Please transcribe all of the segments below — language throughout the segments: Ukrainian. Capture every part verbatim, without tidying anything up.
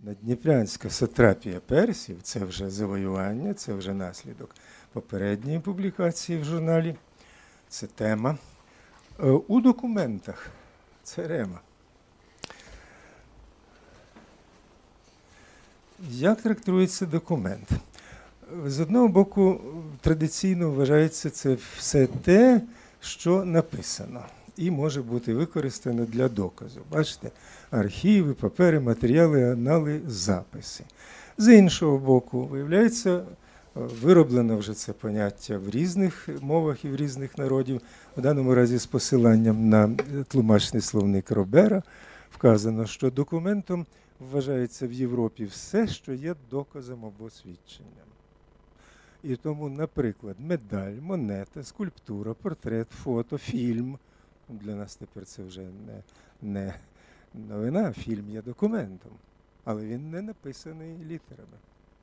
Надніпрянська сатрапія персів – це вже завоювання, це вже наслідок попередньої публікації в журналі. Це тема. У документах це рема. Як трактується документ? З одного боку, традиційно вважається це все те, що написано і може бути використано для доказу. Бачите, архіви, папери, матеріали, анали, записи. З іншого боку, виявляється, вироблено вже це поняття в різних мовах і в різних народів. В даному разі з посиланням на тлумачний словник Робера вказано, що документом вважається в Європі все, що є доказом або свідченням. І тому, наприклад, медаль, монета, скульптура, портрет, фото, фільм. Для нас тепер це вже не, не новина, фільм є документом, але він не написаний літерами.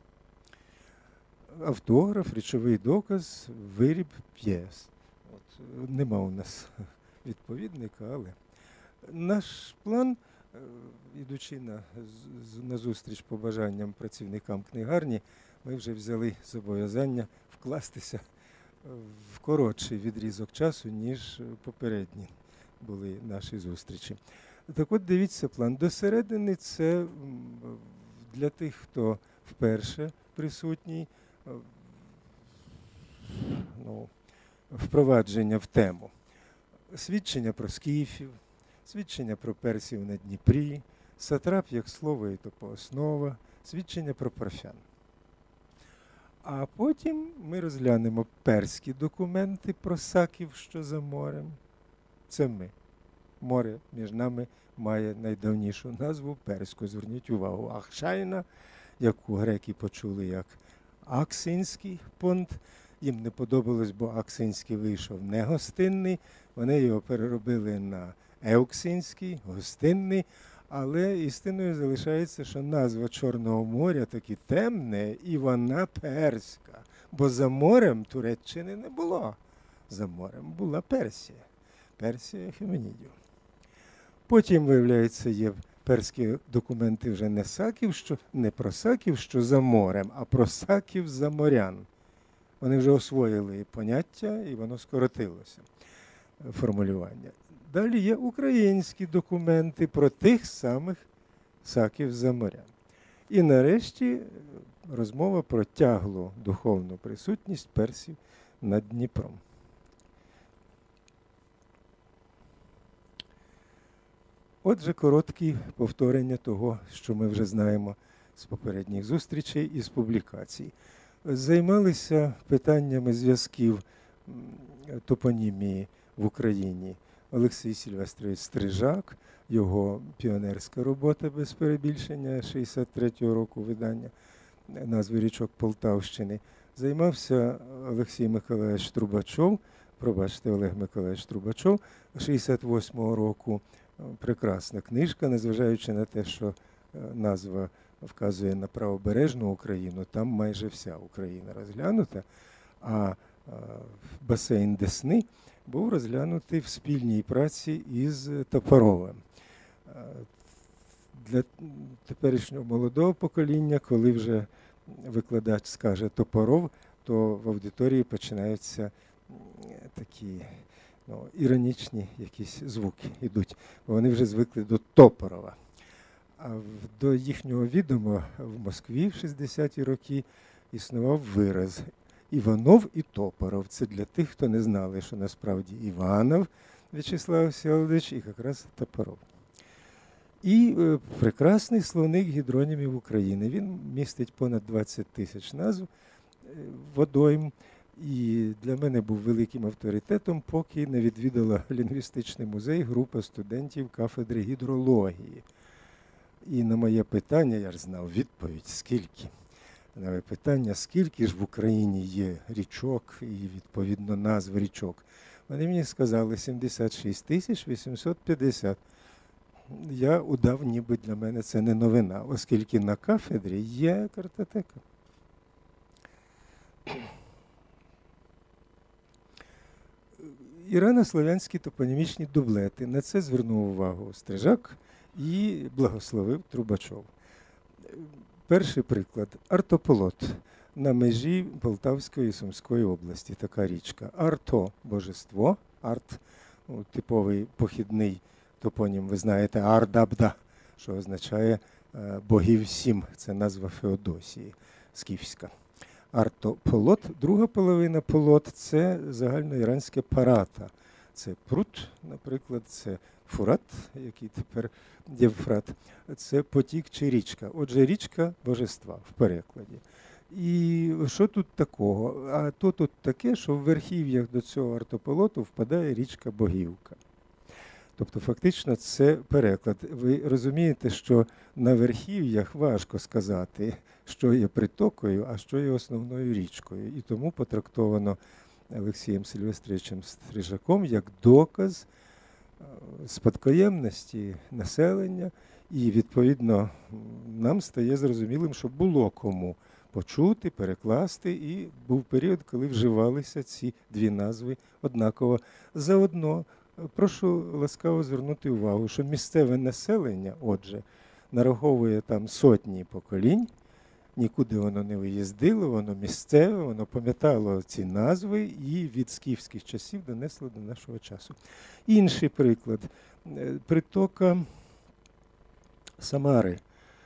Автограф, речовий доказ, виріб, п'єс. От, нема у нас відповідника, але наш план, ідучи на, на зустріч побажанням працівникам книгарні, ми вже взяли зобов'язання вкластися в коротший відрізок часу, ніж попередні були наші зустрічі. Так от дивіться план. До середини це для тих, хто вперше присутній, ну, впровадження в тему. Свідчення про скіфів, свідчення про персів на Дніпрі, сатрап як слово і топооснова, свідчення про парфян. А потім ми розглянемо перські документи про саків, що за морем. Це ми. Море між нами має найдавнішу назву перську. Зверніть увагу, Ахшайна, яку греки почули як Аксинський понт. Їм не подобалось, бо Аксинський вийшов не гостинний. Вони його переробили на Еуксинський, гостинний. Але істиною залишається, що назва Чорного моря таки темне, і вона перська. Бо за морем Туреччини не було. За морем була Персія. Персія Хеменідів. Потім, виявляється, є перські документи вже не саків, що, не про саків, що за морем, а про саків за морян. Вони вже освоїли поняття, і воно скоротилося, формулювання. Далі є українські документи про тих самих саків за моря. І нарешті розмова про тяглу духовну присутність персів над Дніпром. Отже, короткі повторення того, що ми вже знаємо з попередніх зустрічей і з публікацій. Займалися питаннями зв'язків топонімії в Україні Олексій Сильвестрович Стрижак, його піонерська робота без перебільшення шістдесят третього року видання назви річок Полтавщини. Займався Олексій Миколаївич Трубачов, пробачте, Олег Миколаївич Трубачов, шістдесят восьмого року. Прекрасна книжка, незважаючи на те, що назва вказує на правобережну Україну, там майже вся Україна розглянута, а басейн Десни був розглянутий в спільній праці із Топоровим. Для теперішнього молодого покоління, коли вже викладач скаже Топоров, то в аудиторії починаються такі ну, іронічні якісь звуки йдуть, бо вони вже звикли до Топорова. А до їхнього відома в Москві в шістдесяті роки існував вираз Іванов і Топоров. Це для тих, хто не знали, що насправді Іванов В'ячеслав Всеволодович і якраз Топоров. І е, прекрасний словник гідронімів України. Він містить понад двадцять тисяч назв е, водойм. І для мене був великим авторитетом, поки не відвідала лінгвістичний музей група студентів кафедри гідрології. І на моє питання, я ж знав відповідь, скільки. На моє питання, скільки ж в Україні є річок і, відповідно, назв річок. Вони мені сказали сімдесят шість тисяч вісімсот п'ятдесят. Я удав, ніби для мене це не новина, оскільки на кафедрі є картотека. Ірано-слов'янські топонімічні дублети. На це звернув увагу Стрижак і благословив Трубачов. Перший приклад – Артополот на межі Полтавської і Сумської області. Така річка. Арто – божество, арт – типовий похідний топонім, ви знаєте, Ардабда, що означає богів сім. Це назва Феодосії скіфська. Артополот, друга половина полот – це загальноіранське парата. Це прут, наприклад, це фурат, який тепер Євфрат. Це потік чи річка. Отже, річка божества в перекладі. І що тут такого? А то тут таке, що в верхів'ях до цього Артополоту впадає річка Богівка. Тобто, фактично, це переклад. Ви розумієте, що на верхів'ях важко сказати, що є притокою, а що є основною річкою. І тому потрактовано Олексієм Сильвестричем Стрижаком як доказ спадкоємності населення. І, відповідно, нам стає зрозумілим, що було кому почути, перекласти, і був період, коли вживалися ці дві назви однаково. Заодно прошу ласкаво звернути увагу, що місцеве населення, отже, нараховує там сотні поколінь, нікуди воно не виїздило, воно місцеве, воно пам'ятало ці назви і від скіфських часів донесло до нашого часу. Інший приклад. Притока Самари,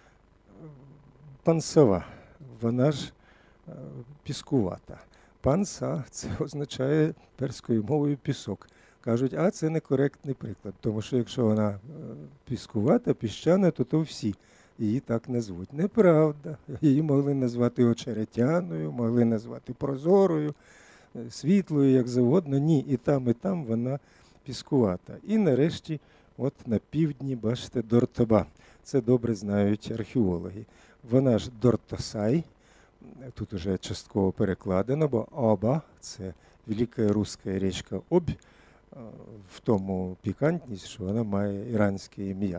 Пансова, вона ж піскувата. Панса – це означає перською мовою пісок. Кажуть, а це некоректний приклад, тому що якщо вона піскувата, піщана, то то всі її так назвуть. Неправда. Її могли назвати очеретяною, могли назвати прозорою, світлою, як завгодно. Ні, і там, і там вона піскувата. І нарешті, от на півдні, бачите, Дортоба. Це добре знають археологи. Вона ж Дортосай, тут уже частково перекладено, бо Оба – це велика руська річка Обь, в тому пікантність, що вона має іранське ім'я.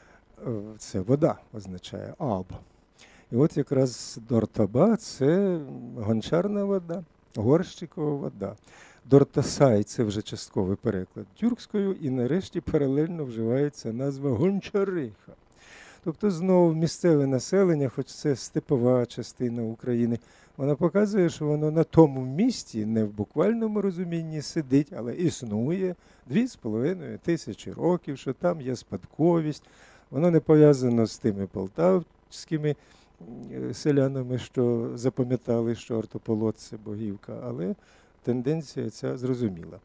Це вода означає Аб. І от якраз Дортоба – це гончарна вода, горщикова вода. Дортосай – це вже частковий переклад тюркською, і нарешті паралельно вживається назва Гончариха. Тобто знову місцеве населення, хоч це степова частина України, вона показує, що воно на тому місці, не в буквальному розумінні сидить, але існує дві з половиною тисячі років, що там є спадковість. Воно не пов'язано з тими полтавськими селянами, що запам'ятали, що Артополот – це Богівка, але тенденція ця зрозуміла.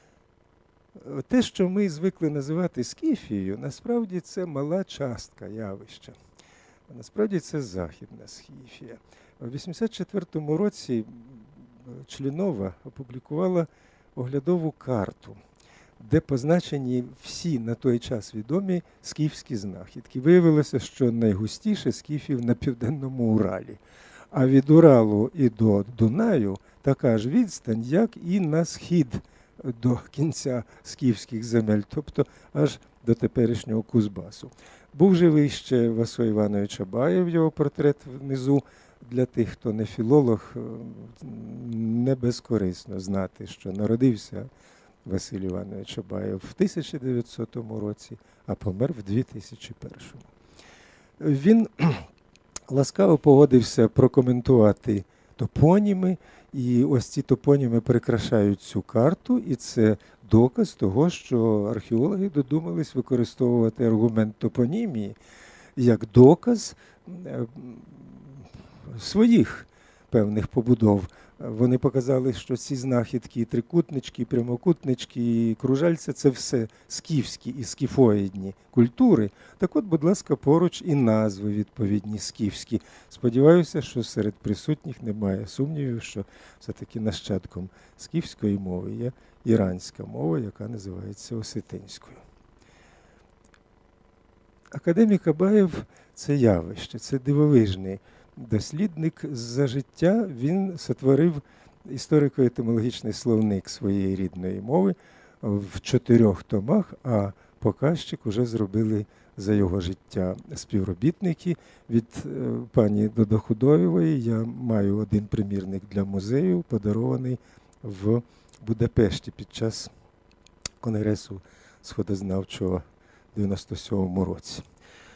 Те, що ми звикли називати Скіфією, насправді це мала частка явища. Насправді це Західна Скіфія. У вісімдесят четвертому році Членова опублікувала оглядову карту, де позначені всі на той час відомі скіфські знахідки. Виявилося, що найгустіше скіфів на Південному Уралі. А від Уралу і до Дунаю така ж відстань, як і на схід до кінця скіфських земель, тобто аж до теперішнього Кузбасу. Був живий ще Василь Іванович Абаєв, його портрет внизу. Для тих, хто не філолог, не безкорисно знати, що народився Василь Іванович Абаєв в тисяча дев'ятсотому році, а помер в дві тисячі першому. Він ласкаво погодився прокоментувати топоніми, і ось ці топоніми прикрашають цю карту, і це доказ того, що археологи додумались використовувати аргумент топонімії як доказ своїх певних побудов. Вони показали, що ці знахідки, і трикутнички, і прямокутнички, і кружальця – це все скіфські і скіфоїдні культури. Так от, будь ласка, поруч і назви відповідні скіфські. Сподіваюся, що серед присутніх немає сумнівів, що все-таки нащадком скіфської мови є іранська мова, яка називається осетинською. Академік Абаєв – це явище, це дивовижний дослідник. За життя він сотворив історико-етимологічний словник своєї рідної мови в чотирьох томах, а показчик уже зробили за його життя співробітники. Від пані Додохудоєвої я маю один примірник для музею, подарований в Будапешті під час конгресу сходознавчого в дев'яносто сьомому році.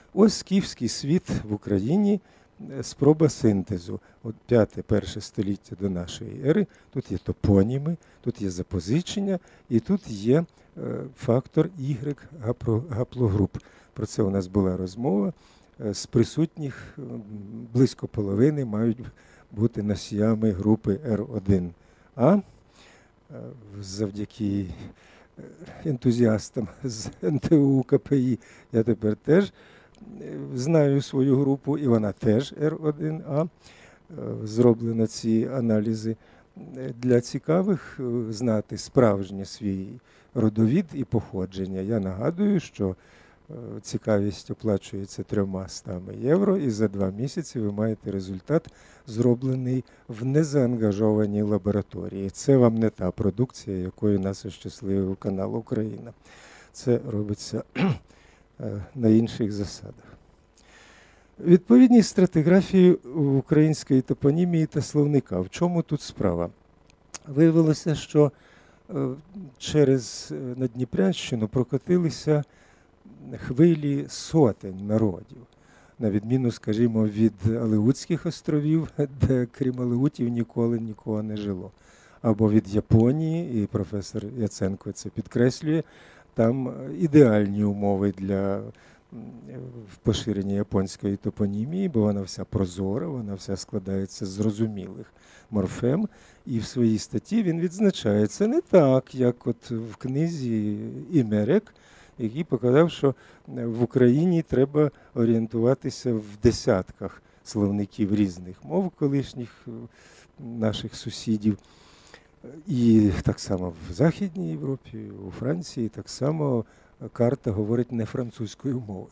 Ось скіфський світ в Україні, спроба синтезу. От п'яте перше століття до нашої ери, тут є топоніми, тут є запозичення, і тут є фактор Y гаплогруп. Про це у нас була розмова. З присутніх близько половини мають бути носіями групи ер один а. Завдяки ентузіастам з ен те у ка пе і я тепер теж знаю свою групу, і вона теж ер один а. Зроблено ці аналізи. Для цікавих знати справжній свій родовід і походження. Я нагадую, що цікавість оплачується трьома стами євро, і за два місяці ви маєте результат, зроблений в незаангажованій лабораторії. Це вам не та продукція, якою нас ощасливив канал Україна. Це робиться на інших засадах. Відповідність стратиграфії української топонімії та словника. В чому тут справа? Виявилося, що через Надніпрянщину прокотилися хвилі сотень народів, на відміну, скажімо, від Алеутських островів, де крім Алеутів ніколи нікого не жило. Або від Японії, і професор Яценко це підкреслює, там ідеальні умови для поширення японської топонімії, бо вона вся прозора, вона вся складається з зрозумілих морфем, і в своїй статті він відзначає, це не так, як от в книзі Імерек, який показав, що в Україні треба орієнтуватися в десятках словників різних мов колишніх наших сусідів. І так само в Західній Європі, у Франції, так само карта говорить не французькою мовою.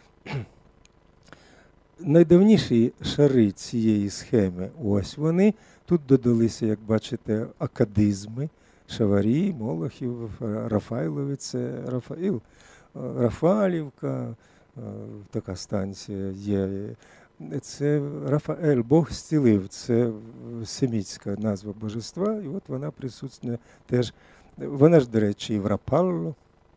Найдавніші шари цієї схеми, ось вони. Тут додалися, як бачите, акадизми, Шаварі, Молохів, Рафайлові, це Рафаїл, Рафалівка, така станція є. Це Рафаель, Бог зцілив, це семітська назва божества, і от вона присутня теж. Вона ж, до речі, і в Рапалло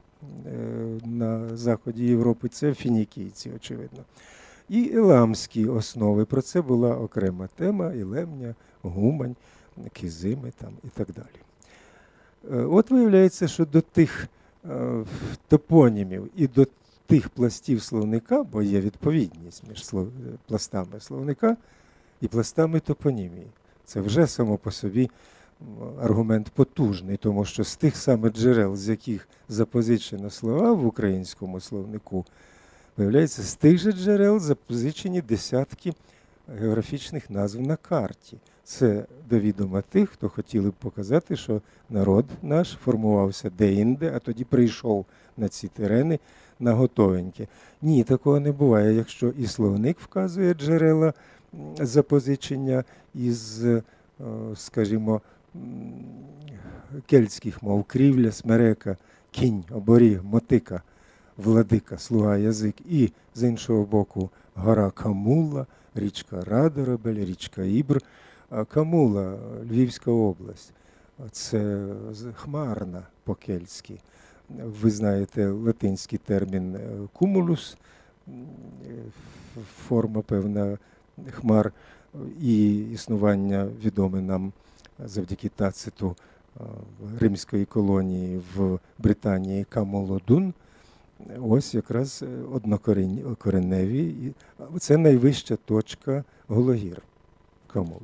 на заході Європи, це фінікійці, очевидно. І еламські основи, про це була окрема тема, Ілемня, Гумань, Кизими там і так далі. От виявляється, що до тих топонімів і до тих пластів словника, бо є відповідність між слов... пластами словника і пластами топонімії. Це вже само по собі аргумент потужний, тому що з тих самих джерел, з яких запозичено слова в українському словнику, виявляється, з тих же джерел запозичені десятки географічних назв на карті. Це до відома тих, хто хотіли б показати, що народ наш формувався де-інде, а тоді прийшов на ці терени на готовеньке. Ні, такого не буває. Якщо і словник вказує джерела запозичення із, скажімо, кельтських мов, крівля, смерека, кінь, оборіг, мотика, владика, слуга, язик, і з іншого боку гора Камула, річка Радоробель, річка Ібр. Камула, Львівська область, це хмарна по-кельтськи. Ви знаєте латинський термін кумулус, форма певна хмар, і існування відоме нам завдяки Тациту римської колонії в Британії Камолодун. Ось якраз однокореневі. Це найвища точка Гологір Камула.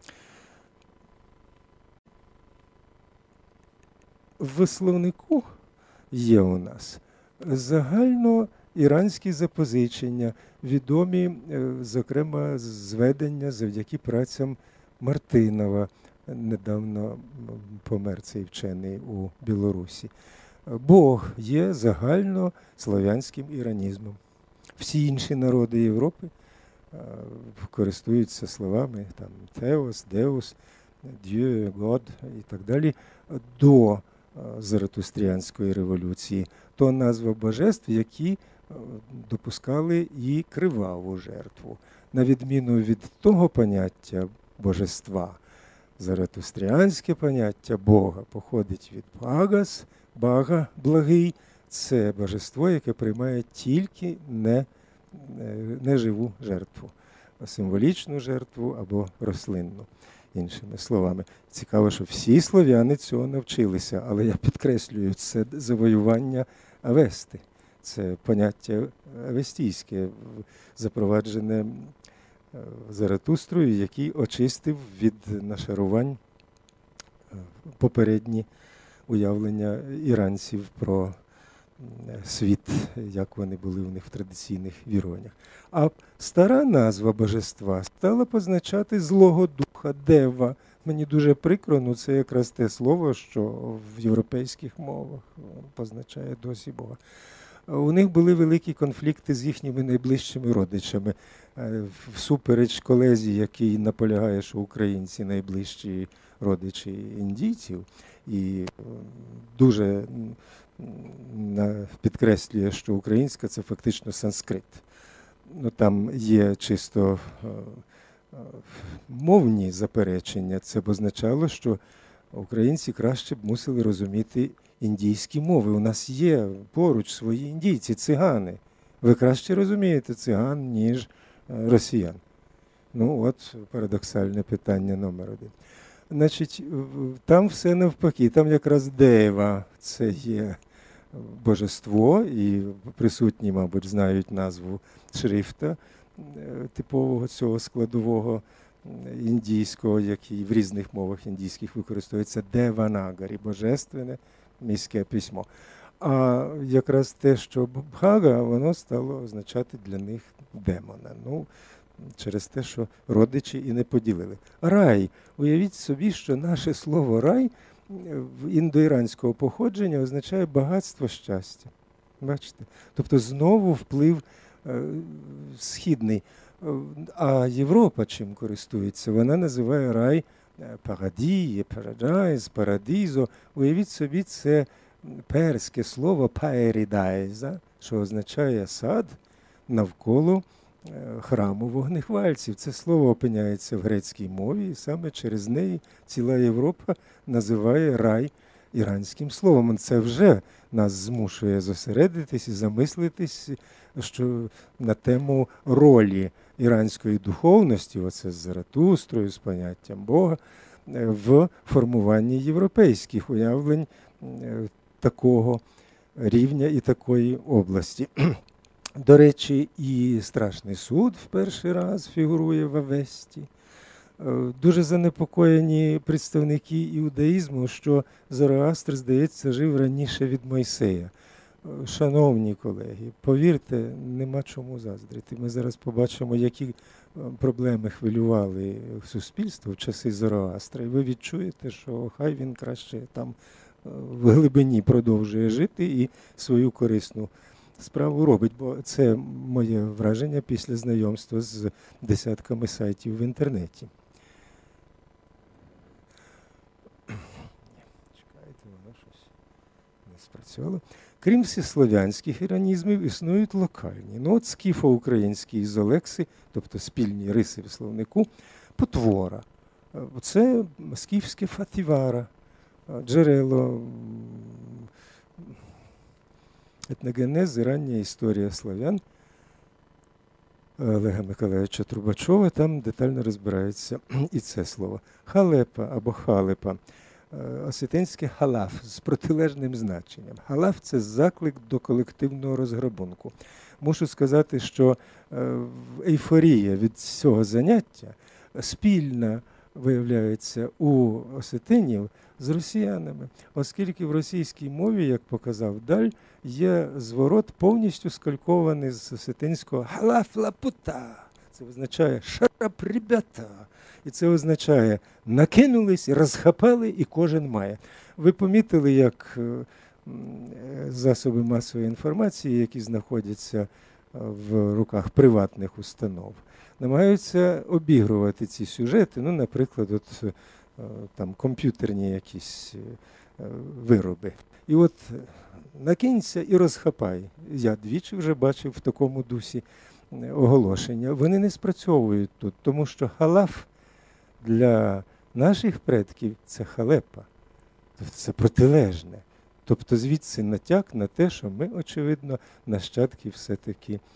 В словнику є у нас загально іранські запозичення, відомі, зокрема, зведення завдяки працям Мартинова. Недавно помер цей вчений у Білорусі. Бог є загально славянським іранізмом. Всі інші народи Європи користуються словами там Теос, Деус, Д'ю, Год і так далі до Заратустріанської революції. То назва божеств, які допускали і криваву жертву. На відміну від того поняття божества, заратустріанське поняття Бога походить від Багас, Бага, благий. Це божество, яке приймає тільки не неживу жертву, символічну жертву або рослинну, іншими словами. Цікаво, що всі слов'яни цього навчилися, але я підкреслюю, це завоювання Авести. Це поняття авестійське, запроваджене Заратустрою, який очистив від нашарувань попередні уявлення іранців про світ, як вони були у них в традиційних віруваннях. А стара назва божества стала позначати злого духа, дева. Мені дуже прикро, ну це якраз те слово, що в європейських мовах позначає досі Бога. У них були великі конфлікти з їхніми найближчими родичами. Всупереч колезі, який наполягає, що українці найближчі родичі індійців, і дуже підкреслює, що українська – це фактично санскрит. Ну, там є чисто мовні заперечення. Це б означало, що українці краще б мусили розуміти індійські мови. У нас є поруч свої індійці, цигани. Ви краще розумієте циган, ніж росіян. Ну, от парадоксальне питання номер один. Значить, там все навпаки. Там якраз дева – це є божество, і присутні, мабуть, знають назву шрифта типового цього складового індійського, який в різних мовах індійських використовується, деванагарі, божественне міське письмо. А якраз те, що Бхага, воно стало означати для них демона. Ну, через те, що родичі і не поділили. Рай. Уявіть собі, що наше слово рай в індоіранського походження означає багатство, щастя. Бачите? Тобто знову вплив е, східний. А Європа чим користується? Вона називає рай парадіє, парадайз, парадізо. Уявіть собі, це перське слово паерідайза, що означає сад навколо храму вогнехвальців. Це слово опиняється в грецькій мові, і саме через неї ціла Європа називає рай іранським словом. Це вже нас змушує зосередитись і замислитись, що на тему ролі іранської духовності, оце з Заратустрою, з поняттям Бога, в формуванні європейських уявлень такого рівня і такої області. До речі, і Страшний суд в перший раз фігурує в Авесті. Дуже занепокоєні представники іудаїзму, що Зороастр, здається, жив раніше від Мойсея. Шановні колеги, повірте, нема чому заздрити. Ми зараз побачимо, які проблеми хвилювали суспільство в часи Зороастра. І ви відчуєте, що хай він краще там в глибині продовжує жити і свою корисну справу робить, бо це моє враження після знайомства з десятками сайтів в інтернеті. Чекайте, воно щось не спрацювало. Крім всеслов'янських іранізмів, існують локальні. Ну от скіфо-українські ізолекси, тобто спільні риси в словнику, потвора. Це скіфське фатівара, джерело, етногенез і рання історія славян Олега Миколайовича Трубачова, там детально розбирається і це слово. Халепа або халепа, осетинське халаф з протилежним значенням. Халаф – це заклик до колективного розграбунку. Мушу сказати, що ейфорія від цього заняття спільна виявляється у осетинів з росіянами, оскільки в російській мові, як показав Даль, є зворот повністю скалькований з осетинського «халаф лапута». Це означає «шарап, ребята». І це означає «накинулись, розхапали, і кожен має». Ви помітили, як засоби масової інформації, які знаходяться в руках приватних установ, намагаються обігрувати ці сюжети, ну, наприклад, от там комп'ютерні якісь вироби. І от накинься і розхапай. Я двічі вже бачив в такому дусі оголошення. Вони не спрацьовують тут, тому що халаф для наших предків – це халепа. Це протилежне. Тобто звідси натяк на те, що ми, очевидно, нащадки все-таки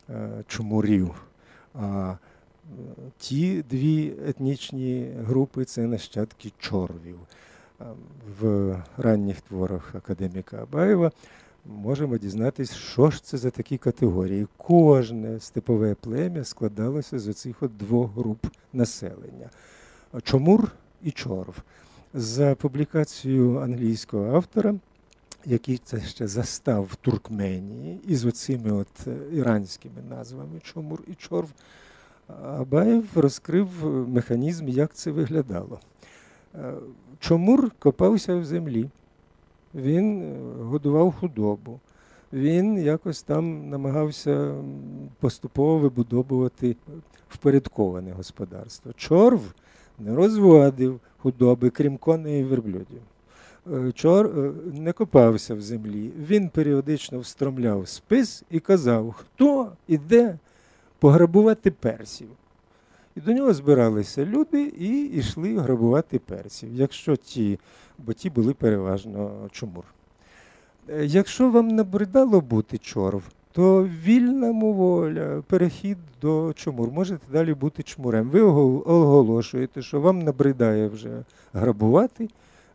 чумурів. А ті дві етнічні групи – це нащадки чорвів. В ранніх творах академіка Абаєва можемо дізнатися, що ж це за такі категорії. Кожне степове плем'я складалося з оцих от двох груп населення – чомур і чорв. За публікацією англійського автора, який це ще застав в Туркменії, із оцими от іранськими назвами чомур і чорв, Абаєв розкрив механізм, як це виглядало. Чомур копався в землі, він годував худобу, він якось там намагався поступово вибудовувати впорядковане господарство. Чорв не розводив худоби, крім коней і верблюдів. Чор не копався в землі, він періодично встромляв спис і казав, хто іде пограбувати персів. І до нього збиралися люди і йшли грабувати персів, якщо ті, бо ті були переважно чумур. Якщо вам набридало бути чорв, то вільна воля, перехід до чумур. Можете далі бути чмурем. Ви оголошуєте, що вам набридає вже грабувати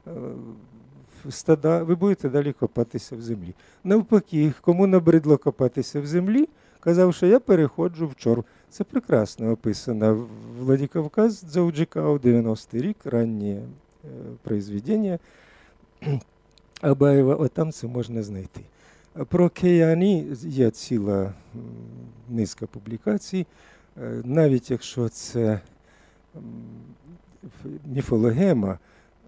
стада, ви будете далі копатися в землі. Навпаки, кому набридло копатися в землі, казав, що я переходжу в чорв. Це прекрасно описано. Владикавказ Дзауджикао, дев'яностий рік, раннє е, произведення Абаєва, отам це можна знайти. Про Кейані є ціла низка публікацій, е, навіть якщо це м, міфологема,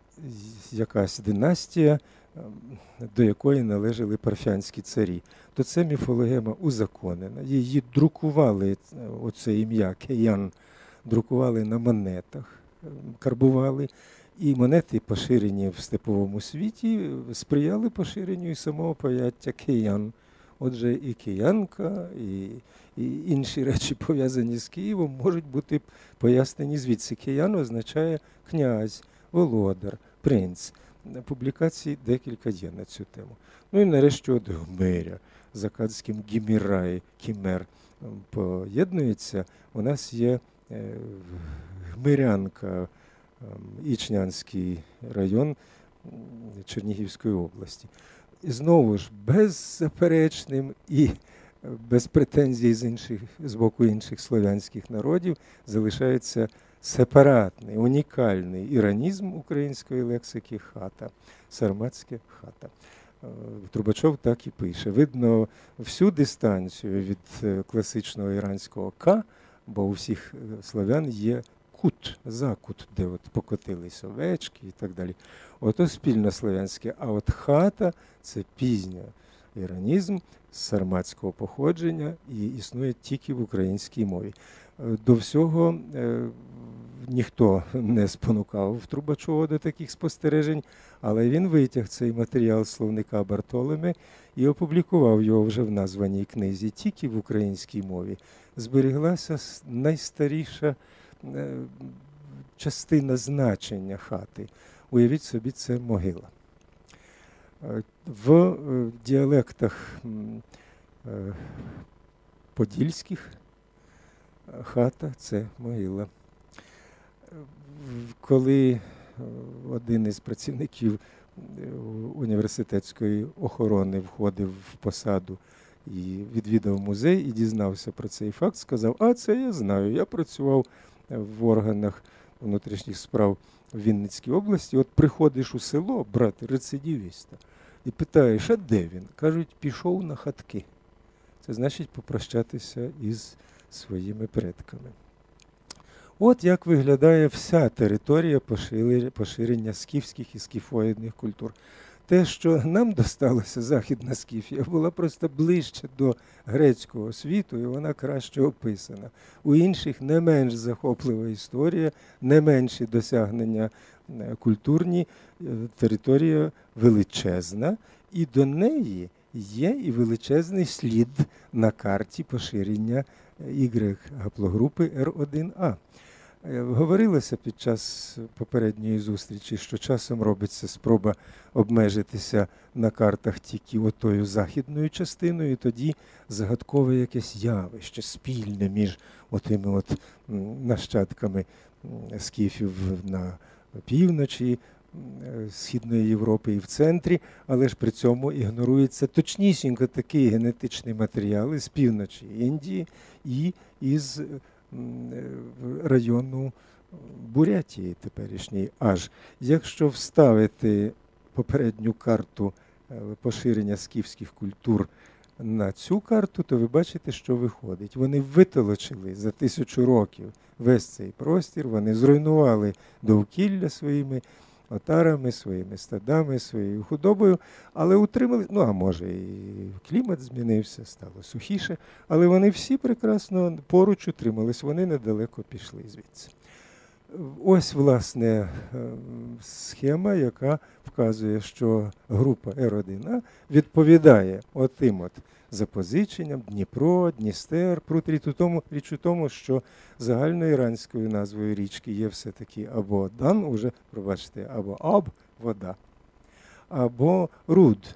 якась династія, до якої належали парфянські царі, то це міфологема узаконена. Її друкували, оце ім'я Кейан, друкували на монетах, карбували, і монети, поширені в степовому світі, сприяли поширенню і самого поняття Кейан. Отже, і киянка, і, і інші речі, пов'язані з Києвом, можуть бути пояснені звідси. Киян означає князь, володар, принц. Публікацій декілька є на цю тему. Ну і нарешті от Гмиря з акадським Гімірай, Кімер поєднується. У нас є Гмирянка, Ічнянський район Чернігівської області. І знову ж, беззаперечним і без претензій з інших, з боку інших слов'янських народів залишається сепаратний, унікальний іранізм української лексики хата, сарматське хата. Трубачов так і пише. Видно всю дистанцію від класичного іранського «ка», бо у всіх слов'ян є кут, закут, де от покотились овечки і так далі. Ото спільно слов'янське. А от хата – це пізньо іранізм сарматського походження і існує тільки в українській мові. До всього е, ніхто не спонукав Трубачова до таких спостережень, але він витяг цей матеріал словника Бартоломе і опублікував його вже в названій книзі тільки в українській мові. Зберіглася найстаріша е, частина значення хати. Уявіть собі, це могила. В діалектах подільських хата – це могила. Коли один із працівників університетської охорони входив в посаду і відвідав музей і дізнався про цей факт, сказав, а це я знаю, я працював в органах внутрішніх справ в Вінницькій області, от приходиш у село, брати рецидивіста, і питаєш, а де він? Кажуть, пішов на хатки. Це значить попрощатися із своїми предками. От як виглядає вся територія поширення скіфських і скіфоїдних культур. Те, що нам досталося, Західна Скіфія, була просто ближче до грецького світу, і вона краще описана. У інших не менш захоплива історія, не менші досягнення культурні, територія величезна, і до неї є і величезний слід на карті поширення Y-гаплогрупи Р один А. Говорилося під час попередньої зустрічі, що часом робиться спроба обмежитися на картах тільки отою західною частиною, і тоді загадкове якесь явище спільне між отими от нащадками скіфів на півночі Східної Європи і в центрі, але ж при цьому ігнорується точнісінько такий генетичний матеріал із півночі Індії і із району Бурятії теперішньої аж. Якщо вставити попередню карту поширення скіфських культур на цю карту, то ви бачите, що виходить. Вони витолочили за тисячу років весь цей простір, вони зруйнували довкілля своїми отарами, своїми стадами, своєю худобою, але утримали, ну а може і клімат змінився, стало сухіше, але вони всі прекрасно поруч утримались, вони недалеко пішли звідси. Ось, власне, схема, яка вказує, що група Ер один А відповідає отим от запозиченням Дніпро, Дністер, Прут. Річ у тому, річ у тому, що загальноіранською назвою річки є все-таки або Дан, уже, пробачте, або Аб, вода, або Руд.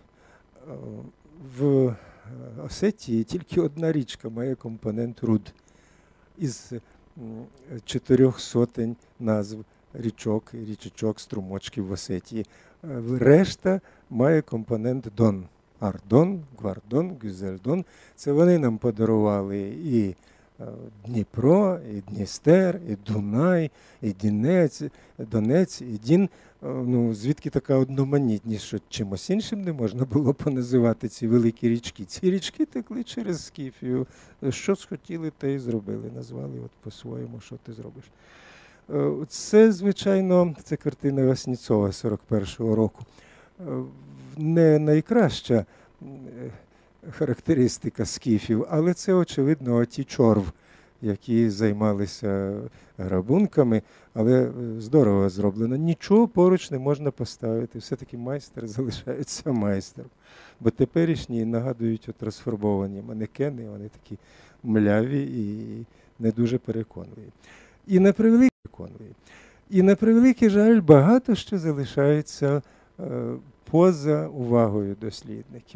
В Осетії тільки одна річка має компонент Руд. Із чотирьох сотень назв річок, річечок, струмочків в Осетії. Решта має компонент Дон. Ардон, Гвардон, Гюзельдон. Це вони нам подарували і Дніпро, і Дністер, і Дунай, і Дінець, Донець, і Дін. Ну, звідки така одноманітність, що чимось іншим не можна було поназивати ці великі річки. Ці річки текли через Скіфію. Що схотіли, те і зробили. Назвали от по-своєму, що ти зробиш. Це, звичайно, це картина Васніцова сорок першого року. Не найкраща характеристика скіфів, але це, очевидно, оті чорв, які займалися грабунками, але здорово зроблено. Нічого поруч не можна поставити. Все-таки майстер залишається майстером. Бо теперішні нагадують от розфарбовані манекени, вони такі мляві і не дуже переконливі. І на превеликий, і на превеликий жаль, багато що залишається поза увагою дослідників.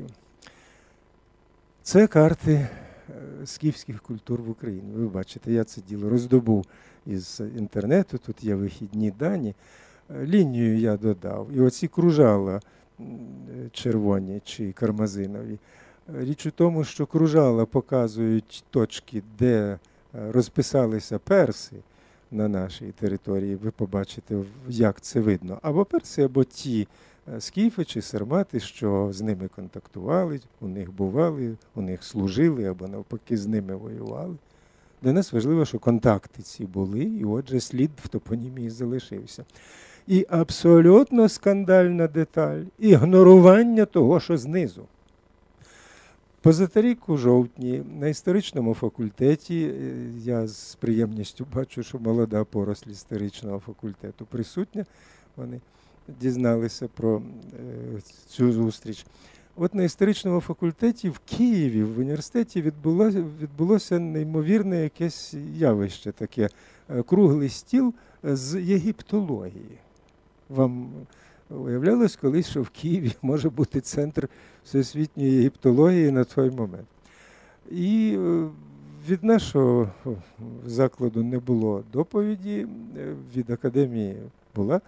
Це карти скіфських культур в Україні. Ви бачите, я це діло роздобув із інтернету, тут є вихідні дані. Лінію я додав. І оці кружала червоні чи кармазинові. Річ у тому, що кружала показують точки, де розписалися перси на нашій території. Ви побачите, як це видно. Або перси, або ті скіфи чи сармати, що з ними контактували, у них бували, у них служили, або навпаки з ними воювали. Для нас важливо, що контакти ці були, і отже слід в топонімії залишився. І абсолютно скандальна деталь – ігнорування того, що знизу. Позаторік у жовтні на історичному факультеті, я з приємністю бачу, що молода поросль історичного факультету присутня, вони дізналися про цю зустріч. От на історичному факультеті в Києві, в університеті, відбулося, відбулося неймовірне якесь явище таке. Круглий стіл з єгиптології. Вам уявлялось колись, що в Києві може бути центр всесвітньої єгиптології на той момент. І від нашого закладу не було доповіді, від академії була.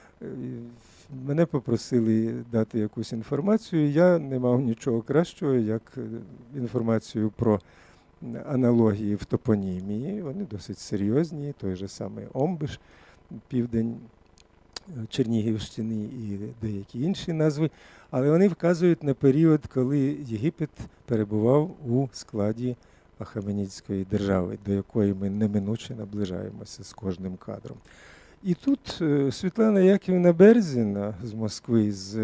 Мене попросили дати якусь інформацію. Я не мав нічого кращого, як інформацію про аналогії в топонімії. Вони досить серйозні, той же самий Омбиш, південь Чернігівщини і деякі інші назви. Але вони вказують на період, коли Єгипет перебував у складі Ахеменідської держави, до якої ми неминуче наближаємося з кожним кадром. І тут Світлана Яківна Берзіна з Москви, з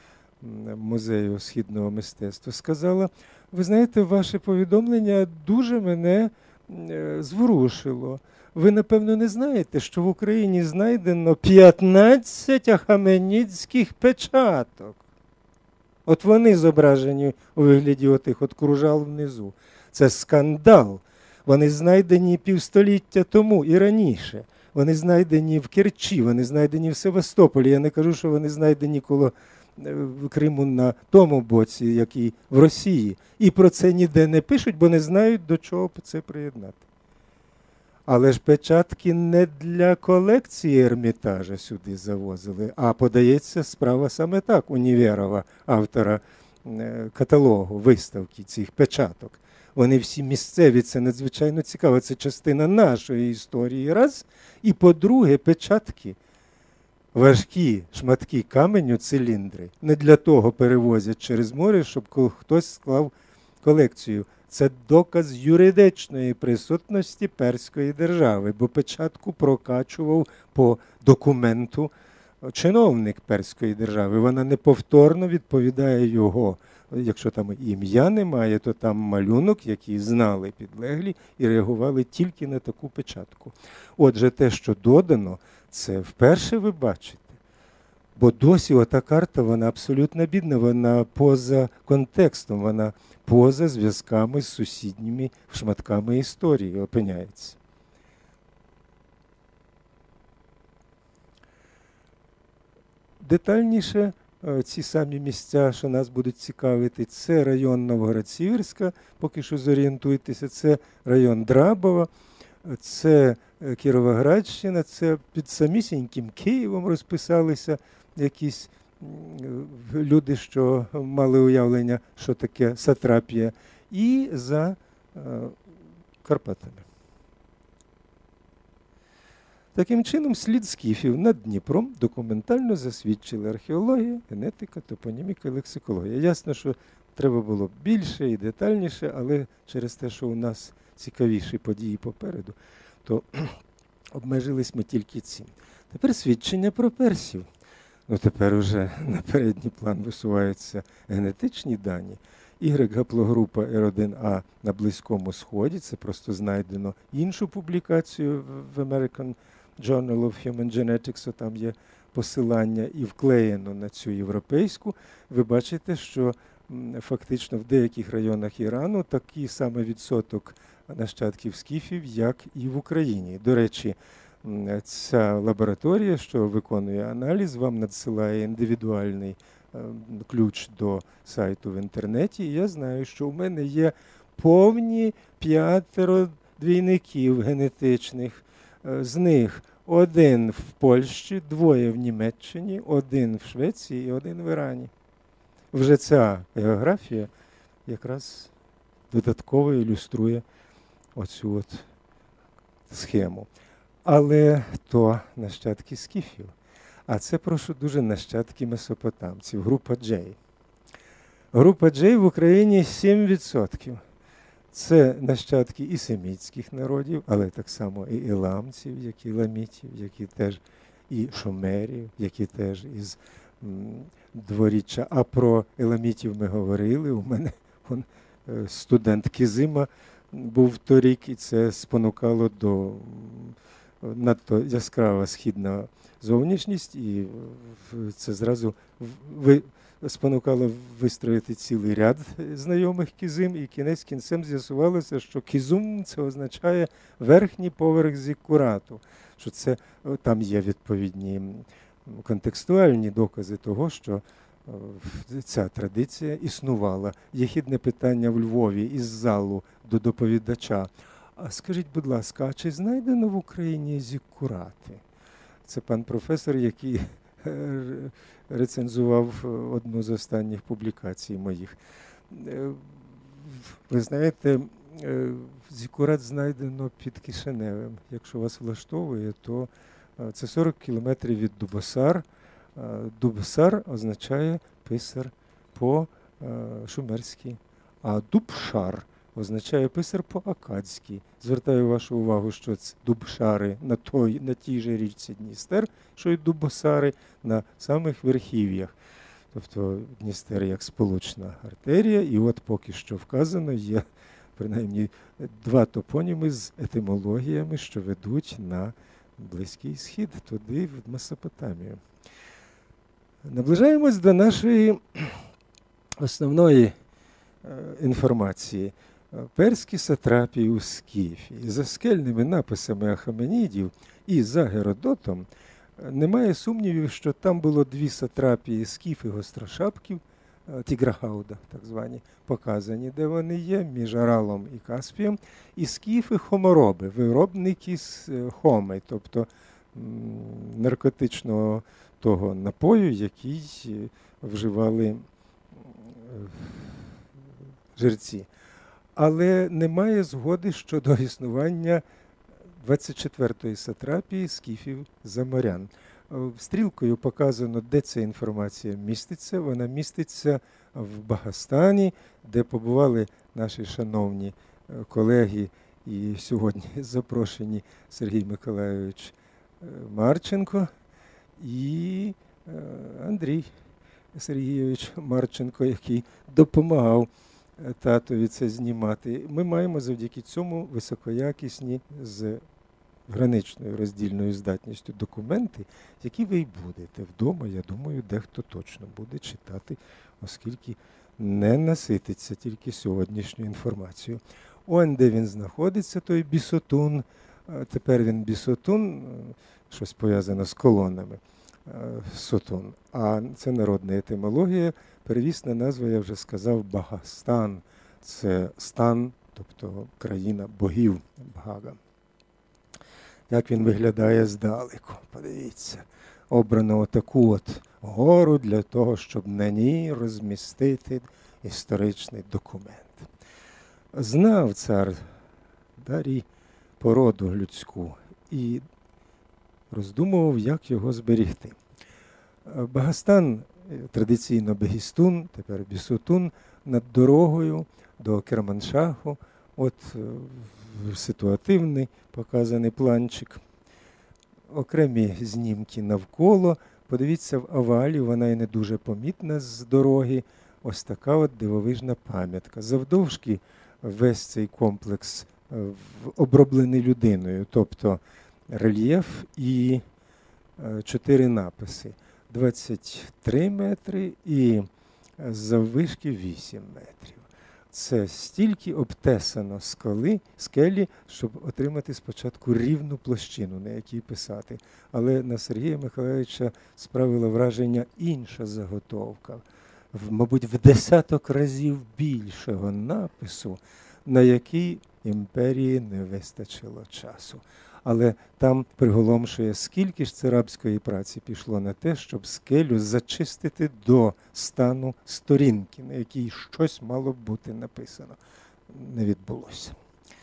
Музею східного мистецтва, сказала: ви знаєте, ваше повідомлення дуже мене зворушило. Ви, напевно, не знаєте, що в Україні знайдено п'ятнадцять ахеменідських печаток. От вони зображені у вигляді отих от кружал внизу. Це скандал. Вони знайдені півстоліття тому і раніше. Вони знайдені в Керчі, вони знайдені в Севастополі. Я не кажу, що вони знайдені коло в Криму на тому боці, який в Росії. І про це ніде не пишуть, бо не знають, до чого це приєднати. Але ж печатки не для колекції Ермітажа сюди завозили, а подається справа саме так, Універова, автора каталогу, виставки цих печаток. Вони всі місцеві, це надзвичайно цікаво, це частина нашої історії, раз. І по-друге, печатки, важкі шматки каменю, циліндри, не для того перевозять через море, щоб хтось склав колекцію. Це доказ юридичної присутності перської держави, бо печатку прокачував по документу чиновник перської держави. Вона неповторно відповідає його. Якщо там ім'я немає, то там малюнок, який знали підлеглі і реагували тільки на таку печатку. Отже, те, що додано, це вперше ви бачите. Бо досі ота карта, вона абсолютно бідна, вона поза контекстом, вона поза зв'язками з сусідніми шматками історії опиняється. Детальніше ці самі місця, що нас будуть цікавити, це район Новгород-Сіверська, поки що зорієнтуйтеся, це район Драбова, це Кіровоградщина, це під самісіньким Києвом розписалися якісь люди, що мали уявлення, що таке сатрапія, і за Карпатами. Таким чином, слід скіфів над Дніпром документально засвідчили археологія, генетика, топоніміка і лексикологія. Ясно, що треба було більше і детальніше, але через те, що у нас цікавіші події попереду, то обмежились ми тільки цим. Тепер свідчення про персів. Ну, тепер уже на передній план висуваються генетичні дані. Y-гаплогрупа ер один а на Близькому Сході, це просто знайдено іншу публікацію в American Journal of Human Genetics, там є посилання, і вклеєно на цю європейську. Ви бачите, що фактично в деяких районах Ірану такий самий відсоток нащадків скіфів, як і в Україні. До речі, ця лабораторія, що виконує аналіз, вам надсилає індивідуальний ключ до сайту в інтернеті. І я знаю, що у мене є повні п'ятеро двійників генетичних. З них один в Польщі, двоє в Німеччині, один в Швеції і один в Ірані. Вже ця географія якраз додатково ілюструє оцю от схему. Але то нащадки скіфів. А це, прошу, дуже нащадки месопотамців, група J. Група J в Україні сім відсотків. Це нащадки і семітських народів, але так само і еламців, як і ламітів, які теж і шумерів, які теж із м, дворіччя. А про еламітів ми говорили. У мене он, студент Кізима був торік, і це спонукало до надто яскрава східна зовнішність, і це зразу ви спонукало вистроїти цілий ряд знайомих кізим, і кінець кінцем з'ясувалося, що кізум – це означає верхній поверх зіккурату, що це там є відповідні контекстуальні докази того, що ця традиція існувала. Єхідне питання в Львові із залу до доповідача. А скажіть, будь ласка, а чи знайдено в Україні зіккурати? Це пан професор, який рецензував одну з останніх публікацій моїх. Ви знаєте, зіккурат знайдено під Кишиневем. Якщо вас влаштовує, то це сорок кілометрів від Дубосар. Дубосар означає писар по-шумерськи, а Дубшар означає писар по-акадськи. Звертаю вашу увагу, що це Дубшари на, той, на тій же річці Дністер, що й Дубосари на самих верхів'ях. Тобто Дністер як сполучна артерія, і от поки що вказано, є принаймні два топоніми з етимологіями, що ведуть на Близький Схід, туди, в Месопотамію. Наближаємось до нашої основної інформації. перські сатрапії у Скіфії. За скельними написами Ахеменідів і за Геродотом немає сумнівів, що там було дві сатрапії скіф і гострошапків, Тіграхауда, так звані, показані, де вони є, між Аралом і Каспієм, і скіфи хомороби, виробники з хоми, тобто наркотичного того напою, який вживали жерці. Але немає згоди щодо існування двадцять четвертої сатрапії скіфів заморян. Стрілкою показано, де ця інформація міститься. Вона міститься в Багастані, де побували наші шановні колеги і сьогодні запрошені Сергій Миколайович Марченко і Андрій Сергійович Марченко, який допомагав татові це знімати. Ми маємо завдяки цьому високоякісні з граничною роздільною здатністю документи, які ви й будете вдома, я думаю, дехто точно буде читати, оскільки не насититься тільки сьогоднішньою інформацією. Он, де він знаходиться, той Бісотун, тепер він Бісотун, щось пов'язано з колонами, Сотун. А це народна етимологія, первісна назва, я вже сказав, Багастан. Це стан, тобто країна богів Бхага. Як він виглядає здалеку, подивіться. Обрано отаку от гору для того, щоб на ній розмістити історичний документ. Знав цар Дарій породу людську і роздумував, як його зберігти. Багастан, традиційно Бегістун, тепер Бісотун, над дорогою до Керманшаху, от ситуативний показаний планчик. Окремі знімки навколо. Подивіться, в овалі, вона і не дуже помітна з дороги. Ось така от дивовижна пам'ятка. Завдовжки весь цей комплекс оброблений людиною, тобто рельєф і чотири написи. двадцять три метри і заввишки вісім метрів. Це стільки обтесано скали, скелі, щоб отримати спочатку рівну площину, на якій писати. Але на Сергія Миколайовича справила враження інша заготовка. В, мабуть, в десяток разів більшого напису, на який імперії не вистачило часу. Але там приголомшує, скільки ж це рабської праці пішло на те, щоб скелю зачистити до стану сторінки, на якій щось мало б бути написано. Не відбулося.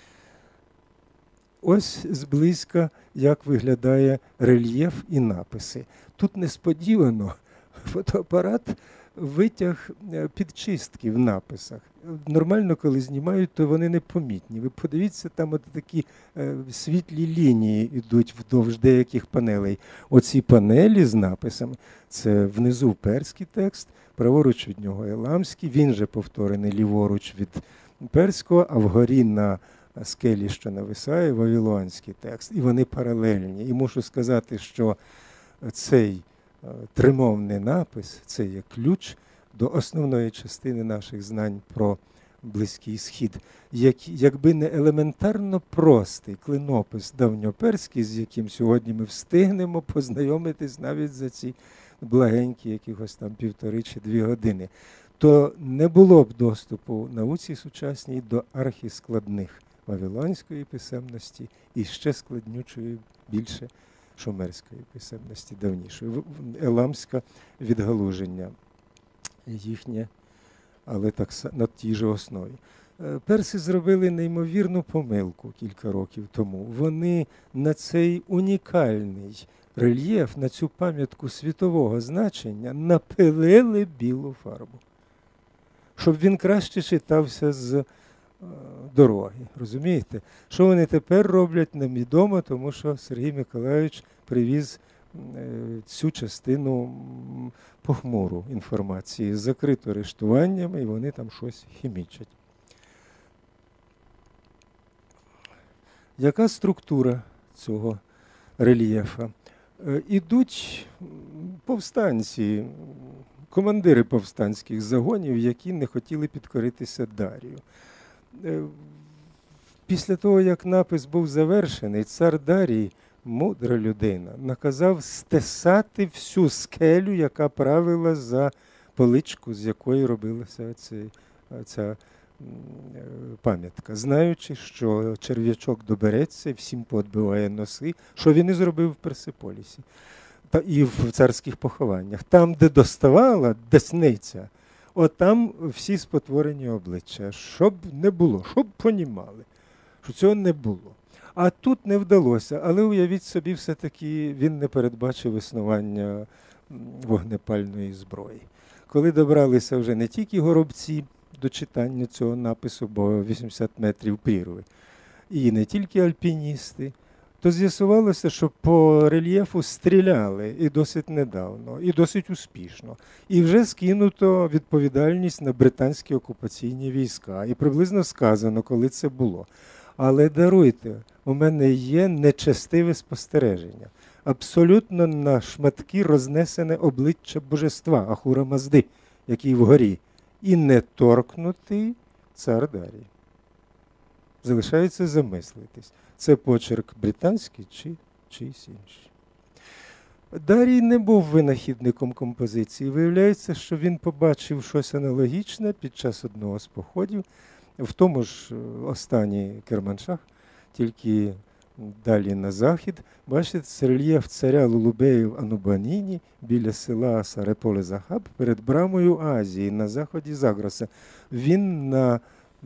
Ось зблизька, як виглядає рельєф і написи. Тут несподівано фотоапарат витяг підчистки в написах. Нормально, коли знімають, то вони непомітні. Ви подивіться, там от такі е, світлі лінії йдуть вдовж деяких панелей. Оці панелі з написами, це внизу перський текст, праворуч від нього еламський, він же повторений ліворуч від перського, а вгорі на скелі, що нависає, вавилонський текст. І вони паралельні. І мушу сказати, що цей тримовний напис – це є ключ до основної частини наших знань про Близький Схід. Як, якби не елементарно простий клинопис давньоперський, з яким сьогодні ми встигнемо познайомитись навіть за ці благенькі якихось там півтори чи дві години, то не було б доступу науці сучасній до архіскладних вавилонської писемності і ще складнючої більше шумерської писемності давнішої. Еламська відгалуження їхнє, але так на тій же основі. Перси зробили неймовірну помилку кілька років тому. Вони на цей унікальний рельєф, на цю пам'ятку світового значення напилили білу фарбу, щоб він краще читався з дороги. Розумієте? Що вони тепер роблять, невідомо, тому що Сергій Миколайович привіз цю частину похмуру інформації, закриту арештуваннями, і вони там щось хімічать. Яка структура цього рельєфа? Ідуть повстанці, командири повстанських загонів, які не хотіли підкоритися Дарію. Е, Після того, як напис був завершений, цар Дарій, мудра людина, наказав стесати всю скелю, яка правила за поличку, з якої робилася цей, ця пам'ятка. Знаючи, що черв'ячок добереться і всім поотбиває носи, що він і зробив в Персеполісі та і в царських похованнях. Там, де доставала десниця, от там всі спотворені обличчя. Щоб не було, щоб понімали, що цього не було. А тут не вдалося, але уявіть собі, все-таки він не передбачив існування вогнепальної зброї. Коли добралися вже не тільки горобці до читання цього напису, бо вісімдесят метрів прірви, і не тільки альпіністи, то з'ясувалося, що по рельєфу стріляли і досить недавно, і досить успішно. І вже скинуто відповідальність на британські окупаційні війська. І приблизно сказано, коли це було. Але даруйте, у мене є нечестиве спостереження. Абсолютно на шматки рознесене обличчя божества Ахура Мазди, який вгорі, і не торкнутий цар Дарій. Залишається замислитись. Це почерк британський чи чийсь інший. Дарій не був винахідником композиції. Виявляється, що він побачив щось аналогічне під час одного з походів, в тому ж останній Керманшах, тільки далі на захід. Бачите, це рельєф царя Лулубеїв Анубаніні біля села Сареполе-Захаб перед брамою Азії на заході Загроса. Він на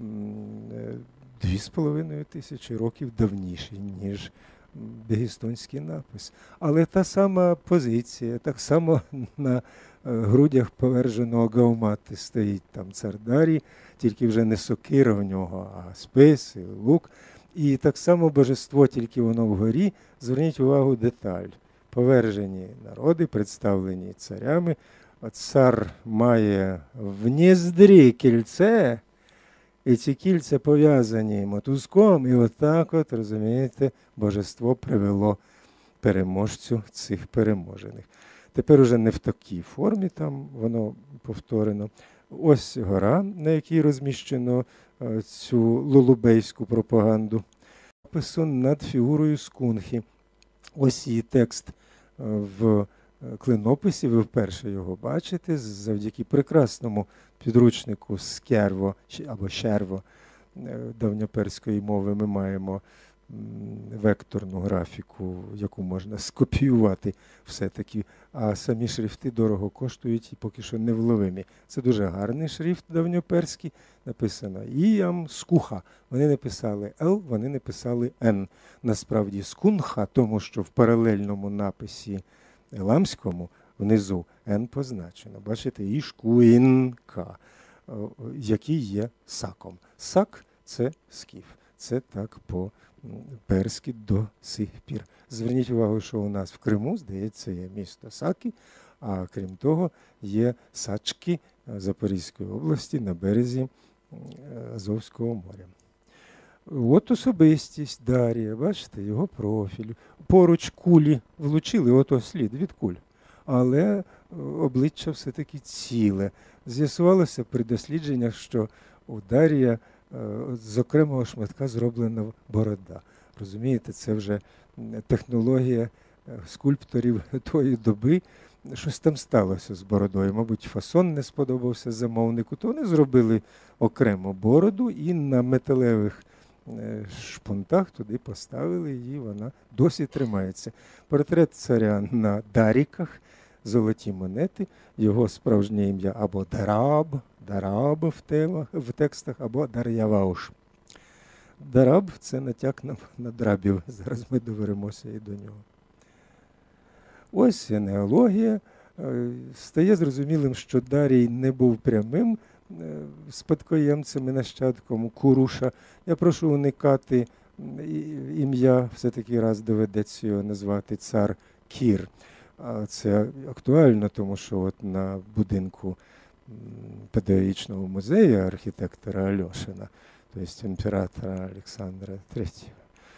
дві з половиною тисячі років давніший, ніж бегістонський напис. Але та сама позиція, так само на грудях поверженого Гаумати стоїть там цар Дарій, тільки вже не сокира в нього, а спис, і лук. І так само божество, тільки воно вгорі. Зверніть увагу деталь. Повержені народи, представлені царями. Цар має в ніздрі кільце, і ці кільця пов'язані мотузком, і отак от, розумієте, божество привело переможцю цих переможених. Тепер уже не в такій формі там воно повторено. Ось гора, на якій розміщено цю лулубейську пропаганду. Напису над фігурою скунхи. Ось її текст в клинописі, ви вперше його бачите, завдяки прекрасному підручнику Скерво або Шерво давньоперської мови ми маємо векторну графіку, яку можна скопіювати все-таки, а самі шрифти дорого коштують і поки що невловимі. Це дуже гарний шрифт давньоперський, написано «Іям скуха». Вони не писали «Л», вони не писали «Н». Насправді скунха, тому що в паралельному написі еламському внизу «Н» позначено. Бачите, «Ішкуінка», який є саком. Сак – це скіф. Це так по-перськи до сих пір. Зверніть увагу, що у нас в Криму, здається, є місто Саки, а крім того, є Сачки Запорізької області на березі Азовського моря. От особистість Дарія, бачите, його профіль. Поруч кулі влучили, ото слід від куль. Але обличчя все-таки ціле. З'ясувалося при дослідженнях, що у Дарія з окремого шматка зроблена борода. Розумієте, це вже технологія скульпторів тої доби. Щось там сталося з бородою. Мабуть, фасон не сподобався замовнику. То вони зробили окремо бороду і на металевих шпунтах туди поставили її, вона досі тримається. Портрет царя на даріках, золоті монети, його справжнє ім'я або Дараб, Дараб в, темах, в текстах, або Дар'явауш. Дараб – це натяк на, на драбів. Зараз ми доберемося і до нього. Ось генеалогія. Стає зрозумілим, що Дарій не був прямим спадкоємцем і нащадком Куруша. Я прошу уникати ім'я, все-таки раз доведеться його назвати цар Кір. Це актуально, тому що от на будинку педагогічного музею архітектора Альошина, тобто імператора Олександра третього,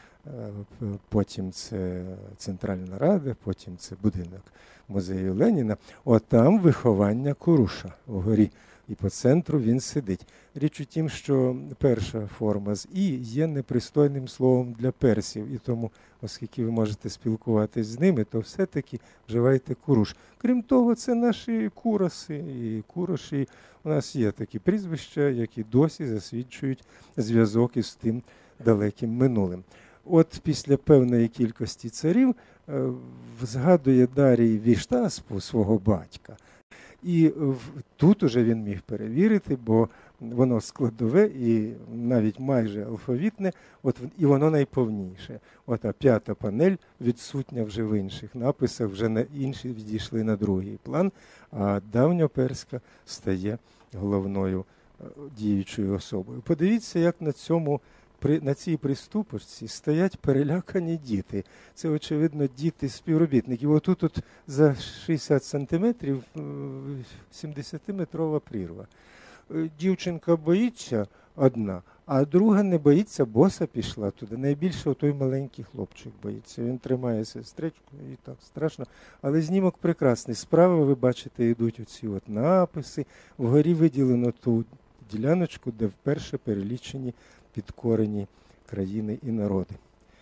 потім це Центральна Рада, потім це будинок музею Леніна, от там виховання Куруша вгорі. і по центру він сидить. Річ у тім, що перша форма з «і» є непристойним словом для персів, і тому, оскільки ви можете спілкуватись з ними, то все-таки вживайте куруш. Крім того, це наші кураси і куроші. У нас є такі прізвища, які досі засвідчують зв'язок із тим далеким минулим. От після певної кількості царів е, згадує Дарій Віштаспу, свого батька. І тут уже він міг перевірити, бо воно складове і навіть майже алфавітне, от, і воно найповніше. От, а п'ята панель відсутня вже в інших написах, вже на інші відійшли на другий план, а давньоперська стає головною діючою особою. Подивіться, як на цьому на цій приступочці стоять перелякані діти. Це, очевидно, діти співробітників. Отут от за шістдесят сантиметрів сімдесятиметрова прірва. Дівчинка боїться одна, а друга не боїться, боса пішла туди. Найбільше той маленький хлопчик боїться. Він тримає сестричку і так страшно. Але знімок прекрасний. Справа, ви бачите, йдуть оці от написи. Вгорі виділено ту діляночку, де вперше перелічені підкорені країни і народи.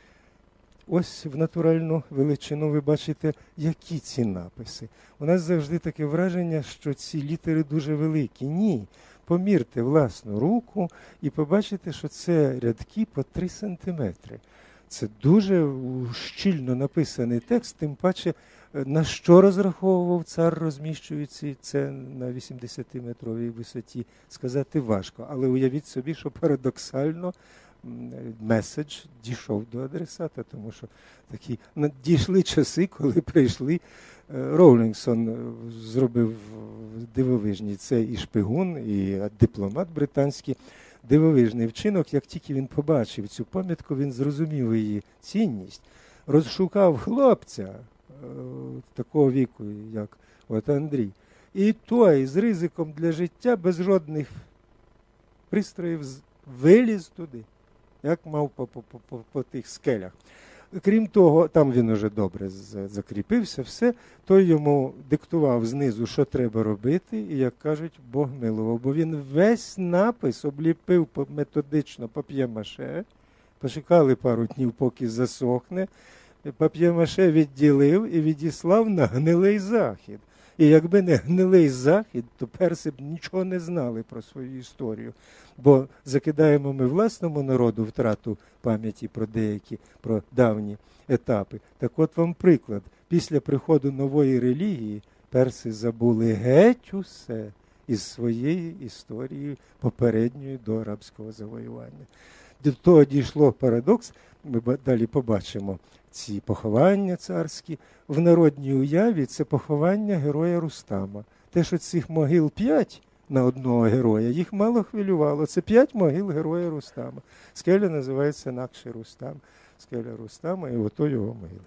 Ось в натуральну величину ви бачите, які ці написи. У нас завжди таке враження, що ці літери дуже великі. Ні. Помірте власну руку і побачите, що це рядки по три сантиметри. Це дуже щільно написаний текст, тим паче, на що розраховував цар, розміщуючи це на вісімдесятиметровій висоті, сказати важко. Але уявіть собі, що парадоксально меседж дійшов до адресата, тому що такі дійшли часи, коли прийшли. Роулінгсон зробив дивовижні, це і шпигун, і дипломат британський, дивовижний вчинок. Як тільки він побачив цю пам'ятку, він зрозумів її цінність, розшукав хлопця такого віку, як от Андрій. І той з ризиком для життя, без жодних пристроїв, виліз туди, як мав по, по, по, по тих скелях. Крім того, там він уже добре закріпився, все, той йому диктував знизу, що треба робити, і, як кажуть, Бог милував. Бо він весь напис обліпив методично пап'є-маше, почекали пару днів, поки засохне, пап'є-маше відділив і відіслав на гнилий захід. І якби не гнилий захід, то перси б нічого не знали про свою історію. Бо закидаємо ми власному народу втрату пам'яті про деякі, про давні етапи. Так от вам приклад. Після приходу нової релігії перси забули геть усе із своєї історії попередньої до арабського завоювання. До того дійшло парадокс, ми далі побачимо ці поховання царські. В народній уяві це поховання героя Рустама. Те, що цих могил п'ять на одного героя, їх мало хвилювало. Це п'ять могил героя Рустама. Скеля називається Накши Рустам. Скеля Рустама, і ото його могила.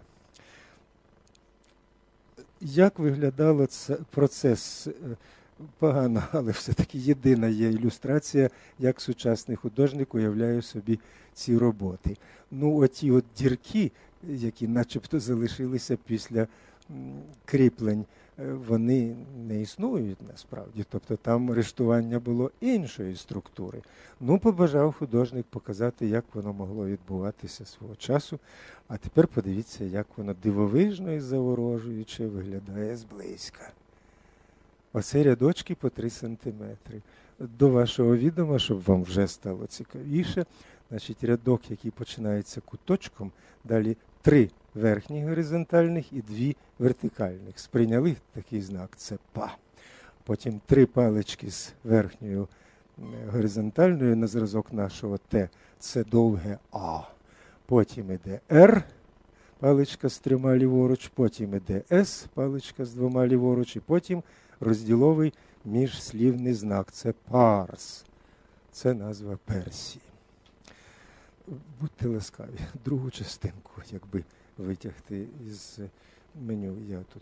Як виглядало це процес? Погано, але все-таки єдина є ілюстрація, як сучасний художник уявляє собі ці роботи. Ну, оті от дірки, які начебто залишилися після кріплень, вони не існують насправді. Тобто там рештування було іншої структури. Ну, побажав художник показати, як воно могло відбуватися свого часу. А тепер подивіться, як воно дивовижно і заворожуюче виглядає зблизька. Оце рядочки по три сантиметри. До вашого відома, щоб вам вже стало цікавіше, значить, рядок, який починається куточком, далі три верхніх горизонтальних і дві вертикальних. Сприйняли такий знак – це па. Потім три палички з верхньою горизонтальною на зразок нашого Т – це довге А. Потім іде Р, паличка з трьома ліворуч, потім іде С, паличка з двома ліворуч, і потім розділовий міжслівний знак – це парс. Це назва Персії. Будьте ласкаві, другу частинку, якби витягти із меню. Я тут.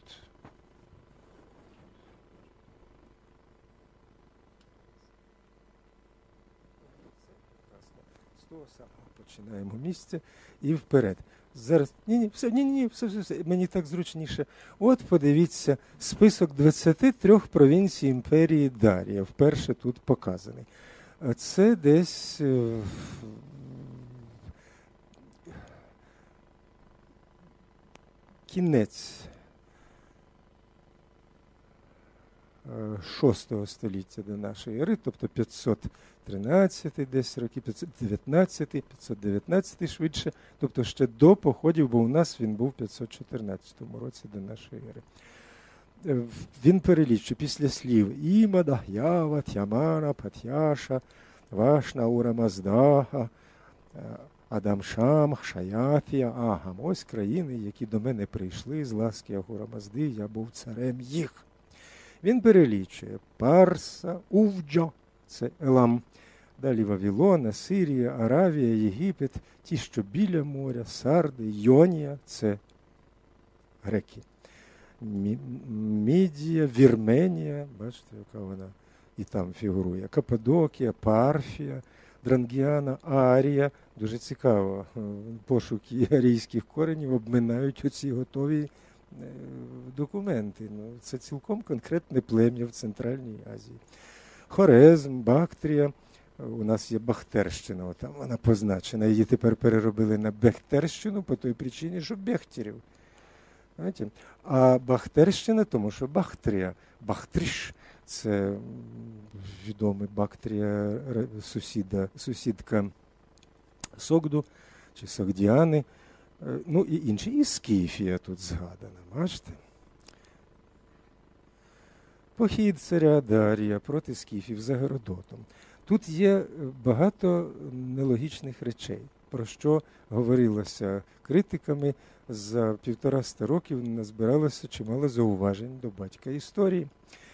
З того самого починаємо місце і вперед. Зараз, ні-ні, все, ні-ні, все, все, все, мені так зручніше. От, подивіться, список двадцяти трьох провінцій імперії Дарія, вперше тут показаний. Це десь е, кінець шостого століття до нашої ери, тобто п'ятсот тринадцятий десь роки, п'ятсот дев'ятнадцятий, п'ятсот дев'ятнадцятий швидше, тобто ще до походів, бо у нас він був в п'ятсот чотирнадцятому році до нашої ери. Він перелічує після слів Імада, Ява, Тямана, Патяша, Вашна, Ура, Маздаха, Адамшам, Шаяфія, Агам. Ось країни, які до мене прийшли з ласки Агура Мазди, я був царем їх. Він перелічує Парса, Увджа, це Елам, далі Вавилон, Асирія, Аравія, Єгипет, ті, що біля моря, Сарди, Йонія, це греки. Мідія, Вірменія, бачите, яка вона і там фігурує, Каппадокія, Парфія, Дрангіана, Арія. Дуже цікаво, пошуки арійських коренів обминають оці готові документи. Ну, це цілком конкретне плем'я в Центральній Азії. Хорезм, Бактрія. У нас є Бахтерщина, там вона позначена. Її тепер переробили на Бехтерщину по той причині, що Бехтерів. Знаєте? А Бахтерщина, тому що Бахтрія, Бахтріш, це відомий Бактрія, сусіда, сусідка Согду чи Согдіани. Ну і інші. І Скіфія тут згадана, бачите? Похід царя Дарія проти скіфів за Геродотом. Тут є багато нелогічних речей, про що говорилося критиками. За півтораста років назбиралося чимало зауважень до батька історії.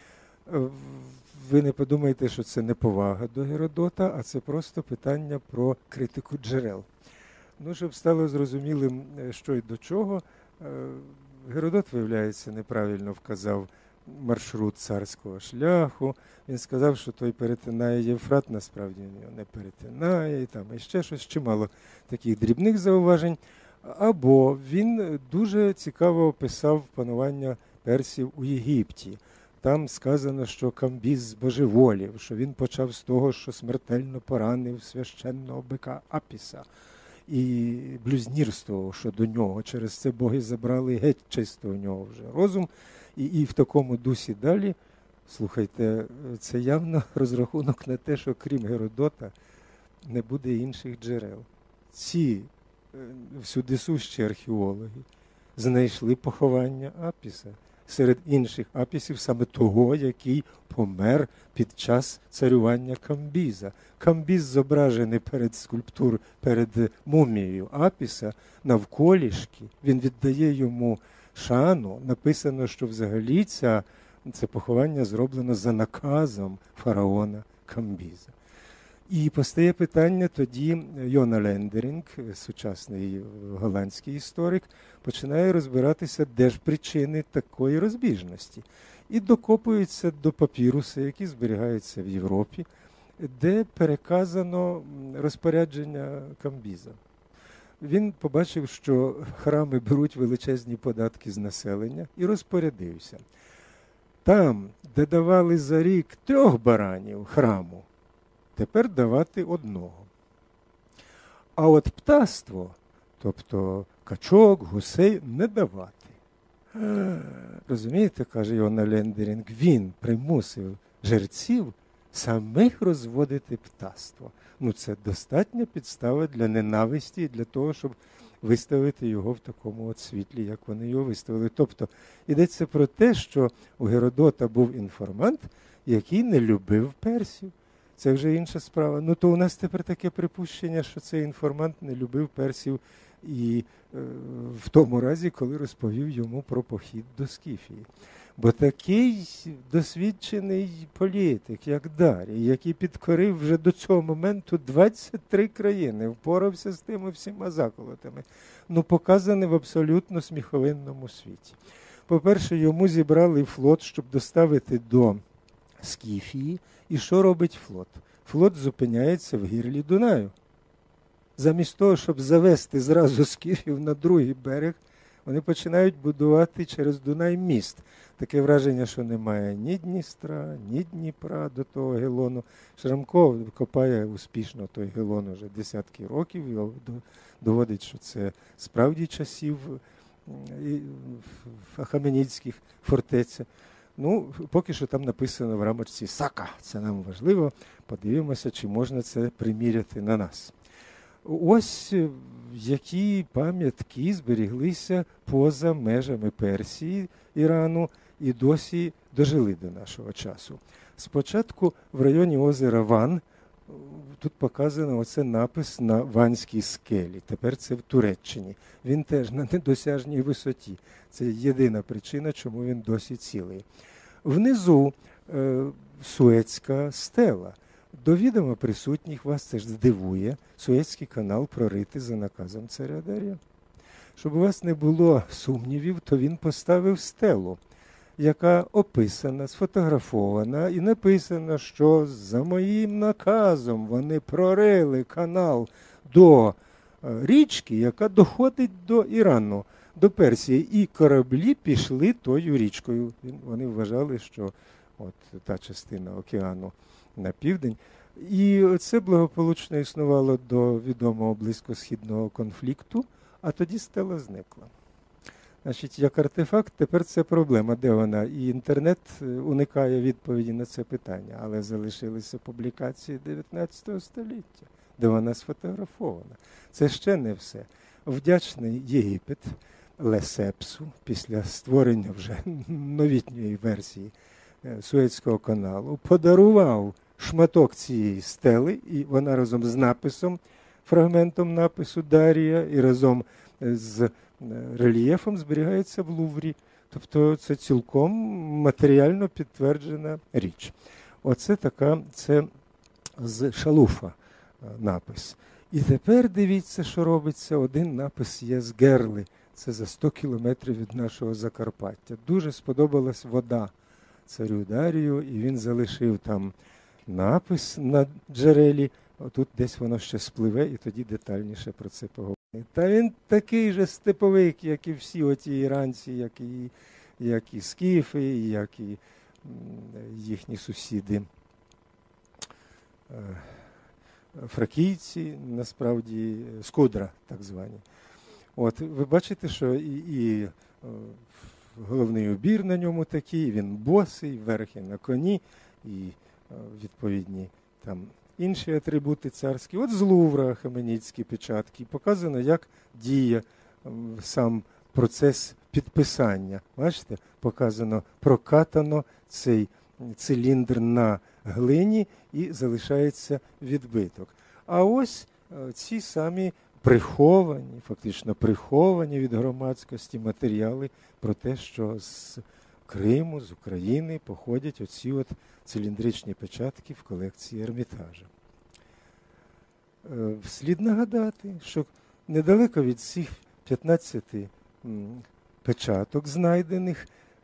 Ви не подумайте, що це неповага до Геродота, а це просто питання про критику джерел. Ну, щоб стало зрозумілим, що й до чого, Геродот, виявляється, неправильно вказав маршрут царського шляху. Він сказав, що той перетинає Євфрат, насправді він його не перетинає, і там і ще щось, чимало таких дрібних зауважень. Або він дуже цікаво описав панування персів у Єгипті. Там сказано, що Камбіз збожеволів, що він почав з того, що смертельно поранив священного бика Апіса. І блюзнірствував, що до нього. Через це боги забрали геть чисто у нього вже розум. І, і в такому дусі далі, слухайте, це явно розрахунок на те, що крім Геродота не буде інших джерел. Ці всюдисущі археологи знайшли поховання Апіса. Серед інших Апісів саме того, який помер під час царювання Камбіза. Камбіз зображений перед скульптур, перед мумією Апіса навколішки. Він віддає йому шану. Написано, що взагалі ця, це поховання зроблено за наказом фараона Камбіза. І постає питання тоді, Йона Лендерінг, сучасний голландський історик, починає розбиратися, де ж причини такої розбіжності. І докопується до папіруса, які зберігаються в Європі, де переказано розпорядження Камбіза. Він побачив, що храми беруть величезні податки з населення і розпорядився. Там, де давали за рік трьох баранів храму, тепер давати одного. А от птаство, тобто качок, гусей, не давати. Розумієте, каже Йона Лендерінг, він примусив жерців самих розводити птаство. Ну, це достатня підстава для ненависті, для того, щоб виставити його в такому от світлі, як вони його виставили. Тобто, йдеться про те, що у Геродота був інформант, який не любив персів. Це вже інша справа. Ну, то у нас тепер таке припущення, що цей інформант не любив персів і е, в тому разі, коли розповів йому про похід до Скіфії. Бо такий досвідчений політик, як Дарій, який підкорив вже до цього моменту двадцять три країни, впорався з тими всіма заколотами, ну, показаний в абсолютно сміховинному світі. По-перше, йому зібрали флот, щоб доставити до Скіфії. І що робить флот? Флот зупиняється в гірлі Дунаю. замість того, щоб завести зразу скіфів на другий берег, вони починають будувати через Дунай міст. Таке враження, що немає ні Дністра, ні Дніпра до того Гелону. Шрамко копає успішно той Гелон уже десятки років, і доводить, що це справді часів ахеменідських фортеця. Ну, поки що там написано в рамочці «Сака». Це нам важливо. Подивимося, чи можна це приміряти на нас. Ось які пам'ятки зберіглися поза межами Персії, Ірану і досі дожили до нашого часу. Спочатку в районі озера Ван, тут показано оце напис на Ванській скелі. Тепер це в Туреччині. Він теж на недосяжній висоті. Це єдина причина, чому він досі цілий. Внизу е, Суецька стела. До відома присутніх, вас це ж здивує, Суецький канал прорити за наказом царя Дарія. Щоб у вас не було сумнівів, то він поставив стелу, яка описана, сфотографована і написано, що за моїм наказом вони прорили канал до річки, яка доходить до Ірану, до Персії, і кораблі пішли тою річкою. Вони вважали, що от та частина океану на південь. І це благополучно існувало до відомого близькосхідного конфлікту, а тоді стела зникла. Значить, як артефакт, тепер це проблема. Де вона? І інтернет уникає відповіді на це питання, але залишилися публікації дев'ятнадцятого століття, де вона сфотографована. Це ще не все. Вдячний Єгипет Лесепсу після створення вже новітньої версії Суецького каналу подарував шматок цієї стели, і вона разом з написом, фрагментом напису Дарія, і разом з рельєфом зберігається в Луврі. Тобто це цілком матеріально підтверджена річ. Оце така, це з Шалуфа напис. І тепер дивіться, що робиться. Один напис є з Герли. Це за сто кілометрів від нашого Закарпаття. Дуже сподобалась вода царю Дарію, і він залишив там напис на джерелі. Отут десь воно ще спливе, і тоді детальніше про це поговоримо. Та він такий же степовик, як і всі оті іранці, як і, як і скіфи, як і їхні сусіди фракійці, насправді скудра, так звані. От, ви бачите, що і, і головний убір на ньому такий, він босий, верхи на коні, і відповідні там інші атрибути царські. От з Лувра ахеменідські печатки. Показано, як діє сам процес підписання. Бачите, показано, прокатано цей циліндр на глині і залишається відбиток. А ось ці самі приховані, фактично приховані від громадськості матеріали про те, що з Криму, з України походять оці от циліндричні печатки в колекції Ермітажа. Слід нагадати, що недалеко від цих п'ятнадцяти печаток знайдених,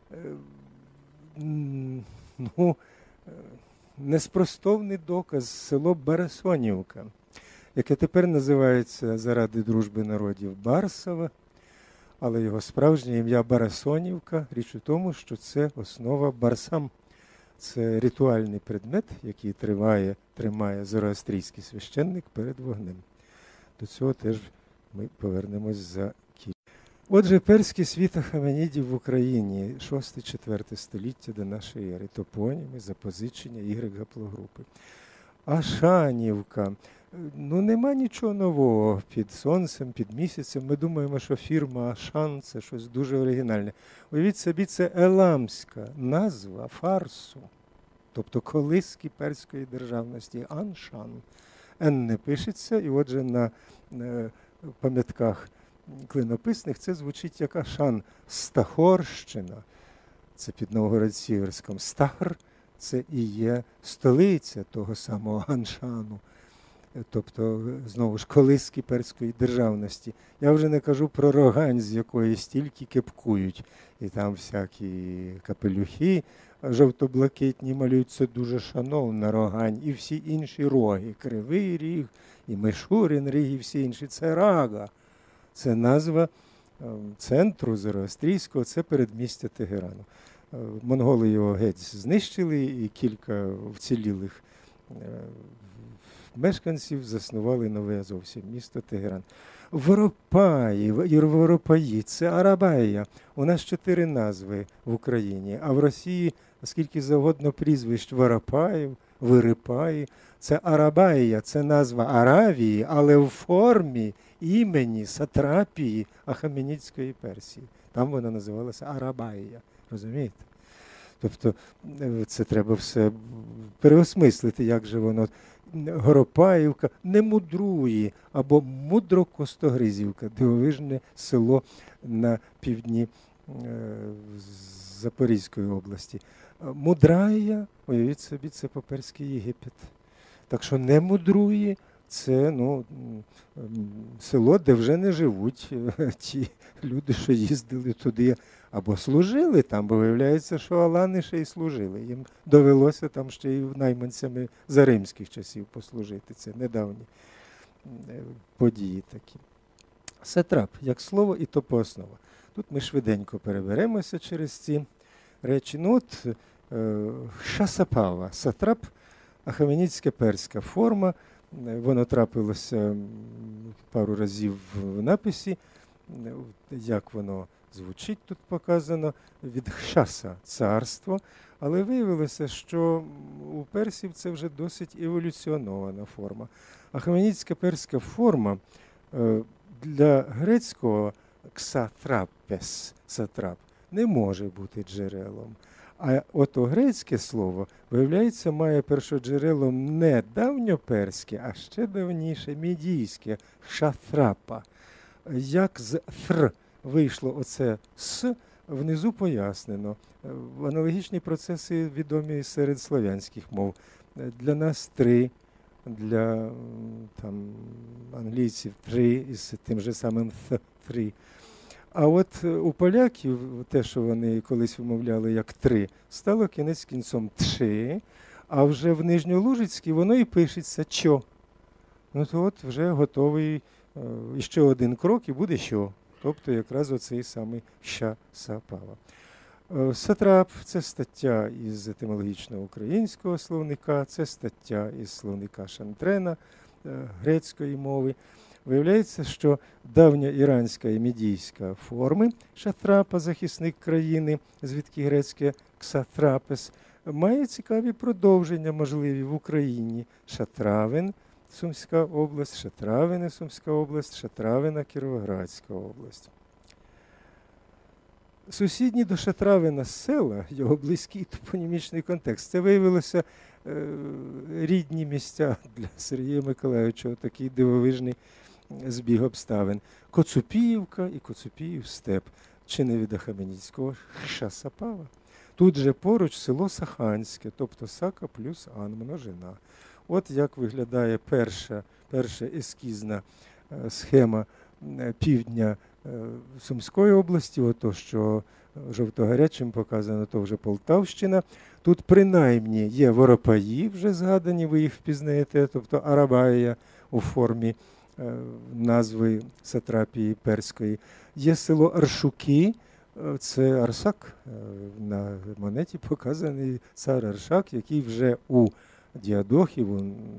ну, неспростовний доказ село Барасонівка, яке тепер називається заради дружби народів Барсова, але його справжнє ім'я Барасонівка. Річ у тому, що це основа барсам. Це ритуальний предмет, який триває, тримає зороастрійський священник перед вогнем. До цього теж ми повернемось за кілька. Отже, перський світ ахеменідів в Україні, шосте-четверте століття до нашої ери, топоніми, запозичення, ігрек гаплогрупи. Ашанівка. Ну, нема нічого нового під сонцем, під місяцем. Ми думаємо, що фірма Ашан – це щось дуже оригінальне. Уявіть собі, це еламська назва фарсу, тобто колиски перської державності. Аншан. Н не пишеться, і отже на пам'ятках клинописних це звучить як Ашан. Стахорщина, це під Новгород-Сіверськом. Стахр – це і є столиця того самого Аншану. тобто, знову ж, колиски перської державності. Я вже не кажу про рогань, з якої стільки кепкують. І там всякі капелюхи жовто-блакитні малюють, це дуже шановна рогань. І всі інші роги, Кривий Ріг, і Мишурин Ріг, і всі інші. Це Рага. Це назва центру Зороастрійського, це передмістя Тегерану. Монголи його геть знищили, і кілька вцілілих мешканців заснували нове зовсім місто Тегеран. Воропаї, Воропаї, це Арабая. У нас чотири назви в Україні, а в Росії скільки завгодно прізвищ Воропаїв, Вирипаї. Це Арабая, це назва Аравії, але в формі імені сатрапії Ахеменідської Персії. Там вона називалася Арабая. Розумієте? Тобто це треба все переосмислити, як же воно. Горопаївка, Немудруї або Мудрокостогризівка, дивовижне село на півдні е, Запорізької області. Мудрая, уявіть собі, це Поперський Єгипет. Так що Немудруї – це ну, село, де вже не живуть ті люди, що їздили туди або служили там, бо виявляється, що алани ще й служили. Їм довелося там ще й найманцями за римських часів послужити. Це недавні події такі. Сатрап, як слово і топооснова. Тут ми швиденько переберемося через ці речі. Ну от Шасапава, сатрап, ахеменідська перська форма. Воно трапилося пару разів в написі. Як воно звучить, тут показано, від Хшаса – царство, але виявилося, що у персів це вже досить еволюціонована форма. Ахеменідська перська форма для грецького ксатрапес, сатрап, не може бути джерелом. А ото грецьке слово, виявляється, має першоджерелом не давньоперське, а ще давніше мідійське – шатрапа. Як з «фр» вийшло оце «с», внизу пояснено. Аналогічні процеси відомі серед слов'янських мов. Для нас три, для там, англійців три, із тим же самим «th» – три. А от у поляків те, що вони колись вимовляли як «три», стало кінець кінцом «тши», а вже в Нижньолужицькій воно і пишеться «чо». Ну то от вже готовий і ще один крок, і буде що. Тобто якраз оцей самий Шасапава. Сатрап – це стаття із етимологічного українського словника, це стаття із словника Шантрена грецької мови. Виявляється, що давня іранська і мідійська форми шатрапа, захисник країни, звідки грецьке ксатрапес, має цікаві продовження можливі в Україні. Шатравин – Сумська область, Шатравине – Сумська область, Шатравина – Кіровоградська область. Сусідні до Шатравина села, його близький топонімічний контекст, це виявилося е, рідні місця для Сергія Миколайовича, такий дивовижний збіг обставин. Коцупіївка і Коцупіїв степ, чи не від Ахеменідського Шасапава. Тут же поруч село Саханське, тобто Сака плюс Ан, множина. От як виглядає перша, перша ескізна е, схема е, півдня е, Сумської області, ото що жовто-гарячим показано, то вже Полтавщина. Тут принаймні є Воропаї, вже згадані, ви їх впізнаєте, тобто Арабая у формі е, назви сатрапії перської. Є село Аршуки, це Арсак, е, на монеті показаний цар Аршак, який вже у Діадохів,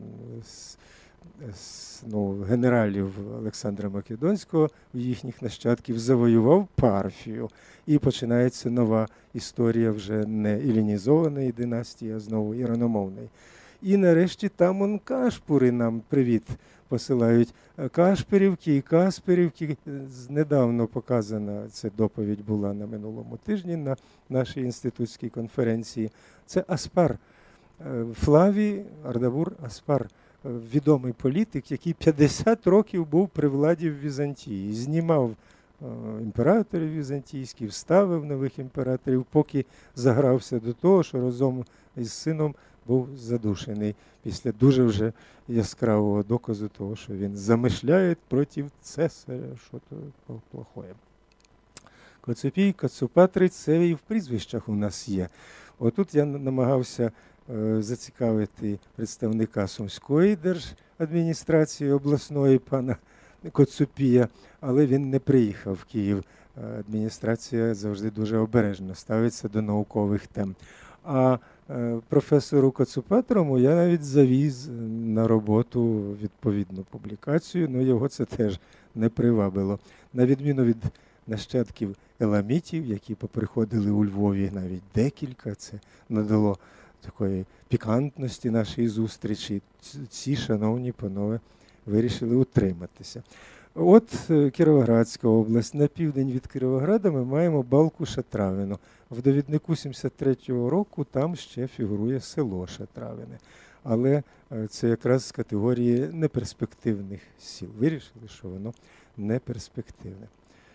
ну, генералів Олександра Македонського, їхніх нащадків, завоював Парфію. І починається нова історія вже не ілінізованої династії, а знову іраномовної. І нарешті там он Кашпури нам привіт посилають. Кашпирівки і Касперівки, недавно показана, ця доповідь була на минулому тижні на нашій інститутській конференції. Це Аспар. Флавій Ардабур Аспар, відомий політик, який п'ятдесят років був при владі в Візантії. Знімав імператорів візантійських, вставив нових імператорів, поки загрався до того, що разом із сином був задушений після дуже вже яскравого доказу того, що він замишляє проти цесаря, що то плохое. Коцюбій, Коцюпатрич, це і в прізвищах у нас є. Отут я намагався е, зацікавити представника Сумської держадміністрації обласної пана Коцюпія, але він не приїхав в Київ. Адміністрація завжди дуже обережно ставиться до наукових тем. А е, професору Коцюпатрому я навіть завіз на роботу відповідну публікацію, але його це теж не привабило. На відміну від нащадків еламітів, які поприходили у Львові навіть декілька, це надало такої пікантності нашій зустрічі. Ці шановні панове вирішили утриматися. От Кіровоградська область. На південь від Кіровограда ми маємо балку Шатравино. В довіднику сімдесят третього року там ще фігурує село Шатравине. Але це якраз з категорії неперспективних сіл. Вирішили, що воно неперспективне.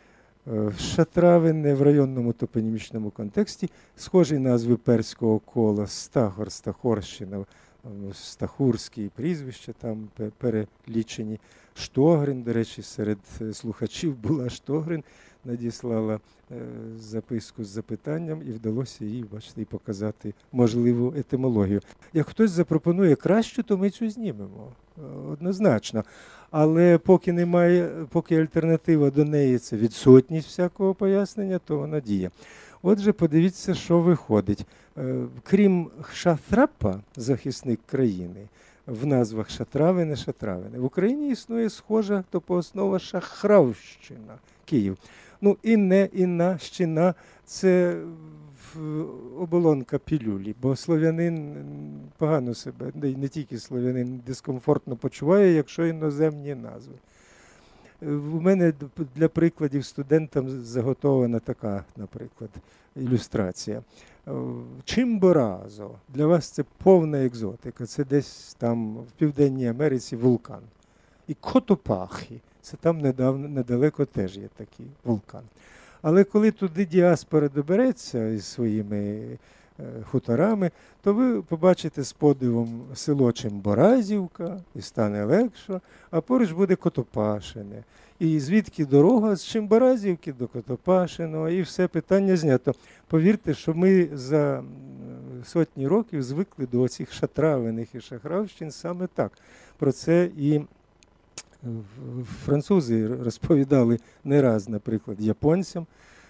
Шатравине в районному топонімічному контексті схожі назви перського кола Стахор, Стахорщина, Стахурські прізвища там перелічені. Штогрин, до речі, серед слухачів була Штогрин, надіслала е, записку з запитанням і вдалося їй, бачите, і показати можливу етимологію. Як хтось запропонує кращу, то ми цю знімемо, однозначно. Але поки немає, поки альтернатива до неї – це відсутність всякого пояснення, то вона діє. Отже, подивіться, що виходить. Е, крім Шатрапа, захисник країни, в назвах Шатравине, Шатравине. В Україні існує схожа топооснова Шахравщина, Київ. Ну, інне, інна, щина – це оболонка пілюлі, бо слов'янин погано себе, не тільки слов'янин, дискомфортно почуває, якщо іноземні назви. У мене для прикладів студентам заготована така, наприклад, ілюстрація. Чимборазо. Для вас це повна екзотика. Це десь там в Південній Америці вулкан. І Котопахи. Це там недавно, недалеко теж є такий вулкан. Але коли туди діаспора добереться із своїми е, хуторами, то ви побачите з подивом село Чимборазівка, і стане легше, а поруч буде Котопашине. І звідки дорога з Чимборазівки до Котопашиного, і все питання знято. Повірте, що ми за сотні років звикли до оцих шатравиних і шахравщин саме так. Про це і французи розповідали не раз, наприклад, японцям.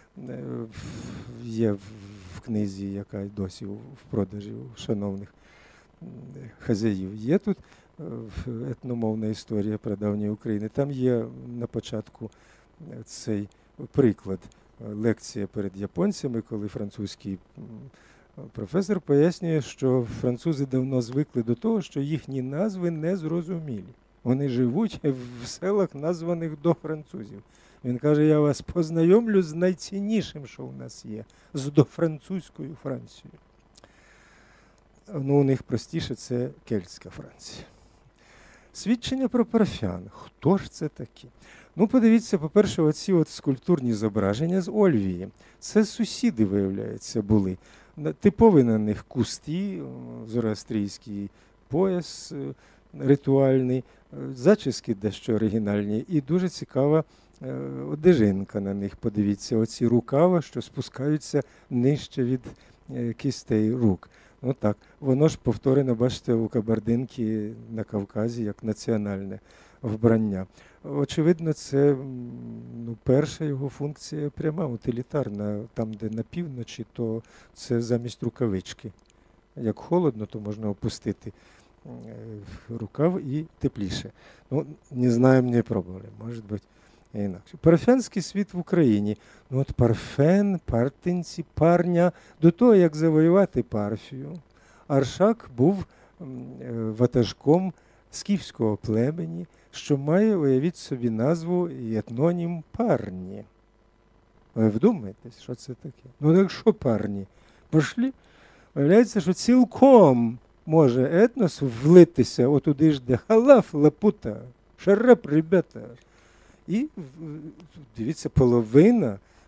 Є в книзі, яка досі в продажі у шановних хазяїв. Є тут етномовна історія прадавньої України. Там є на початку цей приклад, лекція перед японцями, коли французький професор пояснює, що французи давно звикли до того, що їхні назви незрозумілі. Вони живуть в селах, названих до французів. Він каже, я вас познайомлю з найціннішим, що у нас є, з дофранцузькою Францією. Ну, у них простіше, це кельтська Франція. Свідчення про парфян. Хто ж це такі? Ну, подивіться, по-перше, оці от скульптурні зображення з Ольвії. Це сусіди, виявляється, були. Типовий на них кусти, зороастрійський пояс ритуальний, зачіски дещо оригінальні і дуже цікава одежинка на них. Подивіться, оці рукава, що спускаються нижче від кістей рук. Ну так, воно ж повторено, бачите, у кабардинки на Кавказі як національне вбрання. Очевидно, це ну, перша його функція пряма, утилітарна. Там, де на півночі, то це замість рукавички. Як холодно, то можна опустити рукав і тепліше. Ну, не знаємо, не пробували, може бути інакше. Парфянський світ в Україні. Ну, от Парфен, партинці, парня. До того, як завоювати Парфію, Аршак був ватажком скіфського племені, що має, уявіть собі, назву і етнонім парні. Ви вдумаєтесь, що це таке? Ну, так що парні? Пошли? Виявляється, що цілком може етнос влитися отуди ж, де халаф, лапута, шарап, ребята. І, дивіться, половина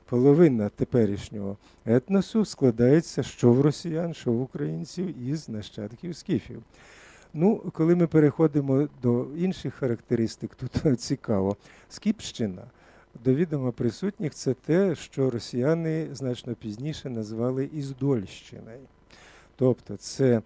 половина теперішнього етносу складається що в росіян, що в українців із нащадків скіфів. Ну, коли ми переходимо до інших характеристик, тут цікаво. Скіфщина, до відома присутніх, це те, що росіяни значно пізніше назвали Іздольщиною. Тобто це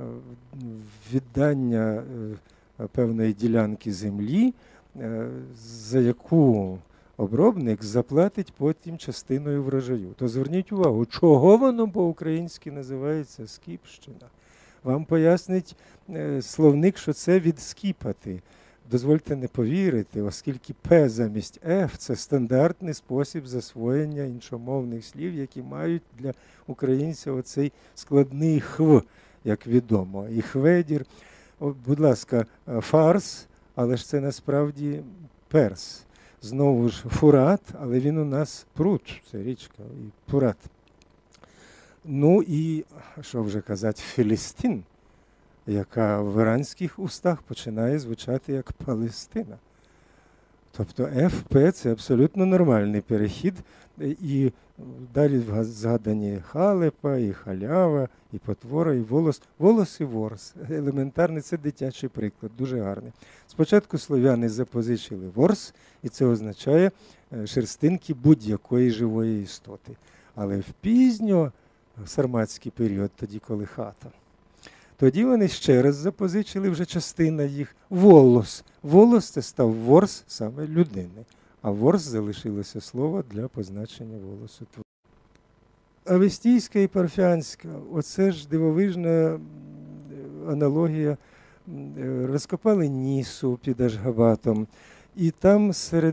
віддання певної ділянки землі, за яку обробник заплатить потім частиною врожаю. То зверніть увагу, чого воно по-українськи називається Скіфщина. Вам пояснить словник, що це від скіпати. Дозвольте не повірити, оскільки П замість Ф – це стандартний спосіб засвоєння іншомовних слів, які мають для українця оцей складний хв, як відомо. І хведір, о, будь ласка, фарс, але ж це насправді перс. Знову ж фурат, але він у нас прут, це річка, і пурат. Ну і, що вже казати, Філістин, яка в іранських устах починає звучати як Палестина. Тобто еф пе – це абсолютно нормальний перехід. І далі згадані халепа, і халява, і потвора, і волос. Волос і ворс. Елементарний, це дитячий приклад, дуже гарний. Спочатку слов'яни запозичили ворс, і це означає шерстинки будь-якої живої істоти. Але в пізньо сарматський період, тоді коли хата, тоді вони ще раз запозичили, вже частина їх, волос. Волос – це став ворс саме людини, а ворс залишилося слово для позначення волосу. Авестійська і парфянська – оце ж дивовижна аналогія. Розкопали Нісу під Ашгабатом, і там серед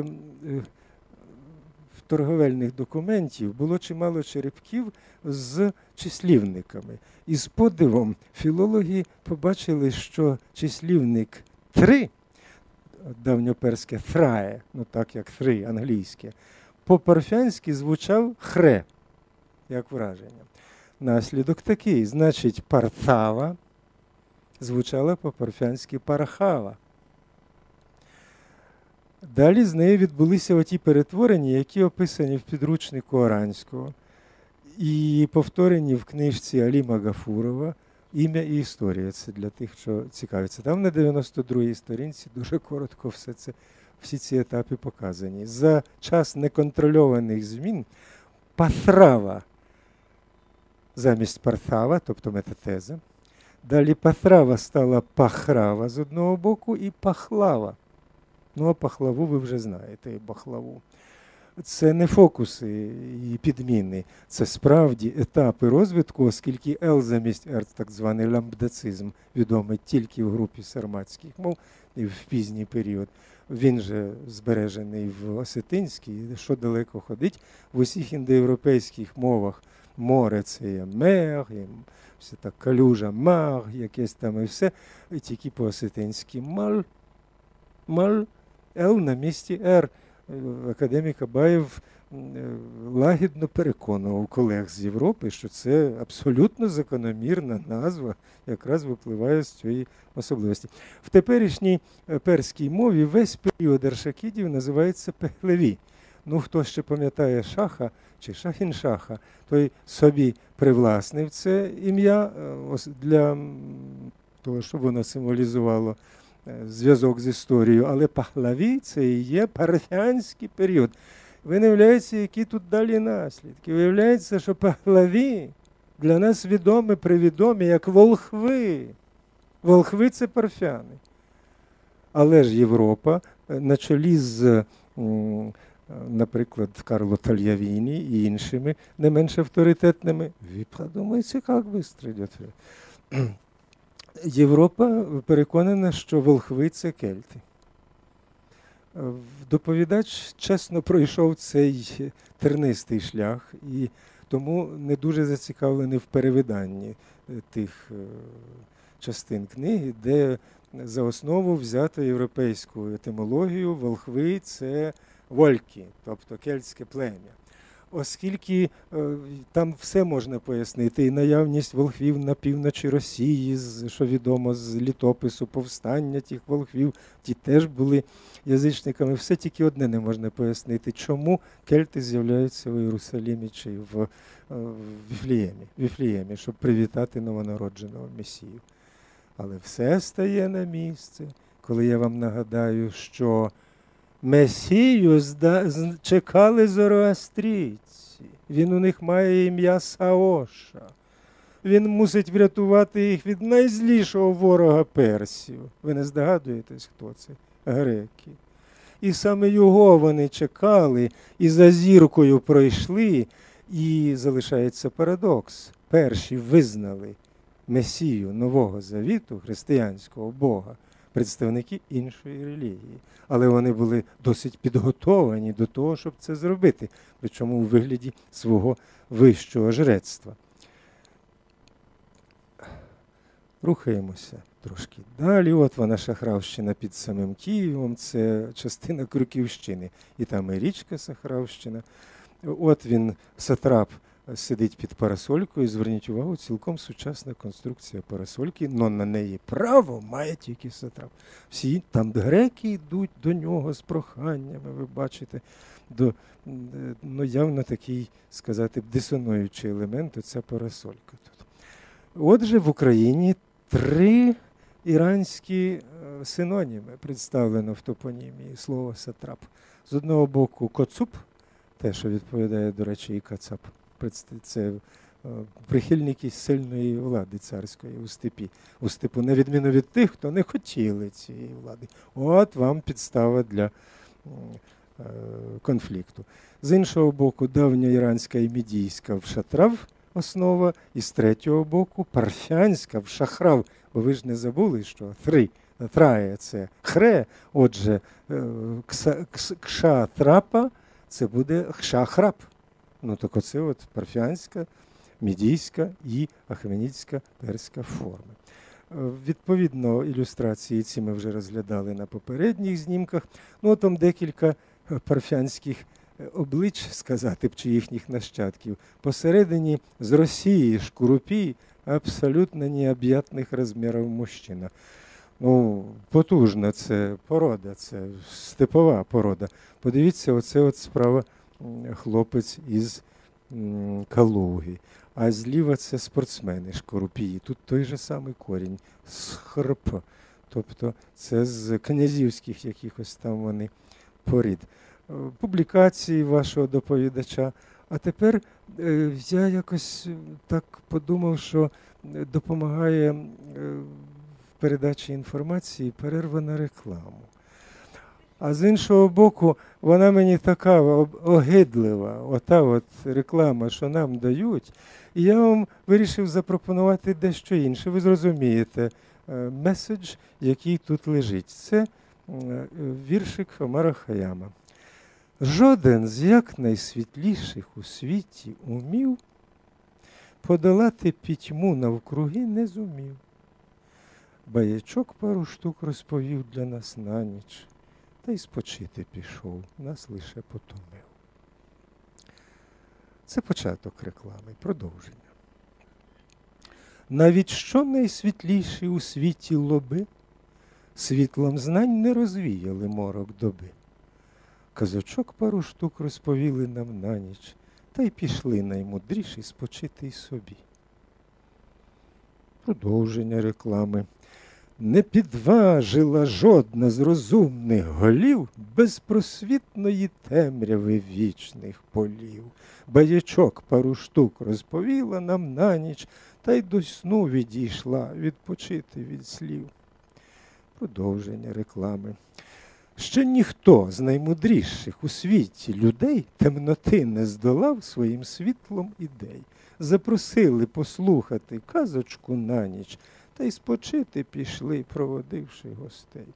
торговельних документів було чимало черепків з числівниками. І з подивом філологи побачили, що числівник три, давньоперське «тhrае», ну так як «три» англійське, по-парфянськи звучав «хре», як враження. Наслідок такий, значить, «партава» звучала по-парфянськи «пархава». Далі з нею відбулися оті перетворення, які описані в підручнику Оранського і повторені в книжці Аліма Гафурова «Ім'я і історія». Це для тих, хто цікавиться. Там на дев'яносто другій сторінці дуже коротко все це, всі ці етапи показані. За час неконтрольованих змін патрава замість партава, тобто метатеза. Далі патрава стала пахрава з одного боку і пахлава. Ну, а пахлаву ви вже знаєте, і бахлаву. Це не фокуси і підміни, це справді етапи розвитку, оскільки Л замість Р, так званий ламбдацизм, відомий тільки в групі сарматських мов і в пізній період. Він же збережений в осетинській, що далеко ходить, в усіх індоєвропейських мовах море – це є мер, і все так калюжа, мар, якесь там і все, і тільки по-осетинськи маль, маль, Л на місці Р. Академік Абаєв лагідно переконував колег з Європи, що це абсолютно закономірна назва, якраз випливає з цієї особливості. В теперішній перській мові весь період аршакідів називається Пехлеві. Ну, хто ще пам'ятає Шаха чи Шахін-Шаха, той собі привласнив це ім'я для того, щоб воно символізувало зв'язок з історією, але Пахлаві – це і є парфянський період. Виявляється, які тут далі наслідки. Виявляється, що Пахлаві для нас відомі, привідомі, як волхви. Волхви – це парфяни. Але ж Європа на чолі з, наприклад, Карло Тальявіні і іншими не менш авторитетними, ви подумайте, як швидко йде. Європа переконана, що волхви – це кельти. Доповідач чесно пройшов цей тернистий шлях і тому не дуже зацікавлений в перевиданні тих частин книги, де за основу взято європейську етимологію. Волхви – це вольки, тобто кельтське плем'я. оскільки е, там все можна пояснити, і наявність волхвів на півночі Росії, з, що відомо з літопису повстання тих волхвів, ті теж були язичниками. Все тільки одне не можна пояснити, чому кельти з'являються в Єрусалимі чи в, е, в Віфліємі, Віфліємі, щоб привітати новонародженого Месію. Але все стає на місце, коли я вам нагадаю, що Месію чекали зороастрійці. Він у них має ім'я Саоша. Він мусить врятувати їх від найзлішого ворога персів. Ви не здогадуєтесь, хто це? Греки. І саме його вони чекали, і за зіркою пройшли, і залишається парадокс. Перші визнали Месію Нового Завіту, християнського Бога, представники іншої релігії. Але вони були досить підготовані до того, щоб це зробити, причому у вигляді свого вищого жрецтва. Рухаємося трошки далі. От вона Шахравщина під самим Києвом, це частина Крюківщини. І там і річка Шахравщина. От він, сатрап, сидить під парасолькою, зверніть увагу, цілком сучасна конструкція парасольки, але на неї право має тільки сатрап. Всі там греки йдуть до нього з проханнями, ви бачите, до, ну, явно такий, сказати, дисонуючий елемент, оця парасолька тут. Отже, в Україні три іранські синоніми представлено в топонімії слова сатрап. З одного боку коцуп, те, що відповідає, до речі, і кацап. Це прихильники сильної влади царської у степі. У степу, на відміну від тих, хто не хотіли цієї влади. От вам підстава для е, конфлікту. З іншого боку, давня іранська і мідійська в шатрав основа, і з третього боку парфянська в шахрав. Бо ви ж не забули, що три, трає – це хре, отже, кса, кша трапа – це буде хша-храп. Ну, так оце от парфянська, мідійська і ахеменідська перська форми. Відповідно, ілюстрації ці ми вже розглядали на попередніх знімках. Ну, от там декілька парфянських облич, сказати б, чи їхніх нащадків. Посередині з Росії Шкурупій абсолютно необ'ятних розмірів мужчина. Ну, потужна це порода, це степова порода. Подивіться, оце от справа хлопець із Калуги. А зліва це спортсмени Шкурупії. Тут той же самий корінь – схрп. Тобто це з князівських якихось там вони порід. Публікації вашого доповідача. А тепер е, я якось так подумав, що допомагає е, в передачі інформації перерва на рекламу. А з іншого боку, вона мені така огидлива, ота от реклама, що нам дають. І я вам вирішив запропонувати дещо інше. Ви зрозумієте меседж, який тут лежить. Це віршик Омара Хаяма. Жоден з якнайсвітліших у світі умів подолати пітьму навкруги не зумів. Баячок пару штук розповів для нас на ніч, та й спочити пішов, нас лише потомив. Це початок реклами, продовження. Навіть що найсвітліші у світі лоби світлом знань не розвіяли морок доби. Казочок пару штук розповіли нам на ніч, та й пішли наймудріші спочити й собі. Продовження реклами. Не підважила жодна з розумних голів безпросвітної темряви вічних полів. Баячок пару штук розповіла нам на ніч, та й до сну відійшла відпочити від слів. Продовження реклами. Ще ніхто з наймудріших у світі людей темноти не здолав своїм світлом ідей. Запросили послухати казочку на ніч, та й спочити пішли, проводивши гостей.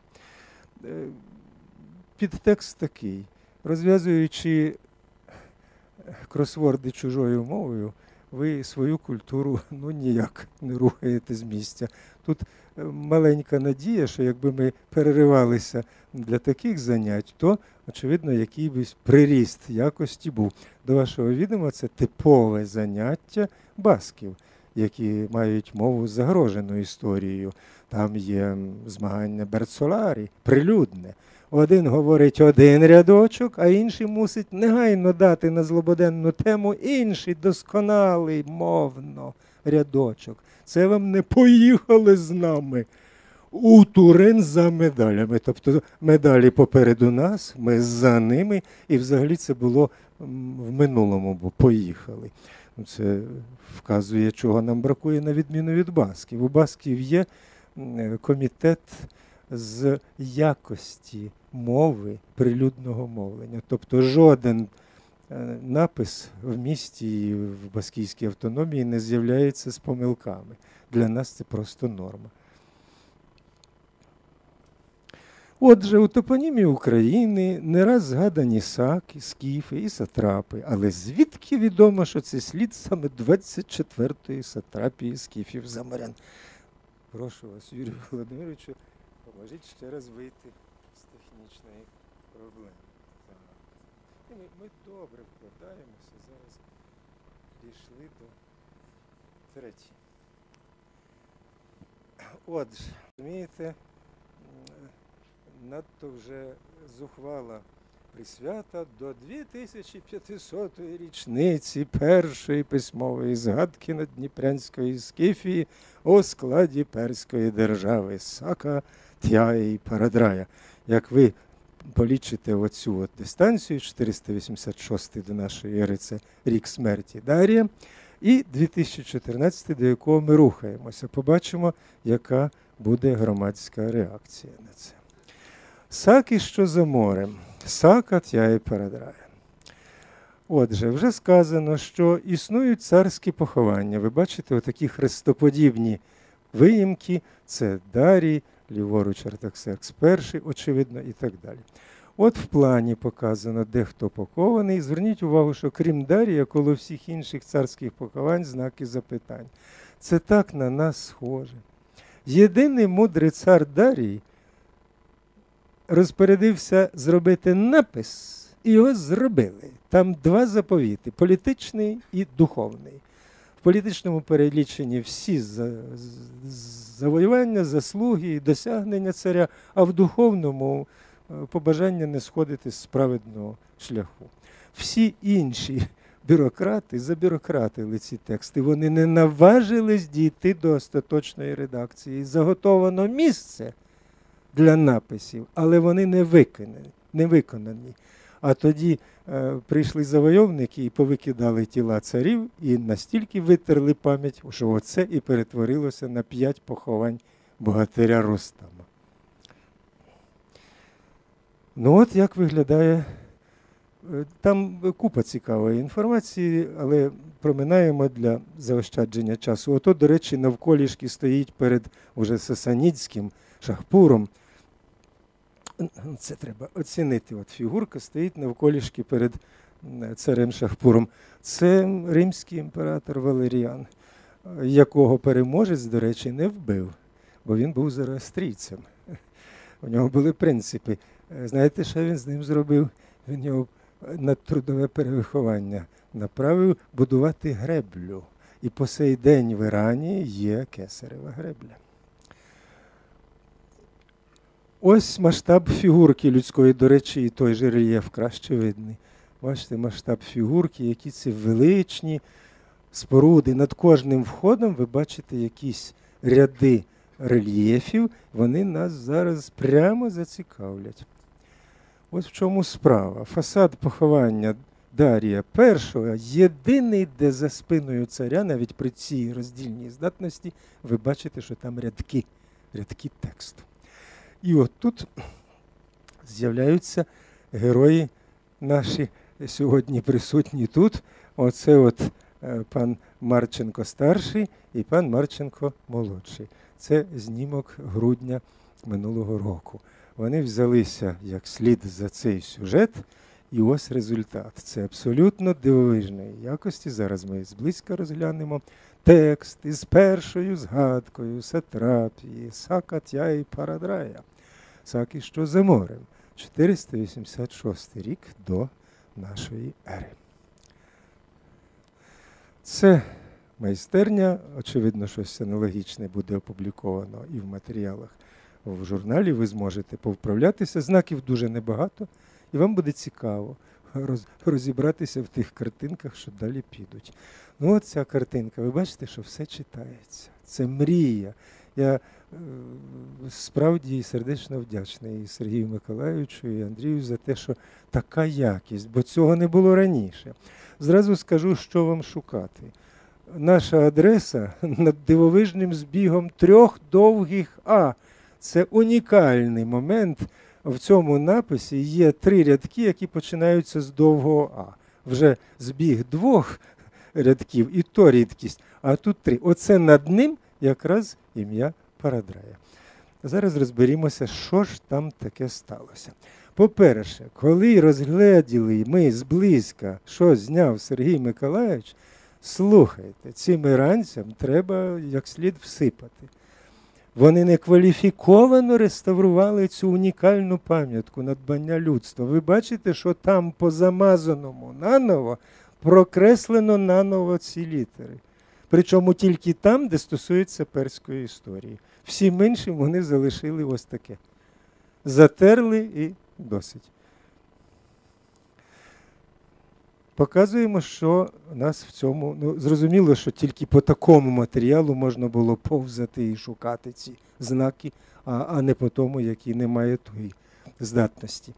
Підтекст такий. Розв'язуючи кросворди чужою мовою, ви свою культуру ну ніяк не рухаєте з місця. Тут маленька надія, що якби ми переривалися для таких занять, то, очевидно, якийсь приріст якості був. До вашого відома, це типове заняття басків, які мають мову загрожену історією. Там є змагання Берцоларі, прилюдне. Один говорить один рядочок, а інший мусить негайно дати на злободенну тему інший досконалий мовно рядочок. Це вам не поїхали з нами у Турин за медалями. Тобто медалі попереду нас, ми за ними, і взагалі це було в минулому, бо поїхали. Це вказує, чого нам бракує на відміну від басків. У басків є комітет з якості мови прилюдного мовлення. Тобто жоден напис в місті і в баскійській автономії не з'являється з помилками. Для нас це просто норма. Отже, у топонімі України не раз згадані саки, скіфи і сатрапи. Але звідки відомо, що це слід саме двадцять четвертої сатрапії скіфів заморян? Прошу вас, Юрію Володимировичу, поможіть ще раз вийти з технічної проблеми. Так. Ми, ми добре вкладаємося, зараз дійшли до третьої. Отже, розумієте, надто вже зухвала присвята до дві тисячі п'ятисотої річниці першої письмової згадки наддніпрянської скіфії у складі перської держави Сака, Тяї і Парадрая. Як ви полічите оцю от дистанцію, чотириста вісімдесят шостий до нашої ери, це рік смерті Дарія, і дві тисячі чотирнадцятий, до якого ми рухаємося. Побачимо, яка буде громадська реакція на це. Саки, що за морем. Сака, Тяї, Парадрая. Отже, вже сказано, що існують царські поховання. Ви бачите, отакі хрестоподібні виїмки. Це Дарій, ліворуч Артаксеркс перший, очевидно, і так далі. От в плані показано, де хто похований. Зверніть увагу, що крім Дарія, коло всіх інших царських поховань знаки запитань. Це так на нас схоже. Єдиний мудрий цар Дарій розпорядився зробити напис, і його зробили. Там два заповіти – політичний і духовний. В політичному переліченні всі завоювання, заслуги і досягнення царя, а в духовному побажання не сходити з праведного шляху. Всі інші бюрократи забюрократили ці тексти. Вони не наважились дійти до остаточної редакції. Заготовано місце для написів, але вони не виконані. Не виконані. А тоді е, прийшли завойовники і повикидали тіла царів і настільки витерли пам'ять, що оце і перетворилося на п'ять поховань богатиря Рустама. Ну от як виглядає, там купа цікавої інформації, але проминаємо для заощадження часу. Ото, до речі, навколішки стоїть перед уже Сасанідським Шахпуром. Це треба оцінити. От фігурка стоїть навколішки перед царем Шахпуром. Це римський імператор Валеріан, якого переможець, до речі, не вбив, бо він був зороастрійцем. У нього були принципи. Знаєте, що він з ним зробив? Він його на трудове перевиховання направив будувати греблю. І по сей день в Ірані є кесарева гребля. Ось масштаб фігурки людської, до речі, і той же рельєф краще видний. Бачите, масштаб фігурки, які це величні споруди. Над кожним входом ви бачите якісь ряди рельєфів, вони нас зараз прямо зацікавлять. Ось в чому справа. Фасад поховання Дарія І, єдиний, де за спиною царя, навіть при цій роздільній здатності, ви бачите, що там рядки, рядки тексту. І от тут з'являються герої наші сьогодні присутні тут. Оце от пан Марченко-старший і пан Марченко-молодший. Це знімок грудня минулого року. Вони взялися як слід за цей сюжет І ось результат. Це абсолютно дивовижної якості. Зараз ми зблизька розглянемо текст із першою згадкою сатрапії Сакатяї Парадрая. Саки, що за морем. чотириста вісімдесят шостий рік до нашої ери. Це майстерня, очевидно, щось аналогічне буде опубліковано і в матеріалах в журналі. Ви зможете повправлятися. Знаків дуже небагато, і вам буде цікаво роз, розібратися в тих картинках, що далі підуть. Ну от ця картинка, ви бачите, що все читається. Це мрія. Я е, справді сердечно вдячний і Сергію Миколайовичу, і Андрію за те, що така якість, бо цього не було раніше. Зразу скажу, що вам шукати. Наша адреса над дивовижним збігом трьох довгих «А». Це унікальний момент. В цьому написі є три рядки, які починаються з довгого «А». Вже збіг двох рядків, і то рідкість, а тут три. Оце над ним якраз ім'я Парадрая. Зараз розберімося, що ж там таке сталося. По-перше, коли розгляділи ми зблизька, що зняв Сергій Миколайович, слухайте, цим іранцям треба як слід всипати. Вони некваліфіковано реставрували цю унікальну пам'ятку надбання людства. Ви бачите, що там по замазаному наново прокреслено наново ці літери. Причому тільки там, де стосується перської історії. Всім іншим вони залишили ось таке. Затерли і досить. Показуємо, що нас в цьому, ну, зрозуміло, що тільки по такому матеріалу можна було повзати і шукати ці знаки, а, а не по тому, які не має тої здатності.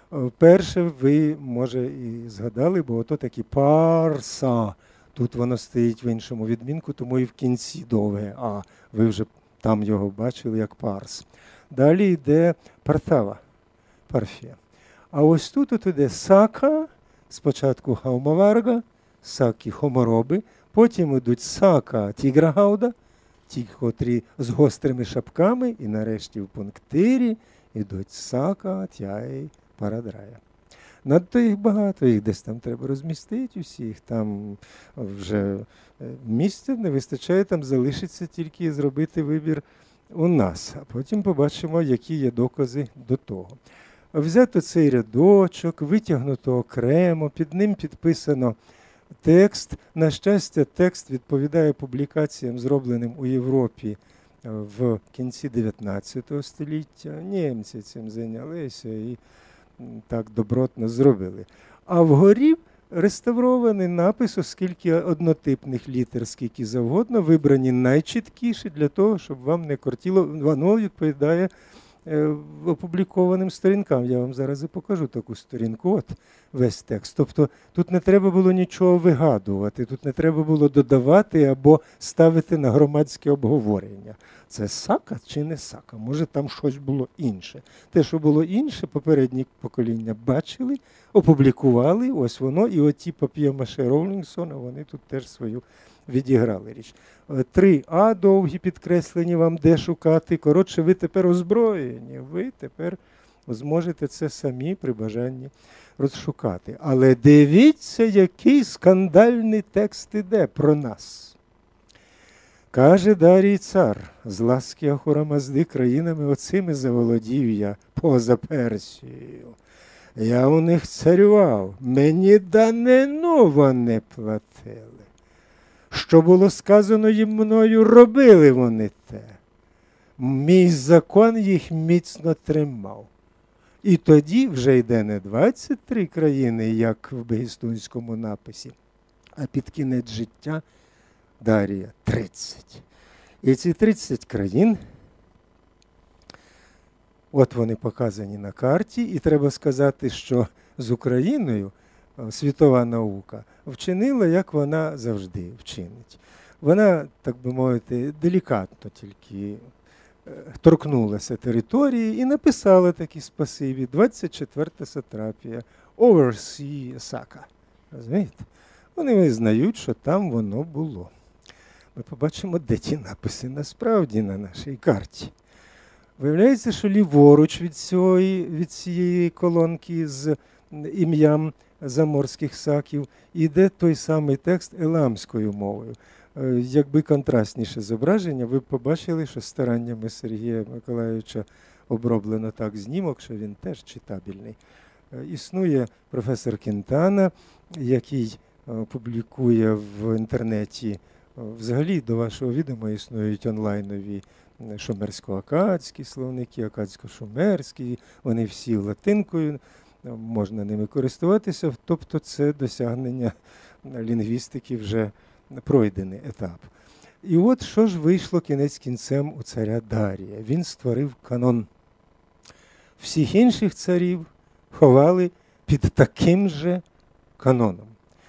Перше, ви, може, і згадали, бо ото такі парса. Тут воно стоїть в іншому відмінку, тому і в кінці довге А. Ви вже там його бачили як парс. Далі йде партава, парфія. А ось тут от іде сака, спочатку хаумаварга, сакі хомороби, потім йдуть сака тіграгауда, ті, котрі з гострими шапками, і нарешті в пунктирі йдуть сака тяї Парадрая. Надто їх багато, їх десь там треба розмістити усіх, там вже місця не вистачає, там залишиться тільки зробити вибір у нас. А потім побачимо, які є докази до того. Взято цей рядочок, витягнуто окремо, під ним підписано текст. На щастя, текст відповідає публікаціям, зробленим у Європі в кінці дев'ятнадцятого століття. Німці цим зайнялися і так добротно зробили. А вгорі реставрований напис, оскільки однотипних літер скільки завгодно, вибрані найчіткіші для того, щоб вам не кортіло. Воно відповідає е, опублікованим сторінкам. Я вам зараз і покажу таку сторінку, от весь текст. Тобто тут не треба було нічого вигадувати, тут не треба було додавати або ставити на громадське обговорення. Це сака чи не сака? Може там щось було інше. Те, що було інше, попередні покоління бачили, опублікували, ось воно, і оті пап'є-маше Роулінгсона, вони тут теж свою відіграли річ. Три А довгі підкреслені вам де шукати. Коротше, ви тепер озброєні, ви тепер зможете це самі при бажанні розшукати. Але дивіться, який скандальний текст іде про нас. Каже Дарій цар, з ласки Ахура-Мазди країнами оцими заволодів я поза Персією. Я у них царював, мені данину вони платили. Що було сказано їм мною, робили вони те. Мій закон їх міцно тримав. І тоді вже йде не двадцять три країни, як в бегістунському написі, а під кінець життя Дарія тридцять. І ці тридцять країн, от вони показані на карті, і треба сказати, що з Україною світова наука вчинила, як вона завжди вчинить. Вона, так би мовити, делікатно тільки торкнулася території і написала такі спасибі. двадцять четверта сатрапія, Oversea Сака. Розумієте? Вони визнають, що там воно було. Ми побачимо, де ті написи насправді на нашій карті. Виявляється, що ліворуч від цієї, від цієї колонки з ім'ям заморських саків, іде той самий текст еламською мовою. Якби контрастніше зображення, ви б побачили, що стараннями Сергія Миколайовича оброблено так знімок, що він теж читабельний. Існує професор Кентана, який публікує в інтернеті, взагалі до вашого відома існують онлайнові шумерсько-акадські словники, акадсько-шумерські, вони всі латинкою, можна ними користуватися, тобто це досягнення лінгвістики вже пройдений етап. І от що ж вийшло кінець кінцем у царя Дарія. Він створив канон. Всіх інших царів ховали під таким же каноном.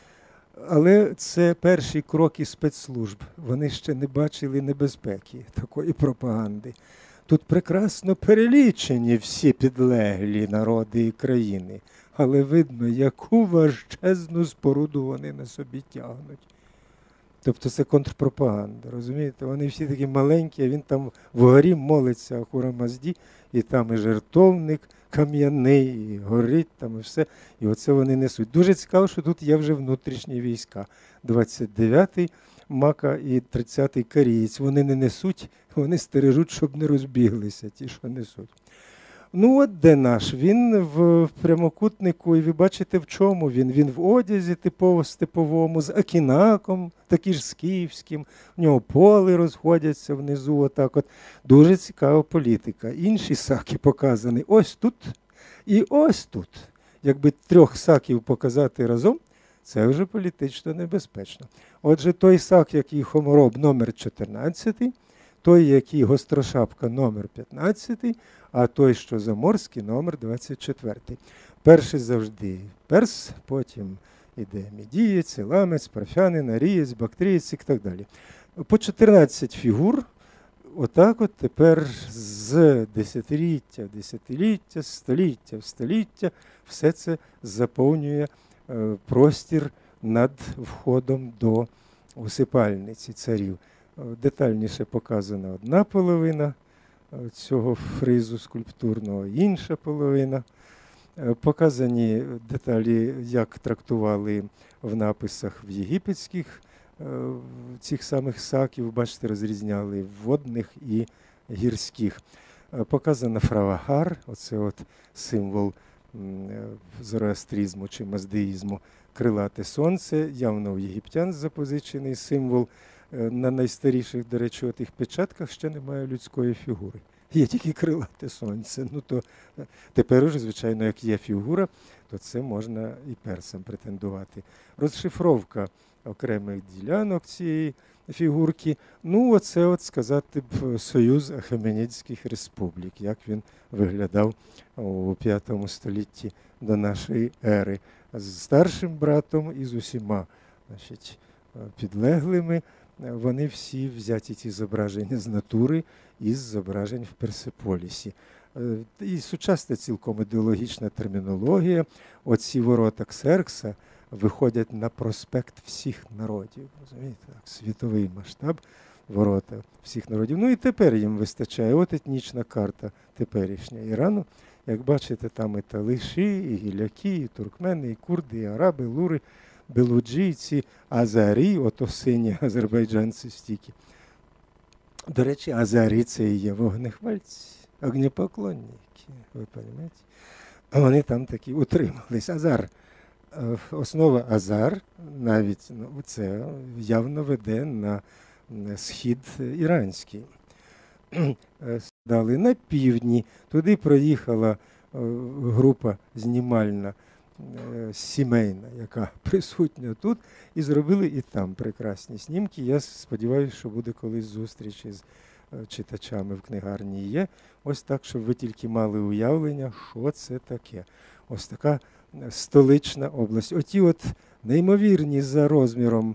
Але це перші кроки спецслужб. Вони ще не бачили небезпеки такої пропаганди. Тут прекрасно перелічені всі підлеглі народи і країни. Але видно, яку важчезну споруду вони на собі тягнуть. Тобто це контрпропаганда, розумієте? Вони всі такі маленькі, а він там вгорі молиться Ахура Мазді, і там і жертовник кам'яний, і горить там, і все. І оце вони несуть. Дуже цікаво, що тут є вже внутрішні війська. двадцять дев'ятий Мака і тридцятий Карієць. Вони не несуть, вони стережуть, щоб не розбіглися ті, що несуть. Ну от де наш? Він в прямокутнику, і ви бачите, в чому він. Він в одязі типово степовому, з акінаком, такий ж скіфським. В нього поли розходяться внизу, отак от. Дуже цікава політика. Інші саки показані ось тут і ось тут. Якби трьох саків показати разом, це вже політично небезпечно. Отже, той сак, який хомороб номер чотирнадцятий, той, який гострошапка номер п'ятнадцятий, а той, що заморський, номер двадцять четвертий. Перший завжди перс, потім іде мідієць, еламець, парфянин, арієць, бактрієць і так далі. По чотирнадцять фігур, отак от тепер з десятиліття в десятиліття, століття в століття, все це заповнює е, простір над входом до усипальниці царів. Детальніше показана одна половина цього фризу скульптурного, інша половина. Показані деталі, як трактували в написах в єгипетських цих самих саків, бачите, розрізняли водних і гірських. Показана фравагар, оце от символ зороастризму чи маздеїзму, крилате сонце, явно у єгиптян запозичений символ. На найстаріших, до речі, отих печатках ще немає людської фігури. Є тільки крилате сонце. Ну, то тепер уже, звичайно, як є фігура, то це можна і персам претендувати. Розшифровка окремих ділянок цієї фігурки. Ну, оце, от сказати б, Союз Ахеменідських республік, як він виглядав у п'ятому столітті до нашої ери. З старшим братом і з усіма, значить, підлеглими. Вони всі взяті ці зображення з натури із зображень в Персеполісі. І сучасна цілком ідеологічна термінологія. Оці ворота Ксеркса виходять на проспект всіх народів. Розумієте? Так, світовий масштаб ворота всіх народів. Ну і тепер їм вистачає. От етнічна карта теперішня Ірану. Як бачите, там і талиші, і гіляки, і туркмени, і курди, і араби, лури, белуджійці, азарі, ото сині азербайджанці стільки. До речі, азарі – це і є вогнехвальці, огнепоклонники, ви розумієте? А вони там такі утримались. Азар, основа азар, навіть ну, це явно веде на схід іранський. Далі на півдні, туди проїхала група знімальна, сімейна, яка присутня тут, і зробили і там прекрасні знімки. Я сподіваюся, що буде колись зустріч із читачами в книгарні є. Ось так, щоб ви тільки мали уявлення, що це таке. Ось така столична область. Оті от неймовірні за розміром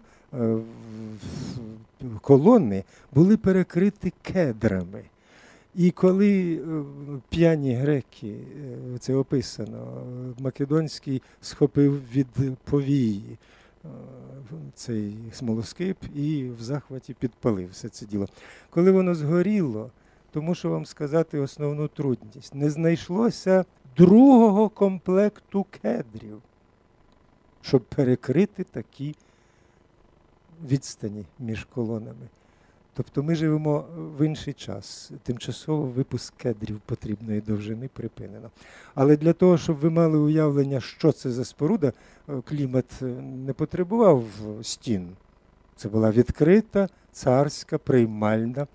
колони були перекриті кедрами. І коли п'яні греки, це описано, Македонський схопив від повії цей смолоскип і в захваті підпалив все це діло. Коли воно згоріло, то мушу вам сказати основну трудність. Не знайшлося другого комплекту кедрів, щоб перекрити такі відстані між колонами. Тобто ми живемо в інший час. Тимчасово випуск кедрів потрібної довжини припинено. Але для того, щоб ви мали уявлення, що це за споруда, клімат не потребував стін. Це була відкрита, царська, приймальна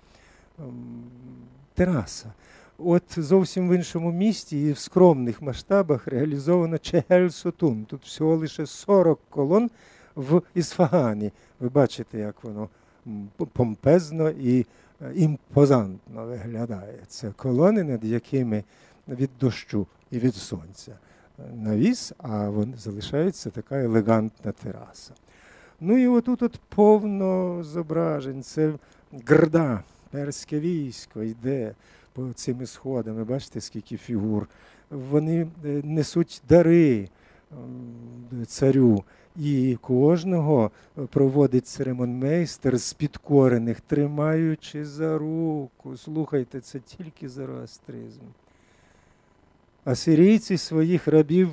тераса. От зовсім в іншому місті і в скромних масштабах реалізовано Чегель-Сотун. Тут всього лише сорок колон в Ісфагані. Ви бачите, як воно помпезно і імпозантно виглядає. Це колони, над якими від дощу і від сонця навіс, а вон залишається така елегантна тераса. Ну і отут от повно зображень. Це Грда, перське військо йде по цими сходами. Бачите, скільки фігур. Вони несуть дари царю. І кожного проводить церемонмейстер з підкорених, тримаючи за руку. Слухайте, це тільки зороастризм. Асирійці своїх рабів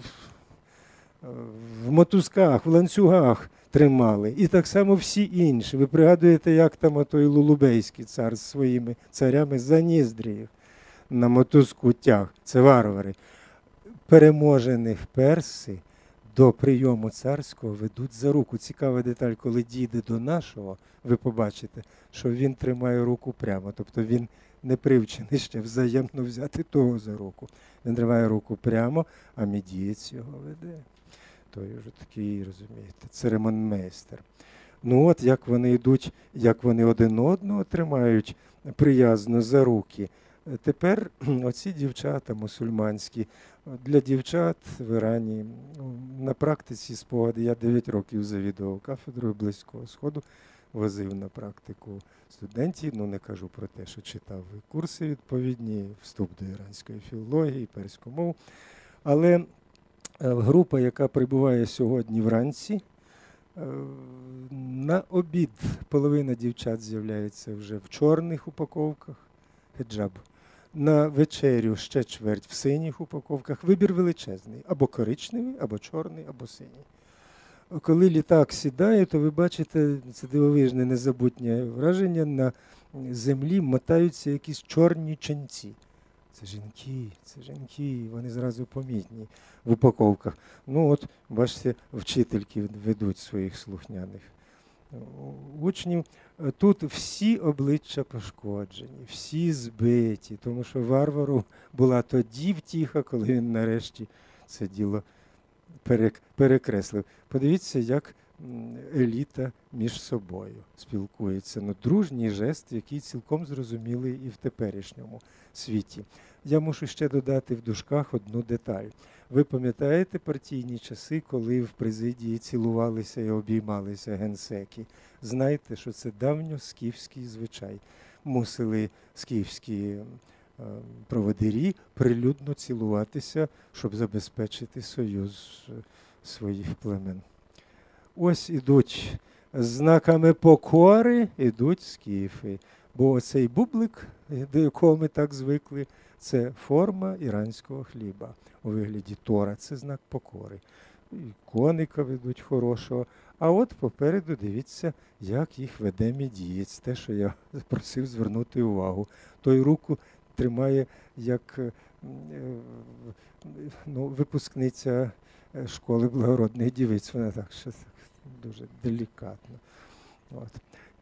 в мотузках, в ланцюгах тримали. І так само всі інші. Ви пригадуєте, як там отой Лулубейський цар з своїми царями за ніздрі їх на мотузку тяг. Це варвари. Переможених перси до прийому царського ведуть за руку. Цікава деталь, коли дійде до нашого, ви побачите, що він тримає руку прямо. Тобто він не привчений ще взаємно взяти того за руку. Він тримає руку прямо, а медієць його веде. Той вже такий, розумієте, церемонмейстер. Ну от, як вони йдуть, як вони один одного тримають приязно за руки. Тепер оці дівчата мусульманські, для дівчат в Ірані на практиці спогади, я дев'ять років завідував кафедрою Близького Сходу, возив на практику студентів, ну не кажу про те, що читав курси відповідні, вступ до іранської філології, перську мову. Але група, яка прибуває сьогодні вранці, на обід половина дівчат з'являється вже в чорних упаковках, хеджаб. На вечерю ще чверть в синіх упаковках. Вибір величезний. Або коричневий, або чорний, або синій. Коли літак сідає, то ви бачите, це дивовижне, незабутнє враження, на землі мотаються якісь чорні ченці. Це жінки, це жінки, вони зразу помітні в упаковках. Ну от, бачите, вчительки ведуть своїх слухняних учнів. Тут всі обличчя пошкоджені, всі збиті, тому що варвару була тоді втіха, коли він нарешті це діло перекреслив. Подивіться, як еліта між собою спілкується. Ну, дружній жест, який цілком зрозумілий і в теперішньому світі. Я мушу ще додати в дужках одну деталь. Ви пам'ятаєте партійні часи, коли в президії цілувалися і обіймалися генсеки? Знайте, що це давньоскіфський звичай. Мусили скіфські е, проводирі прилюдно цілуватися, щоб забезпечити союз своїх племен. Ось ідуть знаками покори, ідуть скіфи. Бо оцей бублик, до якого ми так звикли, це форма іранського хліба у вигляді тора. Це знак покори. І коника ведуть хорошого. А от попереду дивіться, як їх веде медієць. Те, що я просив звернути увагу. Той руку тримає як ну, випускниця школи благородних дівиць. Вона так, що так дуже делікатно. От.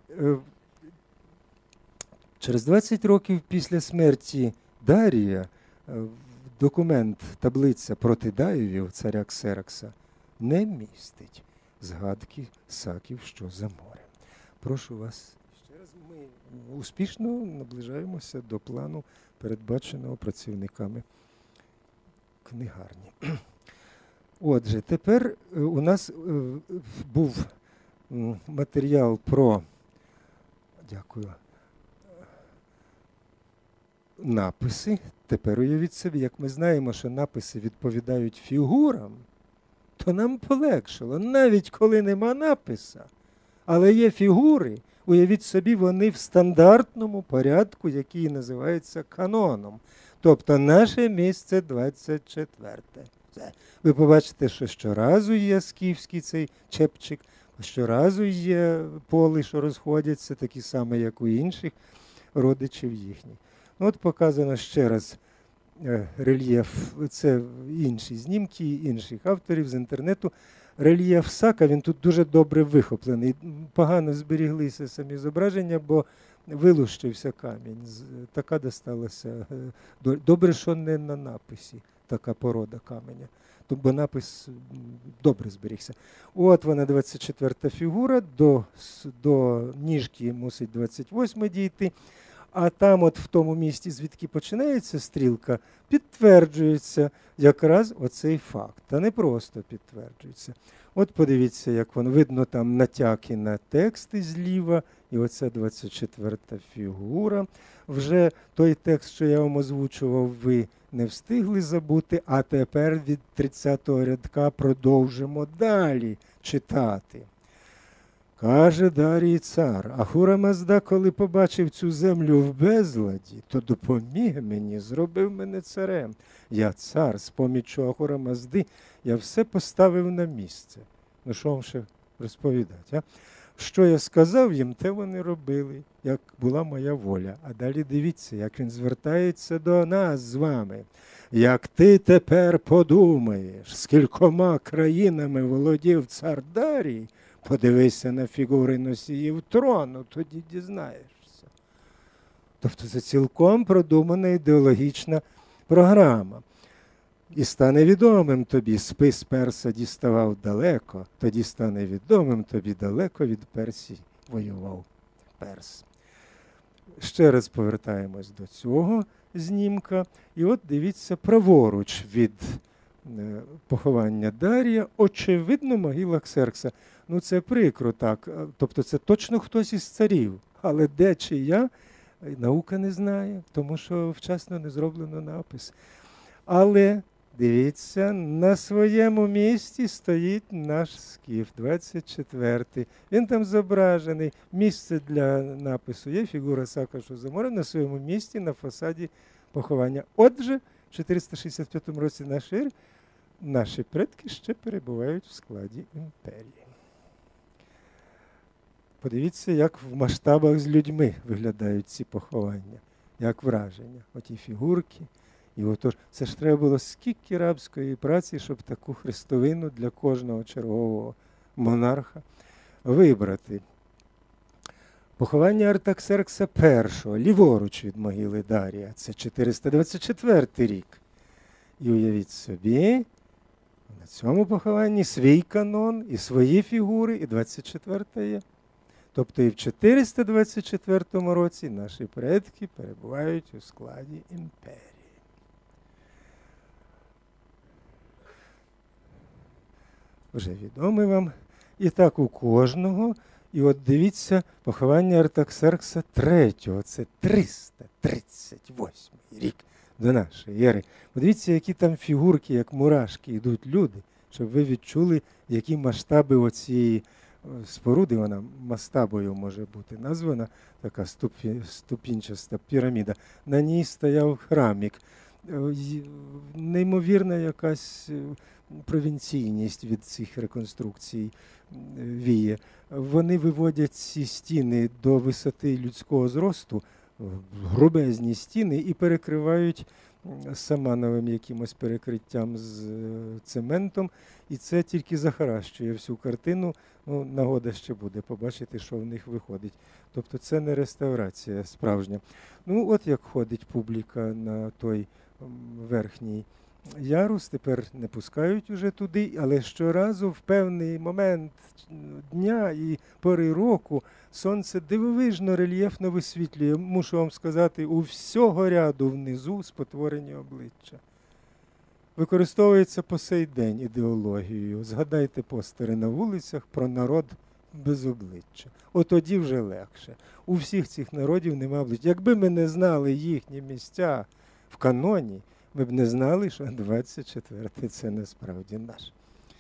Через двадцять років після смерті Дарія документ, таблиця проти Даєвів, царя Ксеракса, не містить згадки саків, що за морем. Прошу вас, ще раз, ми успішно наближаємося до плану, передбаченого працівниками книгарні. Отже, тепер у нас був матеріал про, дякую, написи. Тепер уявіть собі, як ми знаємо, що написи відповідають фігурам, то нам полегшило, навіть коли нема написа, але є фігури, уявіть собі, вони в стандартному порядку, який називається каноном. Тобто наше місце двадцять четверте. Все. Ви побачите, що щоразу є скіфський цей чепчик, щоразу є поли, що розходяться, такі самі, як у інших родичів їхніх. Ну, от показано ще раз рельєф, це інші знімки інших авторів з інтернету. Рельєф Сака, він тут дуже добре вихоплений. Погано зберіглися самі зображення, бо вилущився камінь. Така досталася. Добре, що не на написі така порода каменя. Бо напис добре зберігся. От вона, двадцять четверта фігура, до, до ніжки мусить двадцять восьма дійти. А там от в тому місці, звідки починається стрілка, підтверджується якраз оцей факт. Та не просто підтверджується. От подивіться, як воно. Видно там натяки на тексти зліва. І оця двадцять четверта фігура. Вже той текст, що я вам озвучував, ви не встигли забути. А тепер від тридцятого рядка продовжимо далі читати. Каже Дарій цар: Ахура Мазда, коли побачив цю землю в безладі, то допоміг мені, зробив мене царем. Я цар, з поміччю Ахура Мазди, я все поставив на місце. Ну що вам ще розповідати, а? Що я сказав їм, те вони робили, як була моя воля. А далі дивіться, як він звертається до нас з вами. Як ти тепер подумаєш, скількома країнами володів цар Дарій, подивися на фігури носіїв трону, тоді дізнаєшся. Тобто це цілком продумана ідеологічна програма. І стане відомим тобі, спис Перса діставав далеко, тоді стане відомим тобі, далеко від Персії воював Перс. Ще раз повертаємось до цього знімка. І от дивіться, праворуч від поховання Дарія, очевидно, могила Ксеркса. Ну це прикро так, тобто це точно хтось із царів, але де чия, наука не знає, тому що вчасно не зроблено напис. Але дивіться, на своєму місці стоїть наш скіф, двадцять четвертий. Він там зображений. Місце для напису є, фігура Сака Шузамора на своєму місці на фасаді поховання. Отже, в чотириста шістдесят п'ятому році нашої ери наші предки ще перебувають в складі імперії. Подивіться, як в масштабах з людьми виглядають ці поховання, як враження. Оті фігурки. І отож, це ж треба було скільки рабської праці, щоб таку хрестовину для кожного чергового монарха вибрати. Поховання Артаксеркса першого, ліворуч від могили Дарія, це чотириста двадцять четвертий рік. І уявіть собі, на цьому похованні свій канон, і свої фігури, і двадцять четверта є. Тобто і в чотириста двадцять четвертому році наші предки перебувають у складі імперії. Вже відомий вам. І так у кожного. І от дивіться, поховання Артаксеркса третього. Це триста тридцять восьмий рік до нашої ери. Подивіться, які там фігурки, як мурашки, йдуть люди, щоб ви відчули, які масштаби оцієї споруди, вона мастабою може бути названа, така ступі, ступінчаста піраміда. На ній стояв храмік. Неймовірна якась провінційність від цих реконструкцій віє. Вони виводять ці стіни до висоти людського зросту, грубезні стіни, і перекривають самановим якимось перекриттям з цементом. І це тільки захаращує всю картину. Ну, нагода ще буде побачити, що в них виходить. Тобто це не реставрація справжня. Ну, от як ходить публіка на той верхній ярус, тепер не пускають уже туди, але щоразу в певний момент дня і пори року сонце дивовижно рельєфно висвітлює, мушу вам сказати, у всього ряду внизу спотворені обличчя. Використовується по сей день ідеологією. Згадайте постери на вулицях про народ без обличчя. От тоді вже легше. У всіх цих народів нема обличчя. Якби ми не знали їхні місця в каноні, ми б не знали, що двадцять четвертий це насправді наш.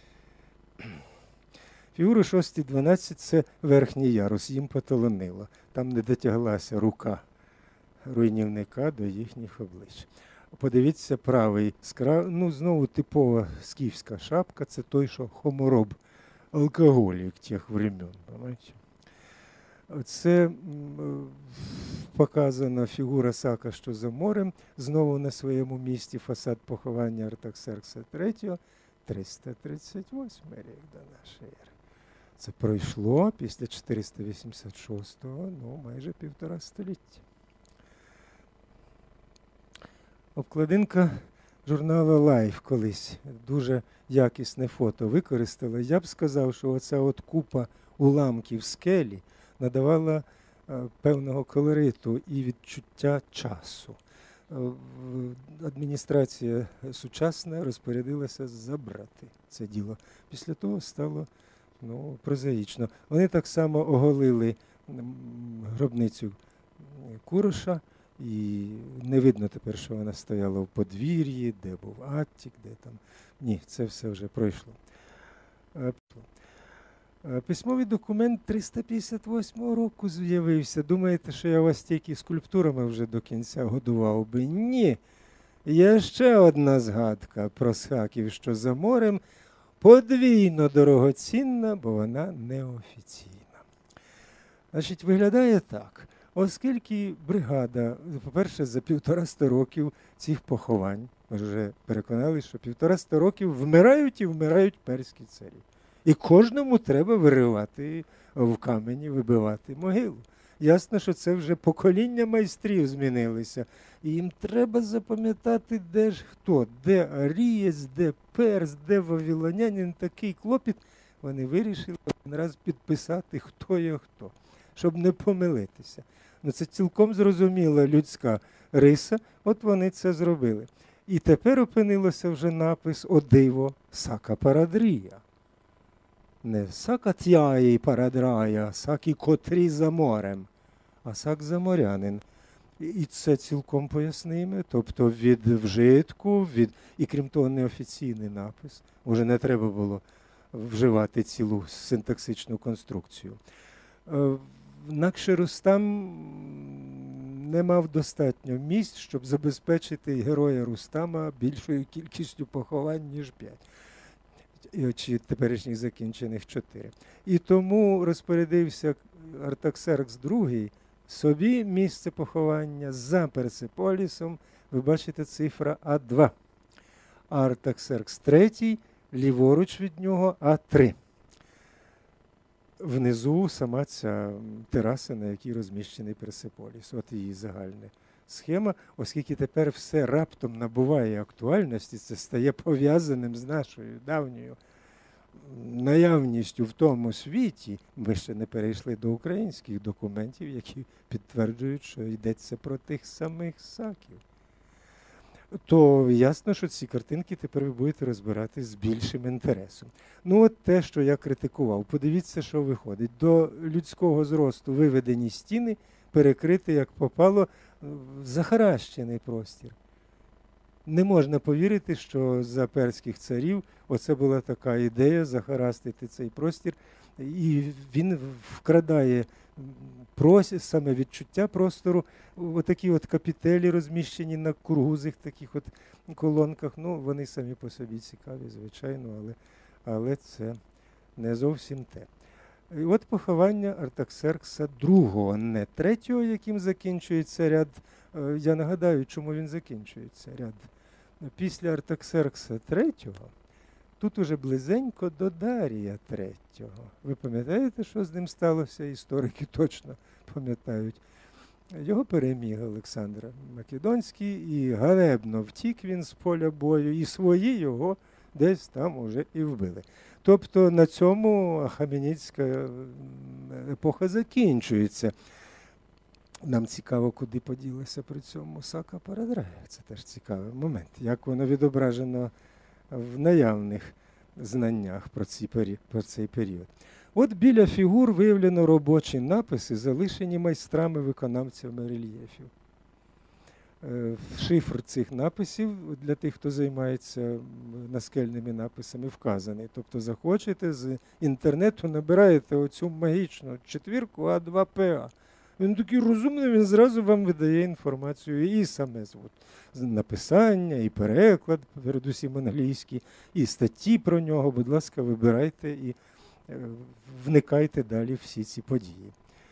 Фігури шостий дванадцятий це верхній ярус, їм потолонило. Там не дотяглася рука руйнівника до їхніх облич. Подивіться, правий, скра... ну, знову типова скіфська шапка, це той, що хомороб, алкоголік тих времен, понимаете? Це м, показана фігура Сака, що за морем, знову на своєму місці фасад поховання Артаксеркса третього, триста тридцять восьмий рік до нашої ери. Це пройшло після чотириста вісімдесят шостого, ну, майже півтора століття. Обкладинка журналу Life колись дуже якісне фото використала. Я б сказав, що оця от купа уламків скелі надавала е, певного колориту і відчуття часу. Е, адміністрація сучасна розпорядилася забрати це діло. Після того стало ну, прозаїчно. Вони так само оголили м, гробницю Куроша, і не видно тепер, що вона стояла в подвір'ї, де був Аттік, де там. Ні, це все вже пройшло. Е, Письмовий документ триста п'ятдесят восьмого року з'явився. Думаєте, що я вас тільки скульптурами вже до кінця годував би? Ні. Є ще одна згадка про саків, що за морем подвійно дорогоцінна, бо вона неофіційна. Значить, виглядає так. Оскільки бригада, по-перше, за півтораста років цих поховань, ми вже переконали, що півтораста років вмирають і вмирають перські царі. І кожному треба виривати в камені, вибивати могилу. Ясно, що це вже покоління майстрів змінилися. І їм треба запам'ятати, де ж хто, де арієць, де перс, де вавилонянин. Такий клопіт. Вони вирішили один раз підписати, хто є хто, щоб не помилитися. Ну, це цілком зрозуміла людська риса, от вони це зробили. І тепер опинилося вже напис «О диво, Сака Парадрія». Не Сака тяї Парадрая, Сакі котрі за морем, а Сак заморянин. І це цілком пояснимо, тобто від вжитку, від... і крім того неофіційний напис. Уже не треба було вживати цілу синтаксичну конструкцію. Інакше Рустам не мав достатньо місць, щоб забезпечити героя Рустама більшою кількістю поховань, ніж п'ять. Чи теперішніх закінчених чотири. І тому розпорядився Артаксеркс другий собі місце поховання за Персеполісом. Ви бачите цифра А два. А Артаксеркс третій ліворуч від нього А три. Внизу сама ця тераса, на якій розміщений Персеполіс. От її загальна схема, оскільки тепер все раптом набуває актуальності, це стає пов'язаним з нашою давньою наявністю в тому світі. Ми ще не перейшли до українських документів, які підтверджують, що йдеться про тих самих саків. То ясно, що ці картинки тепер ви будете розбирати з більшим інтересом. Ну от те, що я критикував. Подивіться, що виходить. До людського зросту виведені стіни, перекрити, як попало, захаращений простір. Не можна повірити, що за перських царів оце була така ідея захарастити цей простір. І він вкрадає простір, саме відчуття простору. Отакі от капітелі розміщені на кургузих таких от колонках. Ну, вони самі по собі цікаві, звичайно, але, але це не зовсім те. І от поховання Артаксеркса другого, не третього, яким закінчується ряд. Я нагадаю, чому він закінчується ряд. Після Артаксеркса третього, тут уже близенько до Дарія третього. Ви пам'ятаєте, що з ним сталося? Історики точно пам'ятають. Його переміг Олександр Македонський, і ганебно втік він з поля бою, і свої його десь там уже і вбили. Тобто на цьому ахаменідська епоха закінчується. Нам цікаво, куди поділася при цьому Сака Парадрая. Це теж цікавий момент. Як воно відображено в наявних знаннях про цей період. Про цей період. От біля фігур виявлено робочі написи, залишені майстрами-виконавцями рельєфів. Шифр цих написів для тих, хто займається наскельними написами, вказаний. Тобто захочете з інтернету, набираєте оцю магічну четвірку А два П А. Він такий розумний, він зразу вам видає інформацію. І саме от, написання, і переклад, передусім англійський, і статті про нього. Будь ласка, вибирайте і е, вникайте далі в всі ці події.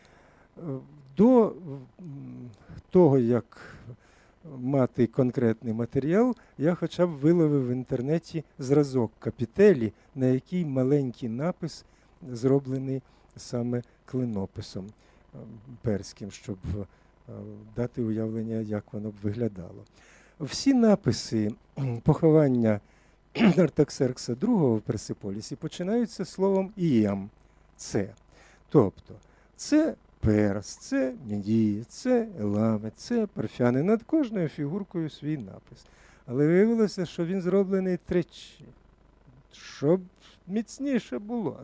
До того, як мати конкретний матеріал, я хоча б виловив в інтернеті зразок капітелі, на який маленький напис зроблений саме клинописом перським, щоб дати уявлення, як воно б виглядало. Всі написи поховання Артаксеркса другого в Персеполісі починаються словом «іам» – «це». Тобто, це Перс, це Медії, це Елами, це Парфяни. Над кожною фігуркою свій напис. Але виявилося, що він зроблений тричі, щоб міцніше було.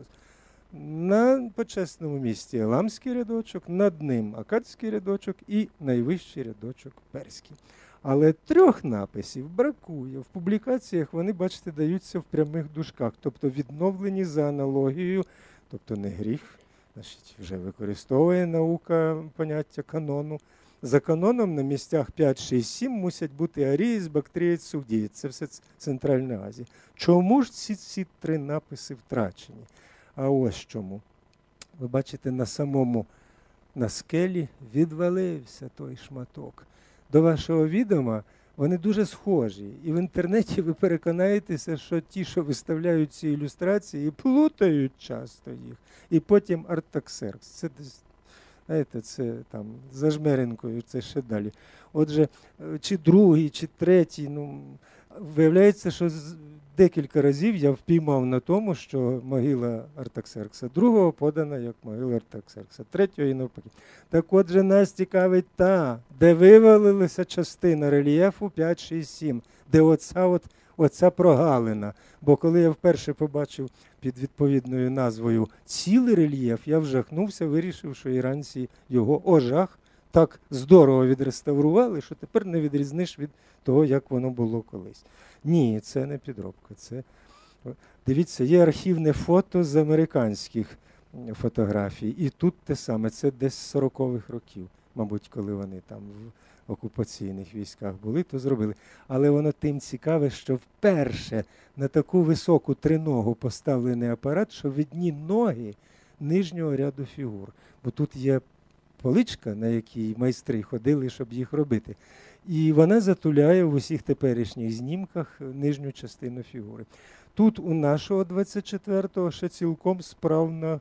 На почесному місці еламський рядочок, над ним акадський рядочок і найвищий рядочок перський. Але трьох написів бракує. В публікаціях вони, бачите, даються в прямих дужках, тобто відновлені за аналогією, тобто не гріх, значить, вже використовує наука поняття канону. За каноном на місцях п'ять, шість, сім мусять бути арієць, бактрієць, сухдієць. Це все Центральна Азія. Чому ж ці, ці три написи втрачені? А ось чому. Ви бачите, на самому, на скелі відвалився той шматок. До вашого відома вони дуже схожі. І в інтернеті ви переконаєтеся, що ті, що виставляють ці ілюстрації, плутають часто їх. І потім Артаксеркс. Це, знаєте, це там за Жмеренкою, це ще далі. Отже, чи другий, чи третій, ну, виявляється, що декілька разів я впіймав на тому, що могила Артаксеркса другого подана як могила Артаксеркса третього і навпаки. Так отже, нас цікавить та, де вивалилася частина рельєфу п'ять, шість, сім, де оця, от, оця прогалина. Бо коли я вперше побачив під відповідною назвою цілий рельєф, я вжахнувся, вирішив, що іранці його ожах так здорово відреставрували, що тепер не відрізниш від того, як воно було колись. Ні, це не підробка. Це... Дивіться, є архівне фото з американських фотографій. І тут те саме, це десь з сорокових років, мабуть, коли вони там в окупаційних військах були, то зробили. Але воно тим цікаве, що вперше на таку високу триногу поставлений апарат, що видні ноги нижнього ряду фігур. Бо тут є поличка, на якій майстри ходили, щоб їх робити. І вона затуляє в усіх теперішніх знімках нижню частину фігури. Тут у нашого двадцять четвертого ще цілком справна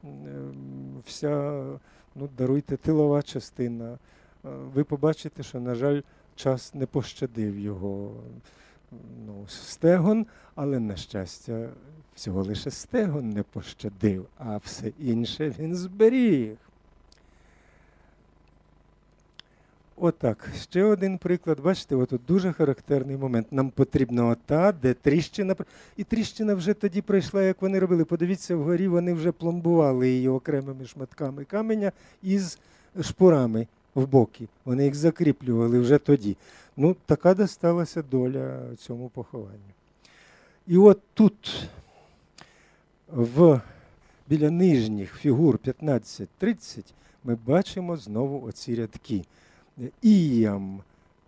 вся, ну, даруйте, тилова частина. Ви побачите, що, на жаль, час не пощадив його, ну, стегон, але, на щастя, всього лише стегон не пощадив, а все інше він зберіг. Отак, ще один приклад. Бачите, отут дуже характерний момент. Нам потрібна ота, де тріщина. І тріщина вже тоді пройшла, як вони робили. Подивіться, вгорі вони вже пломбували її окремими шматками каменя із шпурами в боки. Вони їх закріплювали вже тоді. Ну, така досталася доля цьому похованню. І от тут, в, біля нижніх фігур п'ятнадцять тридцять, ми бачимо знову оці рядки. Іям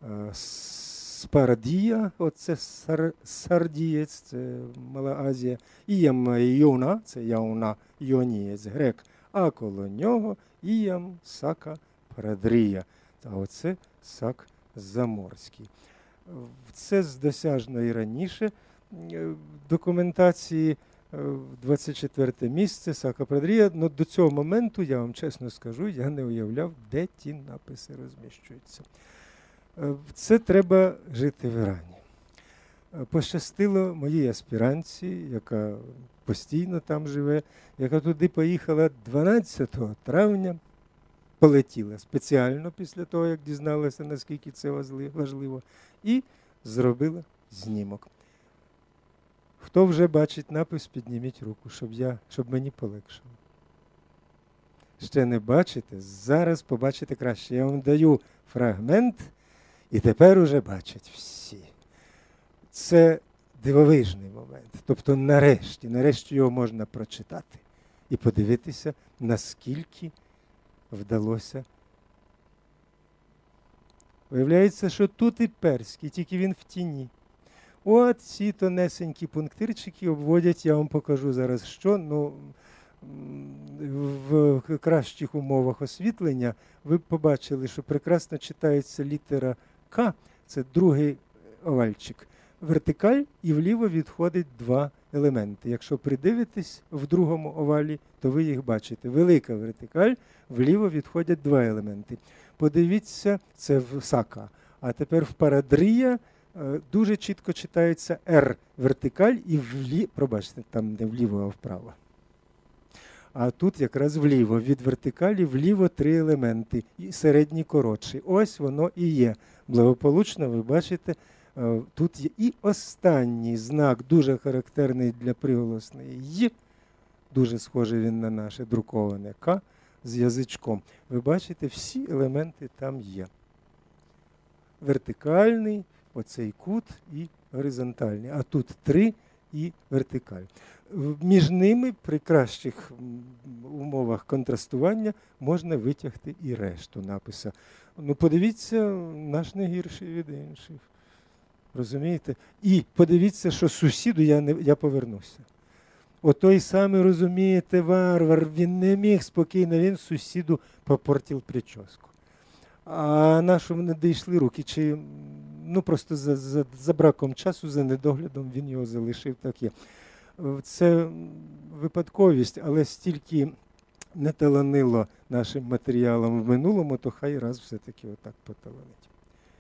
Спарадія, оце сар, Сардієць, це Мала Азія. Іям Йона, це Яуна, Йонієць, грек. А коло нього Іям Сака Парадрія. А оце Сак Заморський. Це досяжно і раніше документації. двадцять четверте місце, Сака Парадрія. Но до цього моменту, я вам чесно скажу, я не уявляв, де ті написи розміщуються. Це треба жити в Ірані. Пощастило моїй аспірантці, яка постійно там живе, яка туди поїхала дванадцятого травня, полетіла спеціально після того, як дізналася, наскільки це важливо, і зробила знімок. Хто вже бачить напис, підніміть руку, щоб, я, щоб мені полегшило. Ще не бачите? Зараз побачите краще. Я вам даю фрагмент, і тепер уже бачать всі. Це дивовижний момент. Тобто нарешті, нарешті його можна прочитати і подивитися, наскільки вдалося Виявляється, що тут і перський, тільки він в тіні. От ці тонесенькі пунктирчики обводять, я вам покажу зараз, що, ну, в кращих умовах освітлення ви побачили, що прекрасно читається літера К, це другий овальчик. Вертикаль і вліво відходить два елементи. Якщо придивитесь в другому овалі, то ви їх бачите. Велика вертикаль, вліво відходять два елементи. Подивіться, це в Сака. А тепер в Парадрія дуже чітко читається Р вертикаль і вліво, пробачте, там не вліво, а вправо. А тут якраз вліво, від вертикалі вліво три елементи, і середній коротший. Ось воно і є. Благополучно, ви бачите, тут є і останній знак, дуже характерний для приголосної «й», дуже схожий він на наше друковане «к» з язичком. Ви бачите, всі елементи там є. Вертикальний, оцей кут і горизонтальний. А тут три і вертикаль. Між ними при кращих умовах контрастування можна витягти і решту напису. Ну, подивіться, наш не гірший від інших. Розумієте? І подивіться, що сусіду я, не, я повернуся. Отой самий, розумієте, варвар, він не міг спокійно, він сусіду попортив прическу. А нашому не дійшли руки, чи ну просто за, за, за браком часу, за недоглядом він його залишив так є. Це випадковість, але стільки не таланило нашим матеріалом в минулому, то хай раз все-таки отак поталанить.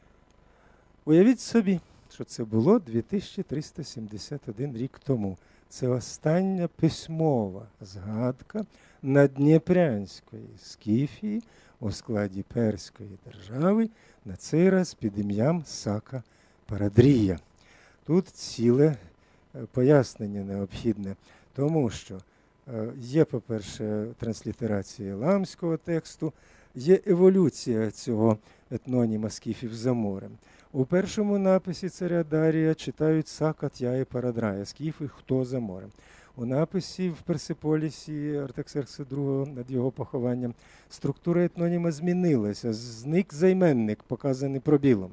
Уявіть собі, що це було дві тисячі триста сімдесят один рік тому. Це остання письмова згадка надніпрянської Скіфії у складі Перської держави, на цей раз під ім'ям Сака Парадрія. Тут ціле пояснення необхідне, тому що є, по-перше, транслітерація ламського тексту, є еволюція цього етноніма скіфів за морем. У першому написі царя Дарія читають Сака Т'яє Парадрая, скіфи «Хто за морем». У написі в Персеполісі Артаксеркса другого над його похованням структура етноніма змінилася, зник займенник, показаний пробілом.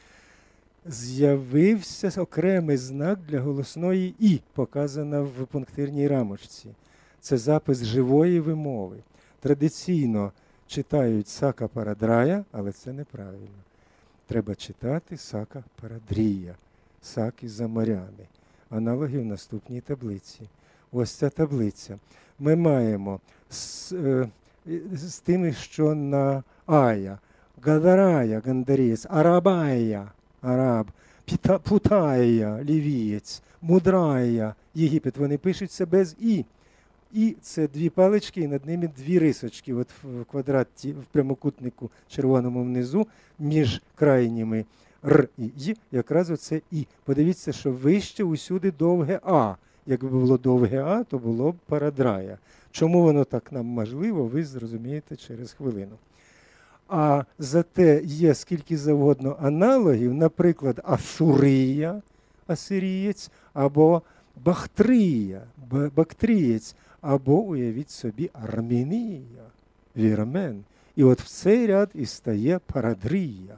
З'явився окремий знак для голосної «і», показана в пунктирній рамочці. Це запис живої вимови. Традиційно читають Сака Парадрая, але це неправильно. Треба читати Сака Парадрія, Саки за моряни. Аналоги в наступній таблиці. Ось ця таблиця. Ми маємо з, е, з тими, що на Ая, Гадарая, Гандарієць, Арабая, Араб, Піта, Путая, Лівієць, Мудрая, Єгипет. Вони пишуться без «і». І це дві палички, і над ними дві рисочки. От в квадраті, в прямокутнику червоному внизу, між крайніми «р» і «й», якраз оце «і». Подивіться, що вище усюди довге «а». Якби було довге «а», то було б Парадрая. Чому воно так нам можливо, ви зрозумієте через хвилину. А зате є скільки завгодно аналогів, наприклад, Асурія, асирієць, або Бахтрія, бактрієць, або, уявіть собі, Армінія, вірмен. І от в цей ряд і стає Парадрія.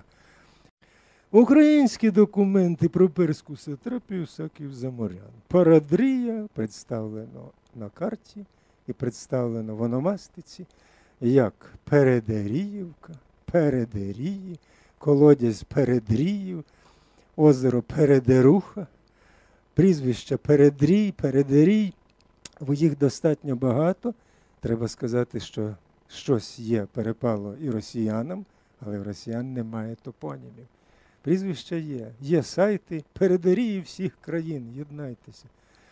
Українські документи про перську сатрапію Саків за морян. Парадрія представлено на карті і представлено в ономастиці як Передеріївка, Передерії, колодязь Передріїв, озеро Передеруха, прізвища Передрій, Передерій. Їх достатньо багато. Треба сказати, що щось є, перепало і росіянам, але в росіян немає топонімів. Прізвища є. Є сайти Передерії всіх країн. Єднайтеся.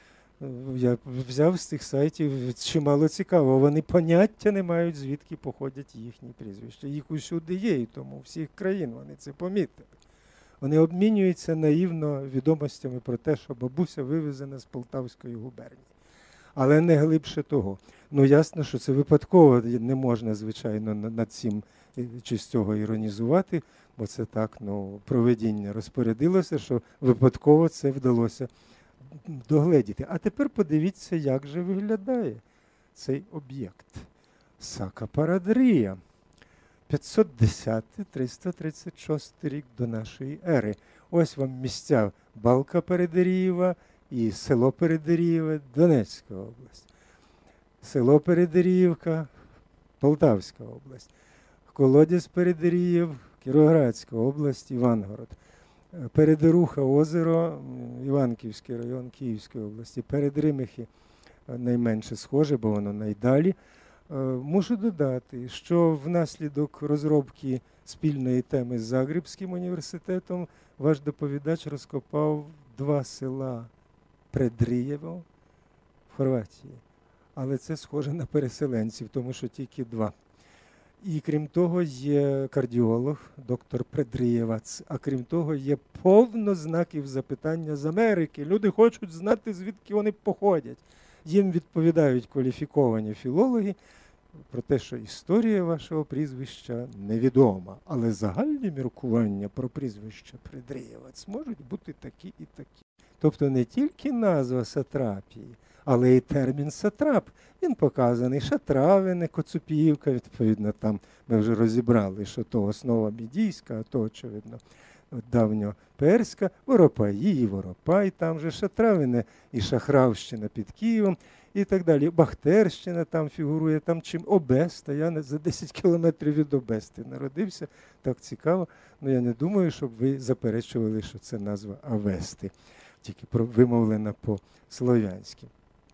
Я взяв з цих сайтів чимало цікаво. Вони поняття не мають, звідки походять їхні прізвища. Їх усюди є, і тому всіх країн вони це помітили. Вони обмінюються наївно відомостями про те, що бабуся вивезена з Полтавської губернії. Але не глибше того. Ну, ясно, що це випадково, не можна, звичайно, над цим чи з цього іронізувати, бо це так, ну, провидіння розпорядилося, що випадково це вдалося догледіти. А тепер подивіться, як же виглядає цей об'єкт. Сака Парадрія. п'ятсот десятий - триста тридцять шостий рік до нашої ери. Ось вам місця Балка Передерієва і село Передерієве, Донецька область. Село Передеріївка, Полтавська область. Колодязь Передеріїв, Кіровоградська область, Івангород. Передеруха озеро, Іванківський район Київської області. Передримихи найменше схоже, бо воно найдалі. Мушу додати, що внаслідок розробки спільної теми з Загребським університетом ваш доповідач розкопав два села Предрієво в Хорватії. Але це схоже на переселенців, тому що тільки два. І крім того, є кардіолог, доктор Предрієвац, а крім того, є повно знаків запитання з Америки. Люди хочуть знати, звідки вони походять. Їм відповідають кваліфіковані філологи про те, що історія вашого прізвища невідома, але загальні міркування про прізвище Предрієвац можуть бути такі і такі. Тобто не тільки назва сатрапії, але й термін сатрап. Він показаний Шатравине, Коцюпіївка, відповідно, там ми вже розібрали, що то основа мідійська, а то, очевидно, давньоперська, Воропаї, Воропай, там же Шатравине і Шахравщина під Києвом і так далі. Бахтерщина там фігурує, там чим Обеста, я за десять кілометрів від Обести народився, так цікаво, але я не думаю, щоб ви заперечували, що це назва Авести, тільки вимовлена по-слов'янськи.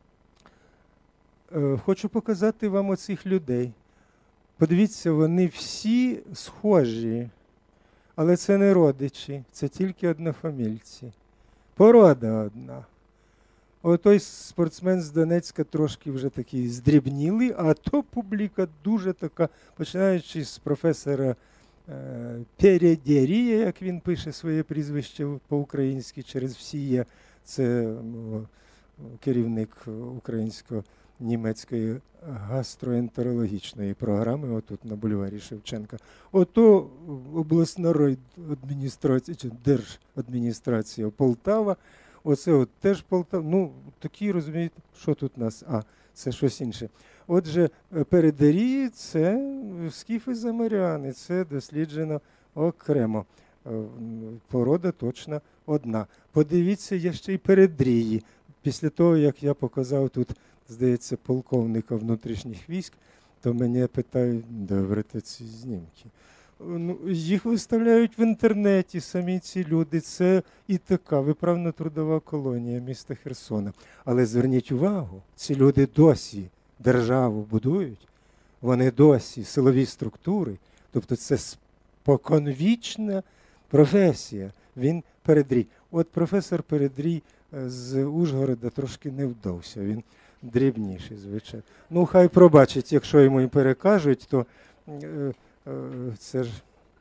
Хочу показати вам оцих людей. Подивіться, вони всі схожі, але це не родичі, це тільки однофамільці. Порода одна. Отой спортсмен з Донецька трошки вже такий здрібнілий, а то публіка дуже така, починаючи з професора е, Передерія, як він пише своє прізвище по-українськи через всі, це ну, керівник українського німецької гастроентерологічної програми, отут на бульварі Шевченка. Ото обласна райадміністрація, чи держадміністрація Полтава, оце от теж Полтава. Ну, такі, розумієте, що тут у нас? А, це щось інше. Отже, Передерії – це скіфи-заморяни, це досліджено окремо. Порода точно одна. Подивіться, є ще й Передрії. Після того, як я показав тут, здається, полковника внутрішніх військ, то мене питають, добре, то ці знімки. Ну, їх виставляють в інтернеті, самі ці люди. Це і така виправно-трудова колонія міста Херсона. Але зверніть увагу, ці люди досі державу будують, вони досі силові структури, тобто це споконвічна професія. Він Передрій. От професор Передрій з Ужгорода трошки не вдався, він дрібніший, звичайно. Ну, хай пробачить, якщо йому і перекажуть, то е, е, це ж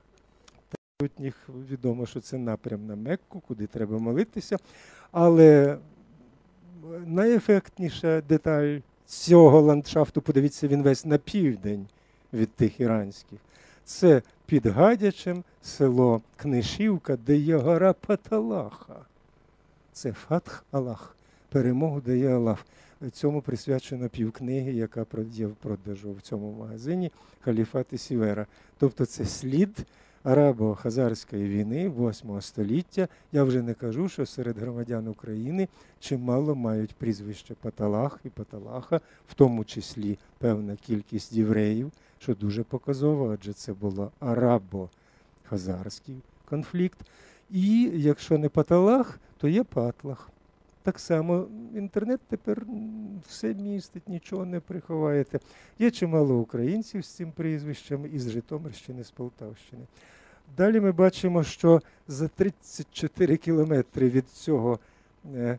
тут них відомо, що це напрям на Мекку, куди треба молитися. Але найефектніша деталь цього ландшафту, подивіться, він весь на південь від тих іранських. Це під Гадячем село Книшівка, де є гора Паталаха. Це Фатх Аллах, перемогу дає Аллах. Цьому присвячено півкниги, яка є в продажу в цьому магазині «Халіфат і Сівера». Тобто це слід арабо-хазарської війни восьмого століття. Я вже не кажу, що серед громадян України чимало мають прізвище Паталах і Паталаха, в тому числі певна кількість євреїв, що дуже показово, адже це було арабо-хазарський конфлікт. І якщо не Паталах, то є Патлах. Так само інтернет тепер все містить, нічого не приховаєте. Є чимало українців з цим прізвищем із Житомирщини, з Полтавщини. Далі ми бачимо, що за тридцять чотири кілометри від цього е, е,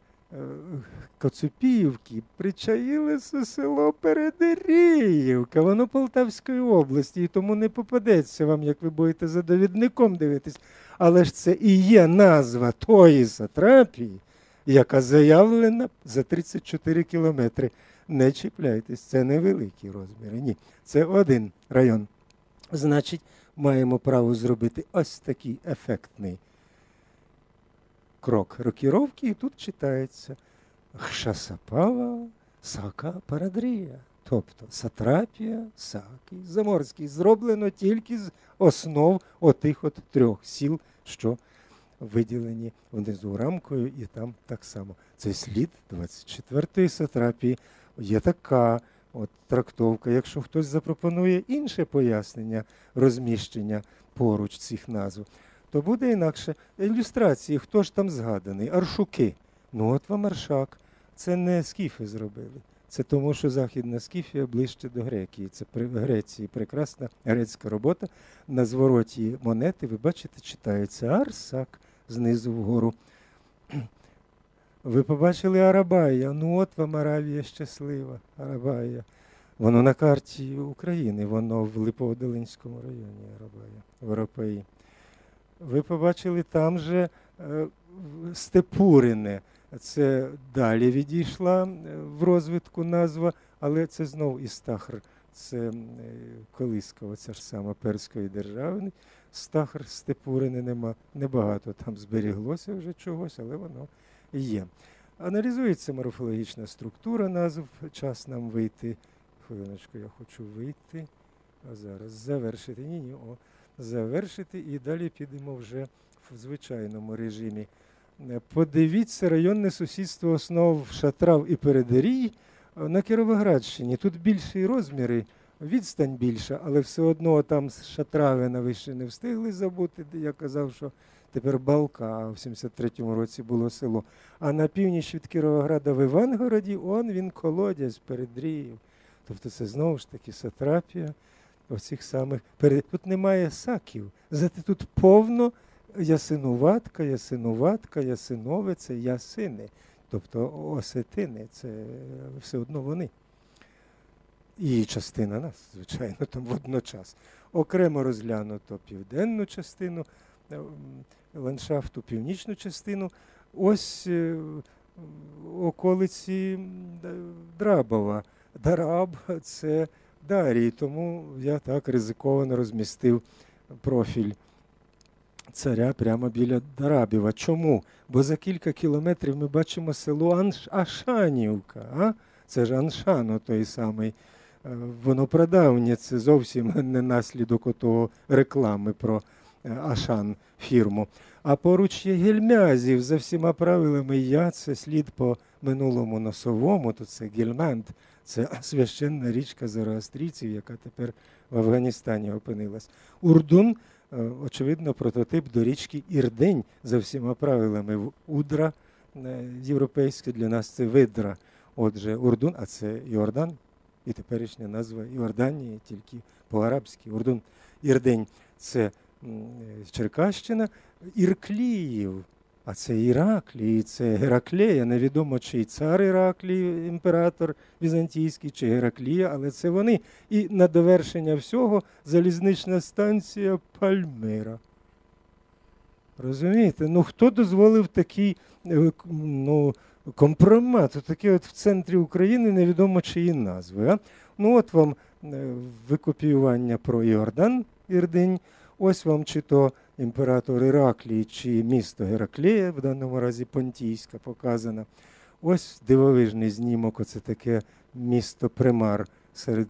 Коцюпіївки причаїлося село Передеріївка, воно Полтавської області, і тому не попадеться вам, як ви будете за довідником дивитись. Але ж це і є назва тої сатрапії, яка заявлена за тридцять чотири кілометри. Не чіпляйтесь, це невеликі розміри, ні. Це один район. Значить, маємо право зробити ось такий ефектний крок рокіровки, і тут читається «Хшасапава Сака Парадрія». Тобто сатрапія, Сакий, Заморський зроблено тільки з основ отих от трьох сіл, що виділені внизу рамкою, і там так само. Це слід двадцять четвертої сатрапії. Є така от трактовка. Якщо хтось запропонує інше пояснення розміщення поруч цих назв, то буде інакше. Ілюстрації, хто ж там згаданий? Аршуки. Ну от вам Аршак. Це не скіфи зробили. Це тому, що Західна Скіфія ближче до Грекії. Це при Греції прекрасна грецька робота. На звороті монети, ви бачите, читається Арсак знизу вгору. Ви побачили Арабая. Ну от вам Аравія щаслива. Арабая. Воно на карті України, воно в Липоводолинському районі Арабая, в Оропеї. Ви побачили там же е, Степурине. Це далі відійшла в розвитку назва, але це знов Істахр. Це колиска, оця ж сама Перської держави. Стахр, Степурини нема. Небагато там зберіглося вже чогось, але воно є. Аналізується морфологічна структура назв. Час нам вийти. Хвилиночку, я хочу вийти. А зараз завершити. Ні-ні, о. Завершити і далі підемо вже в звичайному режимі. Подивіться районне сусідство основ Шатрав і Передарій на Кіровоградщині. Тут більші розміри, відстань більша, але все одно там з Шатравина ви ще не встигли забути, де я казав, що тепер Балка, а в сімдесят третьому році було село. А на північ від Кіровограда в Івангороді, он він колодязь Передріїв. Тобто це знову ж таки сатрапія оцих самих. Тут немає саків, зате тут повно Ясинуватка, Ясинуватка, Ясинове – це ясини, тобто осетини, це все одно вони. І частина нас, звичайно, там водночас. Окремо розглянуто південну частину ландшафту, північну частину. Ось околиці Драбова. Дараб – це Дарій, тому я так ризиковано розмістив профіль царя прямо біля Дарабіва. Чому? Бо за кілька кілометрів ми бачимо село Анш... Ашанівка. А? Це ж Аншано той самий. Воно прадавнє, це зовсім не наслідок отого реклами про Ашан фірму. А поруч є Гельмязів за всіма правилами. Я це слід по минулому носовому, то це Гельманд. Це священна річка зороастрійців, яка тепер в Афганістані опинилась. Урдун, очевидно, прототип до річки Ірдень за всіма правилами. Удра європейська, для нас це Видра. Отже, Урдун, а це Йордан, і теперішня назва Йорданії, тільки по-арабськи. Урдун, Ірдень – це Черкащина. Іркліїв, а це Іраклій, це Гераклея. Невідомо, чий цар Іраклій, імператор візантійський, чи Гераклія, але це вони. І на довершення всього залізнична станція Пальмира. Розумієте? Ну, хто дозволив такий ну, компромат? Таке от в центрі України невідомо чиї назви. А? Ну, от вам викопіювання про Йордан, Ірдень. Ось вам чи то імператор Іраклій, чи місто Гераклея, в даному разі Понтійська показана. Ось дивовижний знімок, оце таке місто Примар серед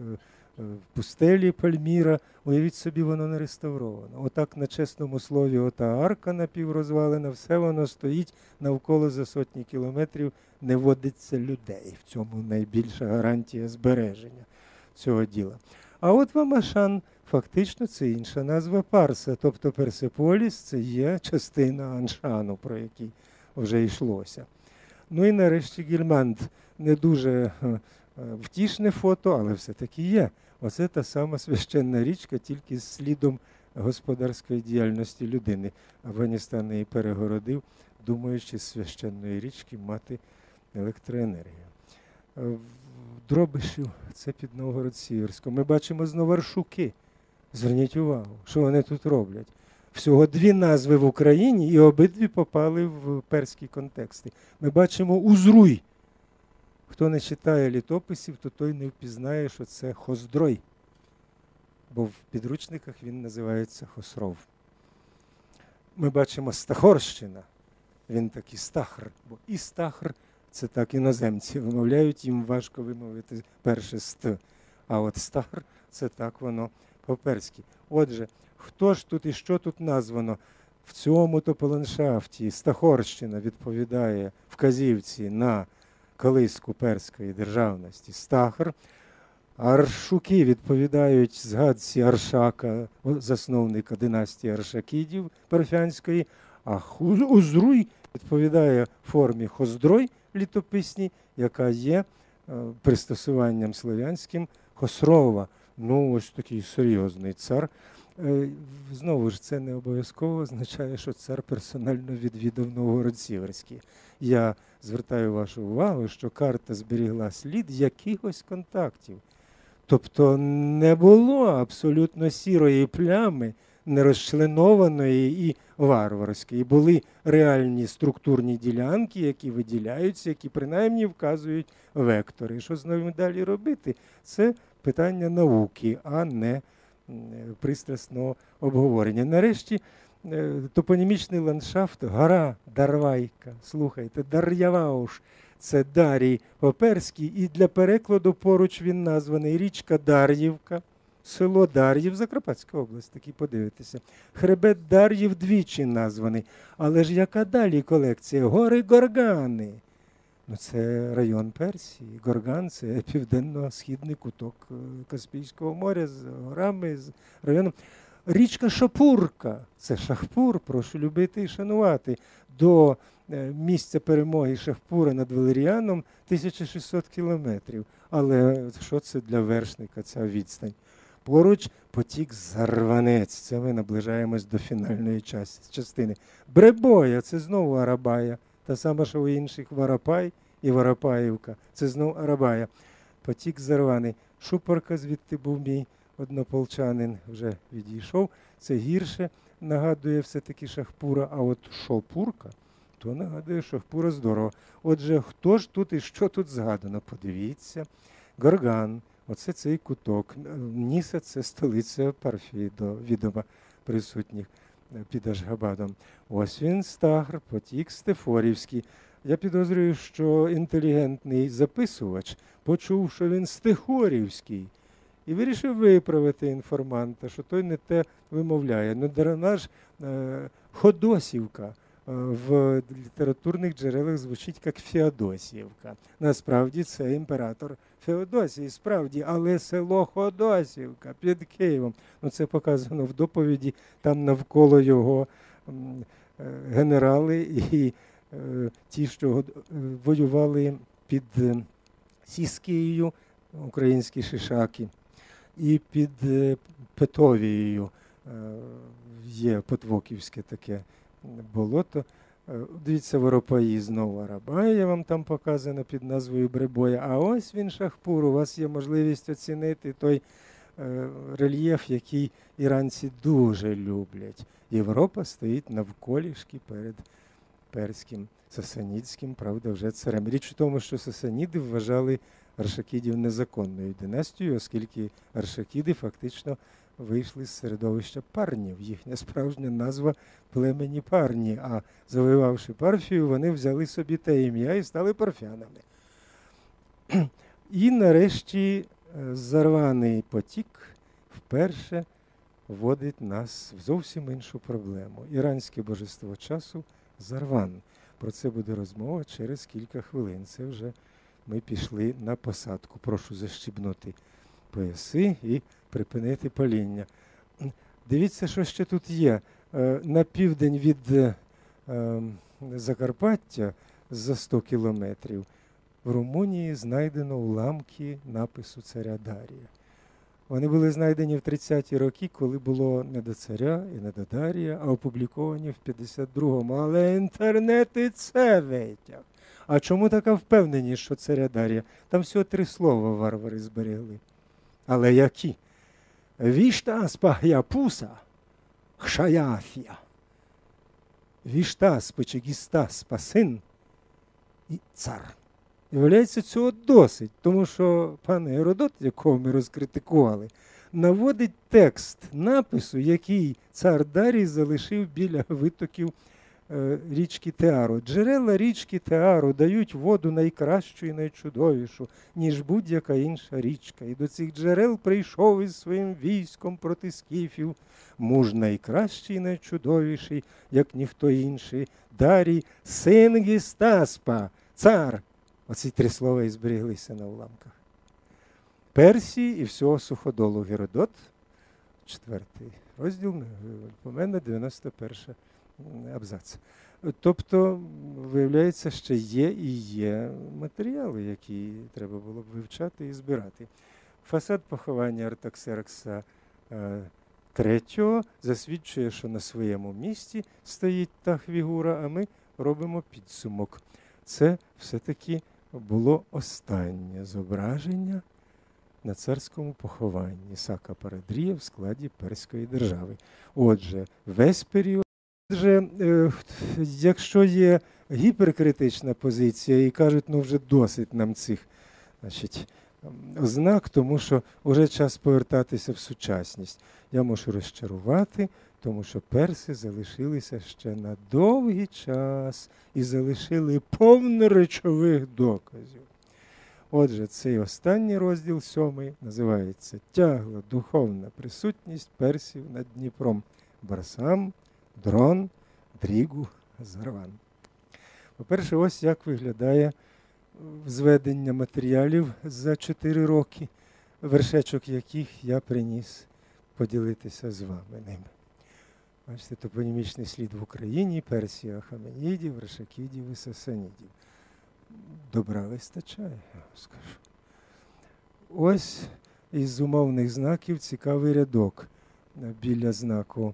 пустелі Пальміра. Уявіть собі, воно не реставровано. Отак на чесному слові, ота арка напіврозвалена, все воно стоїть навколо за сотні кілометрів, не водиться людей. В цьому найбільша гарантія збереження цього діла. А от вам Ашан. Фактично це інша назва Парса, тобто Персеполіс – це є частина Аншану, про який вже йшлося. Ну і нарешті Гельманд. Не дуже втішне фото, але все-таки є. Оце та сама священна річка, тільки з слідом господарської діяльності людини. Афганістан її перегородив, думаючи з священної річки мати електроенергію. Дробишів – це під Новгород-Сіверськом. Ми бачимо знову Аршуки. Зверніть увагу, що вони тут роблять. Всього дві назви в Україні і обидві попали в перські контексти. Ми бачимо Узруй. Хто не читає літописів, то той не впізнає, що це Хоздрой. Бо в підручниках він називається Хосров. Ми бачимо Стахорщина. Він такий Стахр. Бо Істахр – Це так іноземці вимовляють, їм важко вимовити перше «ст». А от «стар» – це так воно по-перськи. Отже, хто ж тут і що тут названо? В цьому тополандшафті Стахорщина відповідає вказівці на колиску перської державності Стахр. Аршуки відповідають згадці Аршака, засновника династії Аршакідів Парфянської, а Узруй відповідає формі Хоздрой літописній, яка є пристосуванням слов'янським Хосрова. Ну, ось такий серйозний цар. Знову ж, це не обов'язково означає, що цар персонально відвідав Новгород Сіверський. Я звертаю вашу увагу, що карта зберігла слід якихось контактів. Тобто не було абсолютно сірої плями, нерозчленованої і варварської. Були реальні структурні ділянки, які виділяються, які принаймні вказують вектори. Що з ними далі робити? Це питання науки, а не пристрасного обговорення. Нарешті топонімічний ландшафт, гора Дарвайка, слухайте, Дар'явауш, це Дарій Поперський, і для перекладу поруч він названий річка Дар'ївка, село Дар'їв, Закарпатська область, таки подивитися. Хребет Дар'їв двічі названий. Але ж яка далі колекція? Гори Горгани. Ну, це район Персії. Горган – це південно-східний куток Каспійського моря з горами, з районом. Річка Шапурка – це Шахпур, прошу любити і шанувати. До місця перемоги Шахпура над Валеріаном тисяча шістсот кілометрів. Але що це для вершника, ця відстань? Поруч потік Зарванець. Це ми наближаємось до фінальної частини. Бребоя – це знову Арабая. Та сама, що у інших Варапай і Варапаївка. Це знову Арабая. Потік Зарваний. Шупорка, звідти був мій однополчанин, вже відійшов. Це гірше нагадує все-таки Шахпура. А от Шопурка, то нагадує Шахпура здорово. Отже, хто ж тут і що тут згадано? Подивіться. Горган. Оце цей куток. Ніса – це столиця Парфії, до відома присутніх під Ашгабадом. Ось він, Стагр, потік Стефорівський. Я підозрюю, що інтелігентний записувач почув, що він Стехорівський, і вирішив виправити інформанта, що той не те вимовляє. Ну, дарана ж е, Ходосівка в літературних джерелах звучить як Феодосіївка. Насправді це імператор Феодосій, справді, але село Ходосівка під Києвом. Ну, це показано в доповіді, там навколо його генерали і е, ті, що воювали під Сіскією, українські шишаки, і під Петовією є Потвоківське таке болото. Дивіться, Воропаї, знову Арабая вам там показано під назвою Бребоя. А ось він, Шахпур. У вас є можливість оцінити той е, рельєф, який іранці дуже люблять. Європа стоїть навколішки перед перським, сасанідським, правда, вже царем. Річ у тому, що сасаніди вважали аршакідів незаконною династією, оскільки аршакіди фактично вийшли з середовища парнів. Їхня справжня назва племені парні, а завоювавши Парфію, вони взяли собі те ім'я і стали парфянами. І нарешті Зарваний потік вперше вводить нас в зовсім іншу проблему. Іранське божество часу Зарван. Про це буде розмова через кілька хвилин. Це вже ми пішли на посадку. Прошу защібнути пояси і припинити паління. Дивіться, що ще тут є. На південь від Закарпаття за сто кілометрів в Румунії знайдено уламки напису царя Дарія. Вони були знайдені в тридцяті роки, коли було не до царя і не до Дарія, а опубліковані в п'ятдесят другому. Але інтернет і це витяг. А чому така впевненість, що царя Дарія? Там всього три слова варвари зберегли. Але які? Віштас пагяпуса хшаяфія. Віштас печегістас пасин і цар. І виявляється, цього досить, тому що пан Геродот, якого ми розкритикували, наводить текст напису, який цар Дарій залишив біля витоків е, річки Теару. Джерела річки Теару дають воду найкращу і найчудовішу, ніж будь-яка інша річка. І до цих джерел прийшов із своїм військом проти скіфів муж найкращий і найчудовіший, як ніхто інший, Дарій, син Гістаспа, цар. Оці три слова і зберіглися на уламках. Персії і всього суходолу. Геродот, четвертий розділ, по мене дев'яносто перший абзац. Тобто, виявляється, ще є і є матеріали, які треба було б вивчати і збирати. Фасад поховання Артаксеркса третього засвідчує, що на своєму місці стоїть та фігура, а ми робимо підсумок. Це все-таки було останнє зображення на царському похованні Сака Парадрія в складі Перської держави. Отже, весь період. Отже, якщо є гіперкритична позиція і кажуть, ну вже досить нам цих, значить, ознак, тому що вже час повертатися в сучасність. Я можу розчарувати, тому що перси залишилися ще на довгий час і залишили повно речових доказів. Отже, цей останній розділ, сьомий, називається «Тягла духовна присутність персів над Дніпром. Барсам, Дрон, Дрігу, Зарван». По-перше, ось як виглядає зведення матеріалів за чотири роки, вершечок яких я приніс поділитися з вами ними. Бачите, топонімічний слід в Україні, Персія, Ахаменідів, Рашакідів і Сасанідів. Добра вистачає, я вам скажу. Ось із умовних знаків цікавий рядок біля знаку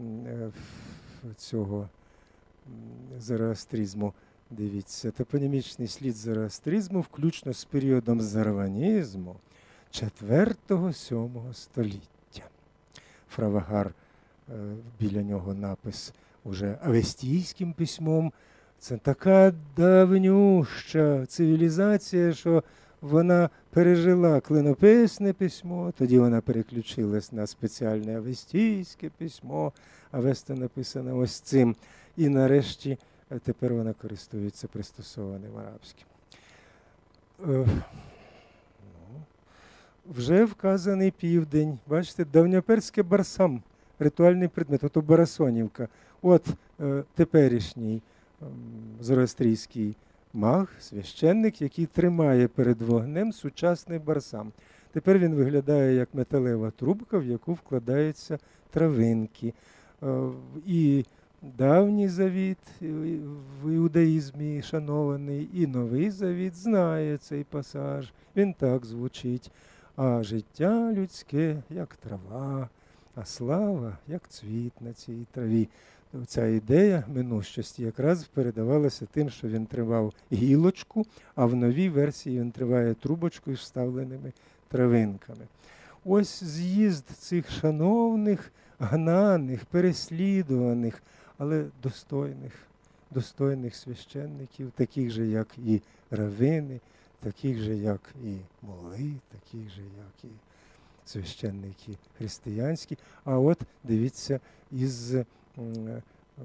цього зороастризму. Дивіться, топонімічний слід зороастризму, включно з періодом зарванізму четвертого-сьомого століття. Фравагар, біля нього напис уже авестійським письмом. Це така давнюща цивілізація, що вона пережила клинописне письмо, тоді вона переключилась на спеціальне авестійське письмо, авеста написана ось цим. І нарешті тепер вона користується пристосованим арабським. Вже вказаний південь. Бачите, давньоперське барсам, ритуальний предмет, ото барасонівка. От е, теперішній е, зороастрійський маг, священник, який тримає перед вогнем сучасний барсам. Тепер він виглядає як металева трубка, в яку вкладаються травинки. Е, і давній завіт в іудаїзмі шанований, і новий завіт знає цей пасаж. Він так звучить. А життя людське, як трава, а слава, як цвіт на цій траві. Ця ідея минущості якраз передавалася тим, що він тривав гілочку, а в новій версії він триває трубочкою з вставленими травинками. Ось з'їзд цих шановних, гнаних, переслідуваних, але достойних, достойних священників, таких же, як і равини, таких же, як і моли, таких же, як і священники християнські. А от, дивіться, із е, е,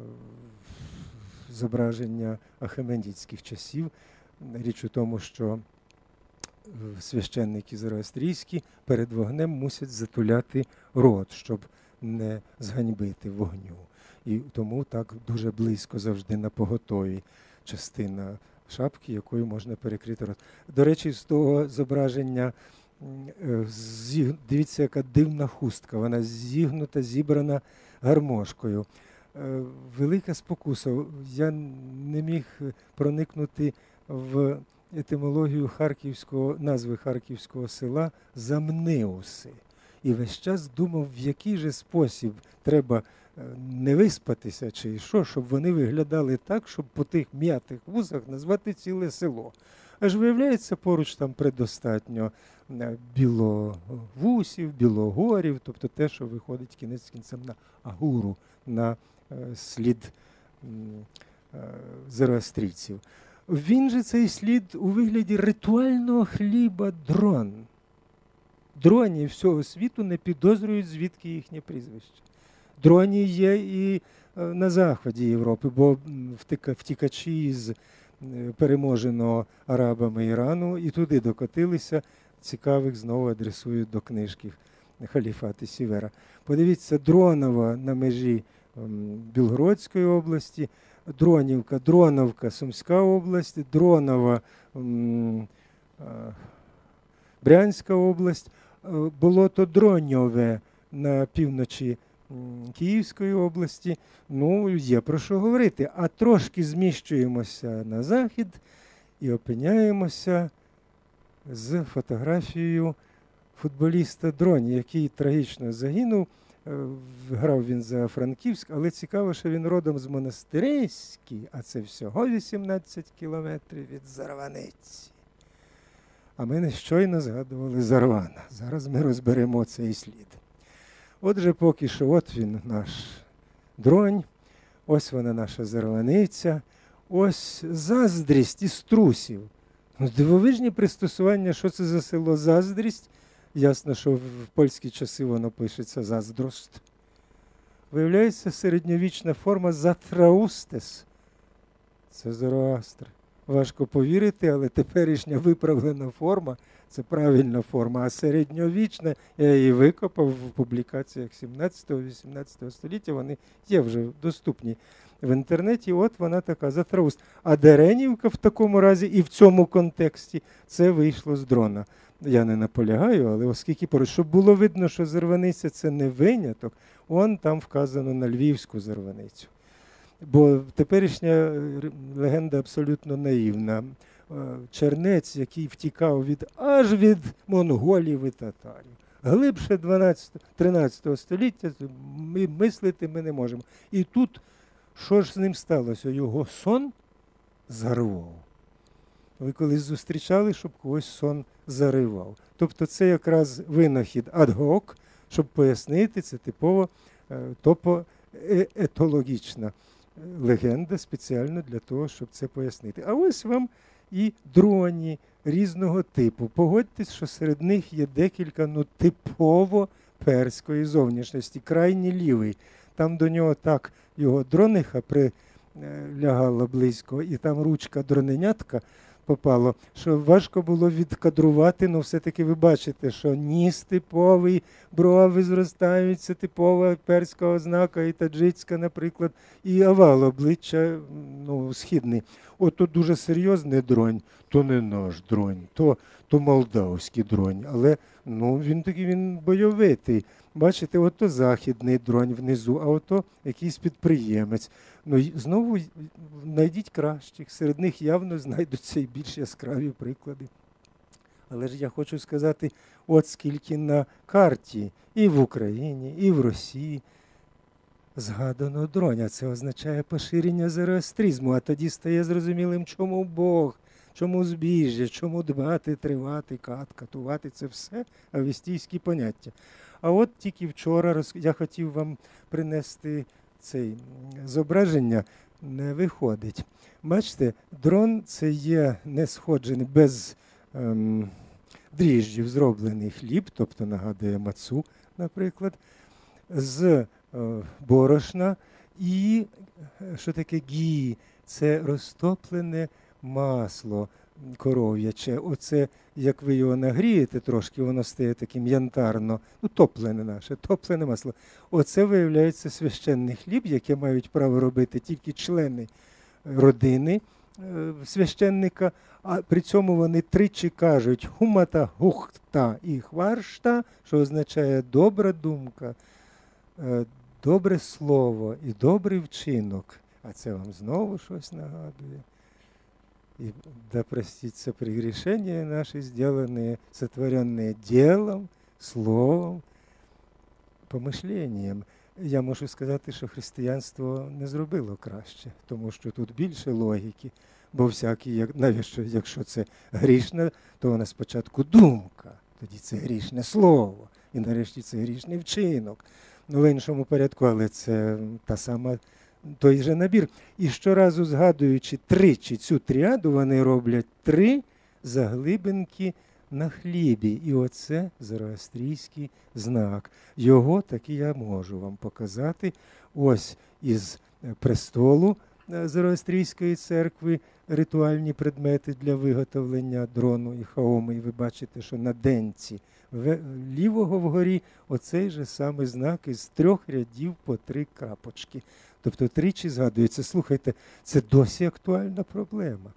зображення ахеменідських часів. Річ у тому, що священники зороастрійські перед вогнем мусять затуляти рот, щоб не зганьбити вогню. І тому так дуже близько завжди на поготові частина шапки, якою можна перекрити рот. До речі, з того зображення, дивіться, яка дивна хустка, вона зігнута, зібрана гармошкою. Велика спокуса. Я не міг проникнути в етимологію харківського, назви харківського села Замниуси. І весь час думав, в який же спосіб треба не виспатися чи що, щоб вони виглядали так, щоб по тих м'ятих вузах назвати ціле село. Аж виявляється, поруч там предостатньо біловусів, білогорів, тобто те, що виходить кінець кінцем на агуру, на слід зороастрійців. Він же цей слід у вигляді ритуального хліба дрон. Дроні всього світу не підозрюють, звідки їхнє прізвище. Дроні є і на заході Європи, бо втікачі з переможеного арабами Ірану і туди докотилися, цікавих знову адресують до книжки Халіфат і Сівера. Подивіться, Дронова на межі Білгородської області, Дронівка, Дроновка, Сумська область, Дронова, Брянська область, болото Дроньове на півночі Київської області. Ну, є про що говорити. А трошки зміщуємося на захід і опиняємося з фотографією футболіста Дроні, який трагічно загинув. Грав він за Франківськ, але цікаво, що він родом з Монастириська, а це всього вісімнадцять кілометрів від Зарваниці. А ми не щойно згадували Зарвана. Зараз ми розберемо цей слід. Отже, поки що, от він наш Дронь, ось вона наша Зарваниця, ось Заздрість із Трусів. Дивовижні пристосування, що це за село Заздрість. Ясно, що в польські часи воно пишеться Заздрост. Виявляється, середньовічна форма Затраустес. Це Зороастр. Важко повірити, але теперішня виправлена форма – це правильна форма. А середньовічна, я її викопав в публікаціях сімнадцятого-вісімнадцятого століття, вони є вже доступні в інтернеті. От вона така, Затрауст. А Деренівка в такому разі і в цьому контексті це вийшло з Дрона. Я не наполягаю, але оскільки поруч, щоб було видно, що Зарваниця – це не виняток, он там вказано на Львівську Зарваницю. Бо теперішня легенда абсолютно наївна. Чернець, який втікав від, аж від монголів і татарів. Глибше дванадцятого-тринадцятого століття ми мислити ми не можемо. І тут, що ж з ним сталося? Його сон зарвав. Ви колись зустрічали, щоб когось сон заривав. Тобто це якраз винахід ад-гок, щоб пояснити, це типово топоетологічна легенда спеціально для того, щоб це пояснити. А ось вам і дроні різного типу. Погодьтесь, що серед них є декілька ну, типово перської зовнішності. Крайній лівий. Там до нього так його дрониха прилягала близько, і там ручка дроненятка попало, що важко було відкадрувати, але все-таки ви бачите, що ніс типовий, брови зростаються, типова перська ознака, і таджицька, наприклад, і овал обличчя ну, східний. Ото дуже серйозний дронь, то не наш дронь, то, то молдавський дронь, але ну, він такий він бойовитий. Бачите, ото західний дронь внизу, а ото якийсь підприємець. Ну, знову знайдіть кращих, серед них явно знайдуться і більш яскраві приклади. Але ж я хочу сказати, от скільки на карті і в Україні, і в Росії згадано дронь. А це означає поширення зороастризму, а тоді стає зрозумілим, чому Бог, чому збіжжя, чому дбати, тривати, кат, катувати – це все авестійські поняття. А от тільки вчора роз... я хотів вам принести це зображення, не виходить. Бачите, дрон – це є не сходжений, без ем, дріжджів зроблений хліб, тобто нагадує мацу, наприклад, з е, борошна і, що таке гі, це розтоплене масло коров'яче. Оце, як ви його нагрієте трошки, воно стає таким янтарно, ну, топлене наше, топлене масло. Оце, виявляється, священний хліб, яке мають право робити тільки члени родини е, священника, а при цьому вони тричі кажуть хумата, гухта і хваршта, що означає добра думка, е, добре слово і добрий вчинок. А це вам знову щось нагадує. И да простится прегрешения наши, сделанные, сотворенные делом, словом, помишлением. Я можу сказати, що християнство не зробило краще, тому що тут більше логіки, бо всякий, як, навіщо, якщо це грішне, то вона спочатку думка, тоді це грішне слово, і нарешті це грішний вчинок. Ну, в іншому порядку, але це та сама той же набір. І щоразу згадуючи тричі цю тріаду, вони роблять три заглибинки на хлібі. І оце зороастрійський знак. Його таки я можу вам показати. ось із престолу Зороастрійської церкви ритуальні предмети для виготовлення дрону і хаоми. І ви бачите, що на денці лівого вгорі оцей же самий знак із трьох рядів по три крапочки. Тобто тричі згадується. Слухайте, це досі актуальна проблема.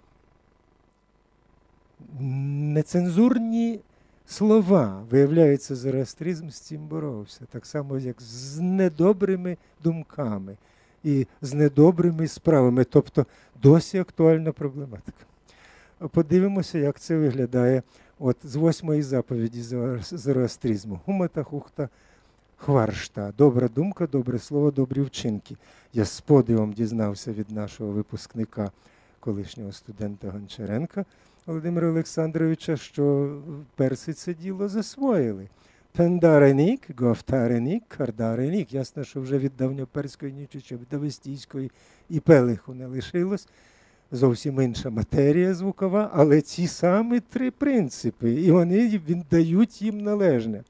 Нецензурні слова, виявляється, зороастризм з цим боровся. Так само, як з недобрими думками і з недобрими справами. Тобто досі актуальна проблематика. Подивимося, як це виглядає от з восьмої заповіді зороастризму. Гумата хухта хваршта. Добра думка, добре слово, добрі вчинки. Я з подивом дізнався від нашого випускника, колишнього студента Гончаренка Володимира Олександровича, що перси це діло засвоїли. Пендаренік, говтаренік, кардаренік. Ясно, що вже від давньоперської нічого, від авестійської і пелиху не лишилось. Зовсім інша матерія звукова, але ці самі три принципи, і вони віддають їм належне.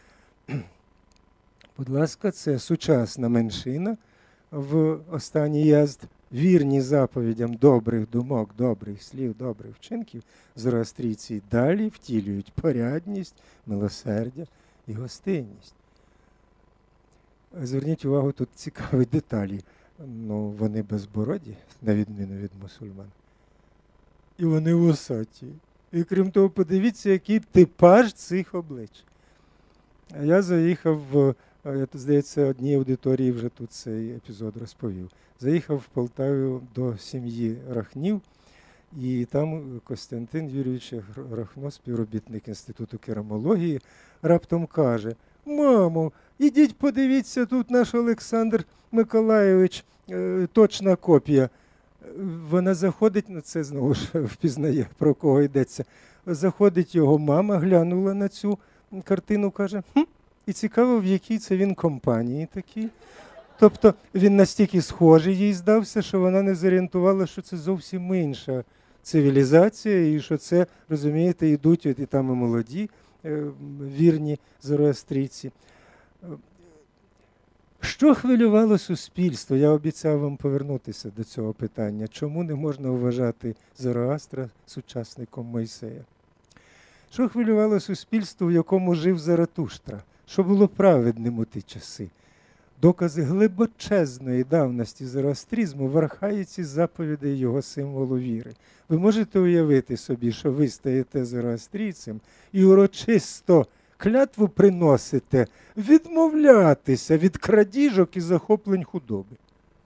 Будь ласка, це сучасна меншина в останній язд, вірні заповідям добрих думок, добрих слів, добрих вчинків. Зороастрійці далі втілюють порядність, милосердя і гостинність. Зверніть увагу, тут цікаві деталі. Ну, вони безбороді, на відміну від мусульман. І вони вусаті. І крім того, подивіться, який типаж цих облич. Я заїхав в, я, здається, одній аудиторії вже тут цей епізод розповів. Заїхав в Полтаву до сім'ї Рахнів, і там Костянтин Юрійович Рахно, співробітник Інституту керамології, раптом каже: «Мамо, ідіть подивіться, тут наш Олександр Миколайович, е, точна копія». Вона заходить, ну це знову ж впізнає, про кого йдеться. Заходить його мама, глянула на цю картину, каже: «Хм, і цікаво, в якій це він компанії такій». Тобто він настільки схожий їй здався, що вона не зорієнтувала, що це зовсім інша цивілізація, і що це, розумієте, йдуть от і там і молоді, вірні зороастрійці. Що хвилювало суспільство? Я обіцяв вам повернутися до цього питання. Чому не можна вважати Зороастра сучасником Мойсея? Що хвилювало суспільство, в якому жив Заратуштра? Що було праведним у ті часи? Докази глибочезної давності зороастризму в архаїці заповідей його символу віри. Ви можете уявити собі, що ви стаєте зороастрійцем і урочисто клятву приносите відмовлятися від крадіжок і захоплень худоби.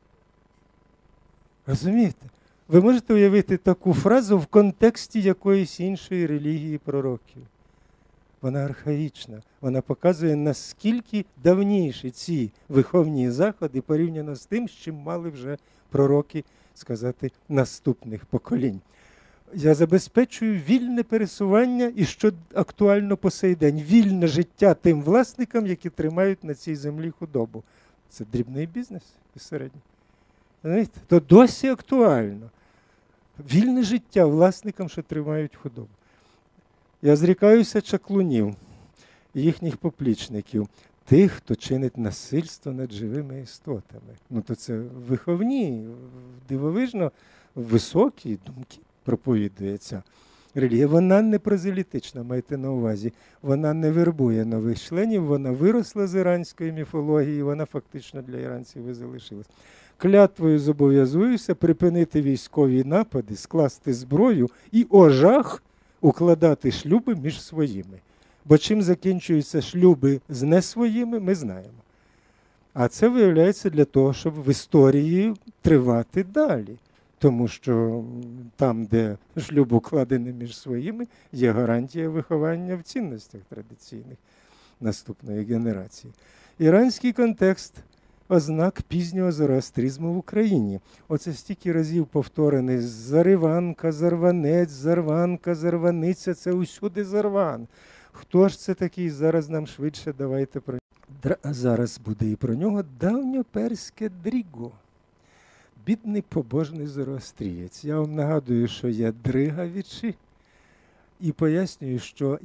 Розумієте? Ви можете уявити таку фразу в контексті якоїсь іншої релігії пророків. Вона архаїчна. Вона показує, наскільки давніші ці виховні заходи порівняно з тим, з чим мали вже пророки, сказати, наступних поколінь. Я забезпечую вільне пересування і, що актуально по сей день, вільне життя тим власникам, які тримають на цій землі худобу. Це дрібний бізнес і середній. Знаєте? То досі актуально. Вільне життя власникам, що тримають худобу. Я зрікаюся чаклунів, їхніх поплічників, тих, хто чинить насильство над живими істотами. Ну, то це виховні, дивовижно високі думки проповідує ця релігія. Вона не прозелітична, майте на увазі. Вона не вербує нових членів, вона виросла з іранської міфології, вона фактично для іранців і залишилась. Клятвою зобов'язуюся припинити військові напади, скласти зброю і ожах укладати шлюби між своїми. Бо чим закінчуються шлюби з не своїми, ми знаємо. А це виявляється для того, щоб в історії тривати далі. Тому що там, де шлюб укладений між своїми, є гарантія виховання в цінностях традиційних наступної генерації. Іранський контекст – ознак пізнього зороастризму в Україні. Оце стільки разів повторений: зариванка, зарванець, зарванка, зарваниця – це усюди зарван. Хто ж це такий? Зараз нам швидше давайте про нього. Зараз буде і про нього давньоперське дріго. Бідний побожний зороастрієць. Я вам нагадую, що є дригавічі, і пояснюю, що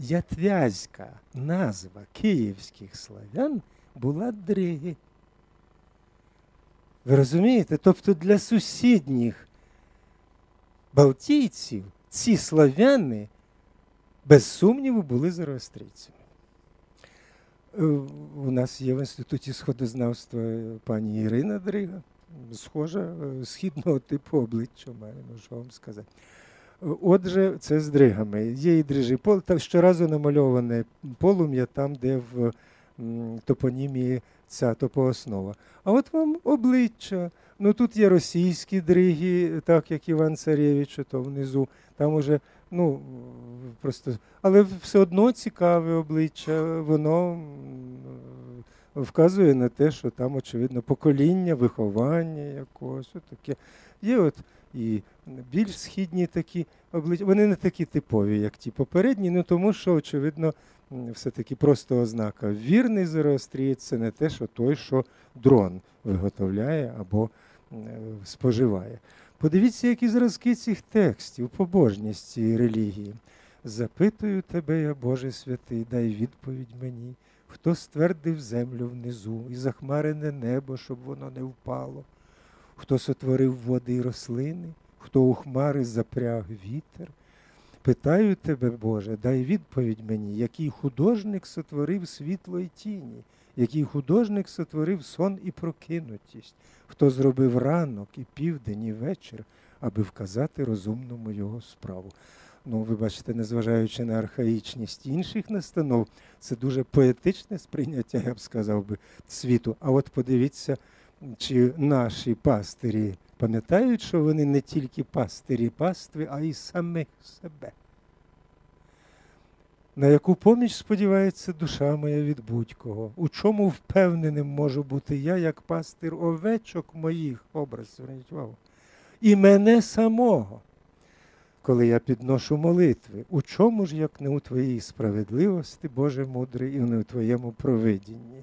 ятвязька назва київських славян була дриги. Ви розумієте? Тобто для сусідніх балтійців ці славяни, без сумніву, були зороастрійцями. У нас є в Інституті сходознавства пані Ірина Дрига, схожа, східного типу обличчя має, ну що вам сказати. Отже, це з дригами. Є і дрижі. Щоразу намальоване полум'я там, де в топонімії ця топооснова. А от вам обличчя. Ну тут є російські дриги, так як Іван Царевич, то внизу. Там уже, ну, просто, але все одно цікаве обличчя, воно вказує на те, що там, очевидно, покоління, виховання якогось, таке. Є от і більш східні такі обличчя, вони не такі типові, як ті попередні, ну тому що, очевидно, все-таки просто ознака. Вірний зороастрієць – це не те, що той, що дрон виготовляє або споживає. Подивіться, які зразки цих текстів, побожність цієї релігії. «Запитую тебе, я Боже святий, дай відповідь мені, хто ствердив землю внизу і захмарене небо, щоб воно не впало, хто сотворив води й рослини, хто у хмари запряг вітер. Питаю тебе, Боже, дай відповідь мені, який художник сотворив світло й тіні, який художник сотворив сон і прокинутість, хто зробив ранок і південь і вечір, аби вказати розумному його справу». Ну, ви бачите, незважаючи на архаїчність інших настанов, це дуже поетичне сприйняття, я б сказав би, світу. А от подивіться, чи наші пастирі пам'ятають, що вони не тільки пастирі пастви, а й самих себе. На яку поміч сподівається душа моя від будь-кого? У чому впевненим можу бути я, як пастир овечок моїх, образ, зверніть увагу, і мене самого, коли я підношу молитви? У чому ж, як не у Твоїй справедливості, Боже мудрий, і не у Твоєму провидінні?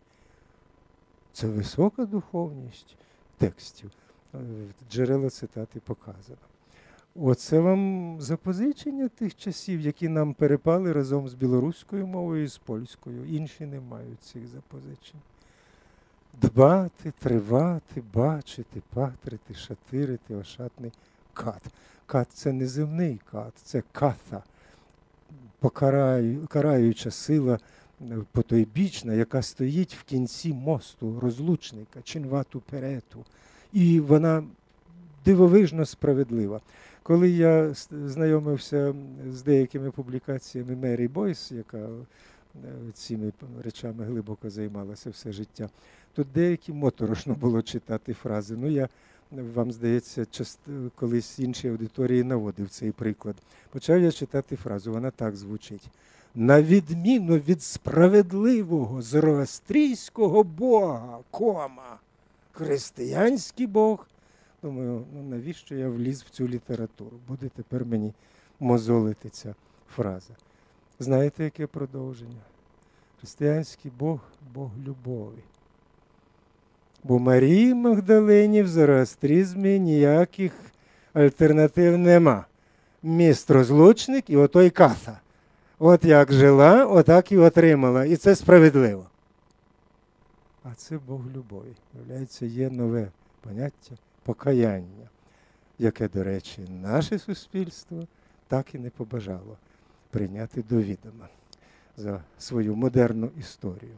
Це висока духовність текстів. Джерела цитати показано. Оце вам запозичення тих часів, які нам перепали разом з білоруською мовою і з польською. Інші не мають цих запозичень. Дбати, тривати, бачити, патрити, шатирити, ошатний кат. Кат – це не земний кат, це ката, покараю, караюча сила потойбічна, яка стоїть в кінці мосту розлучника, чинвату перету. І вона дивовижно справедлива. Коли я знайомився з деякими публікаціями Мері Бойс, яка цими речами глибоко займалася все життя, то деякі моторошно було читати фрази. Ну, я, вам здається, част... колись іншій аудиторії наводив цей приклад. Почав я читати фразу, вона так звучить. «На відміну від справедливого зороастрійського бога, кома, християнський бог». Думаю, ну навіщо я вліз в цю літературу? Буде тепер мені мозолити ця фраза. Знаєте, яке продовження? Християнський Бог – Бог любові. Бо Марії Магдалині в зороастризмі ніяких альтернатив нема. Міст розлучник і отой ката. От як жила, отак і отримала. І це справедливо. А це Бог любові. Виявляється, є нове поняття покаяння, яке, до речі, наше суспільство так і не побажало прийняти до відома за свою модерну історію.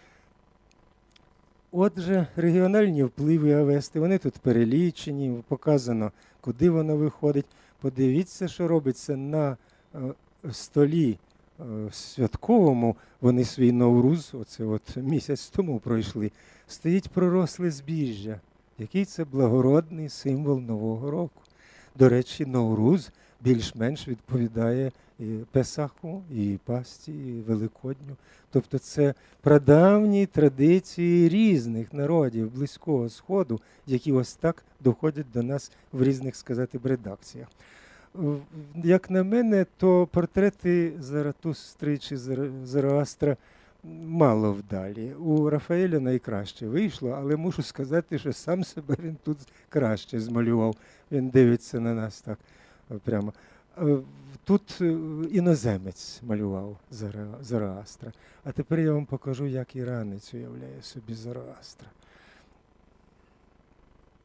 Отже, регіональні впливи Авести, вони тут перелічені, показано, куди воно виходить. Подивіться, що робиться на столі святковому, вони свій Навруз, оце от місяць тому пройшли, стоїть проросле збіжжя. Який це благородний символ Нового року. До речі, Навруз більш-менш відповідає і Песаху, і Пасті, і Великодню. Тобто це прадавні традиції різних народів Близького Сходу, які ось так доходять до нас в різних, сказати б, редакціях. Як на мене, то портрети Заратустри чи Зороастра мало вдалі. У Рафаеля найкраще вийшло, але мушу сказати, що сам себе він тут краще змалював. Він дивиться на нас так прямо. Тут іноземець малював Зороастра. А тепер я вам покажу, як іранець уявляє собі Зороастра.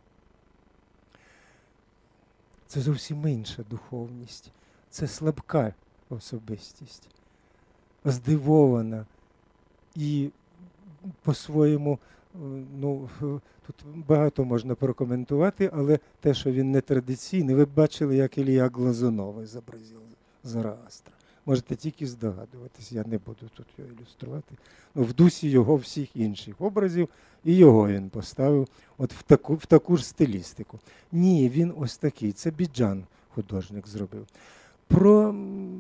це зовсім інша духовність. Це слабка особистість, здивована і по-своєму, ну, тут багато можна прокоментувати, але те, що він не традиційний, ви б бачили, як Ілія Глазунов зобразив Зороастра. Можете тільки здогадуватись, я не буду тут його ілюструвати. Ну, в дусі його всіх інших образів, і його він поставив от в таку, в таку ж стилістику. Ні, він ось такий, це Біджан художник зробив. Про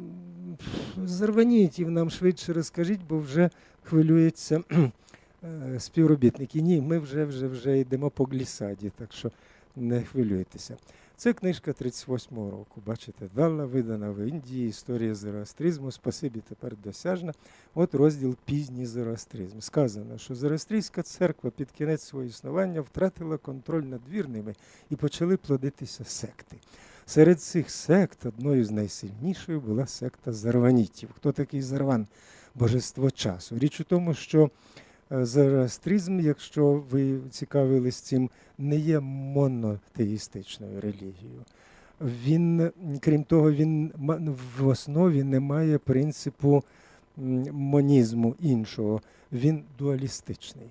Зарванітів нам швидше розкажіть, бо вже хвилюються співробітники. Ні, ми вже, вже, вже йдемо по глісаді, так що не хвилюйтеся. Це книжка тридцять восьмого року, бачите, Далла, видана в Індії, історія зороастризму, спасибі тепер досяжна. От розділ «Пізній зороастризм». Сказано, що Зороастрійська церква під кінець свого існування втратила контроль над вірними і почали плодитися секти. Серед цих сект одною з найсильнішою була секта Зарванітів. Хто такий Зарван? Божество часу. Річ у тому, що зороастризм, якщо ви цікавились цим, не є монотеїстичною релігією. Він, крім того, він в основі не має принципу монізму іншого. Він дуалістичний.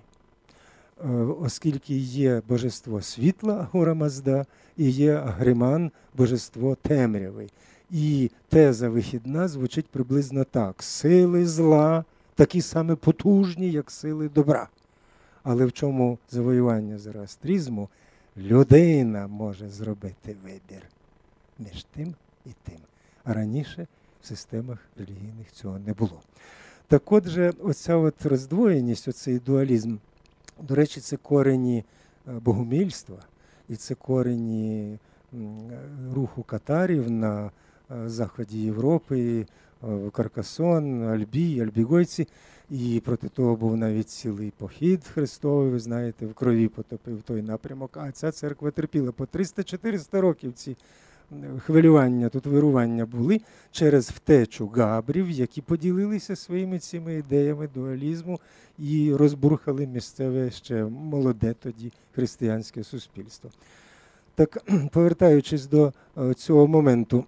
Оскільки є божество світла, Ахура Мазда, і є Агриман, божество темряви. І теза вихідна звучить приблизно так. Сили зла такі саме потужні, як сили добра. Але в чому завоювання зороастризму? Людина може зробити вибір між тим і тим. А раніше в системах релігійних цього не було. Так отже, оця от роздвоєність, оцей дуалізм, до речі, це корені богомільства, і це корені руху катарів на заході Європи, Каркасон, Альбій, альбігойці. І проти того був навіть цілий похід хрестовий, ви знаєте, в крові потопив той напрямок. А ця церква терпіла. По триста-чотириста років ці хвилювання, тут вирування були через втечу габрів, які поділилися своїми цими ідеями дуалізму і розбурхали місцеве ще молоде тоді християнське суспільство. Так, повертаючись до цього моменту,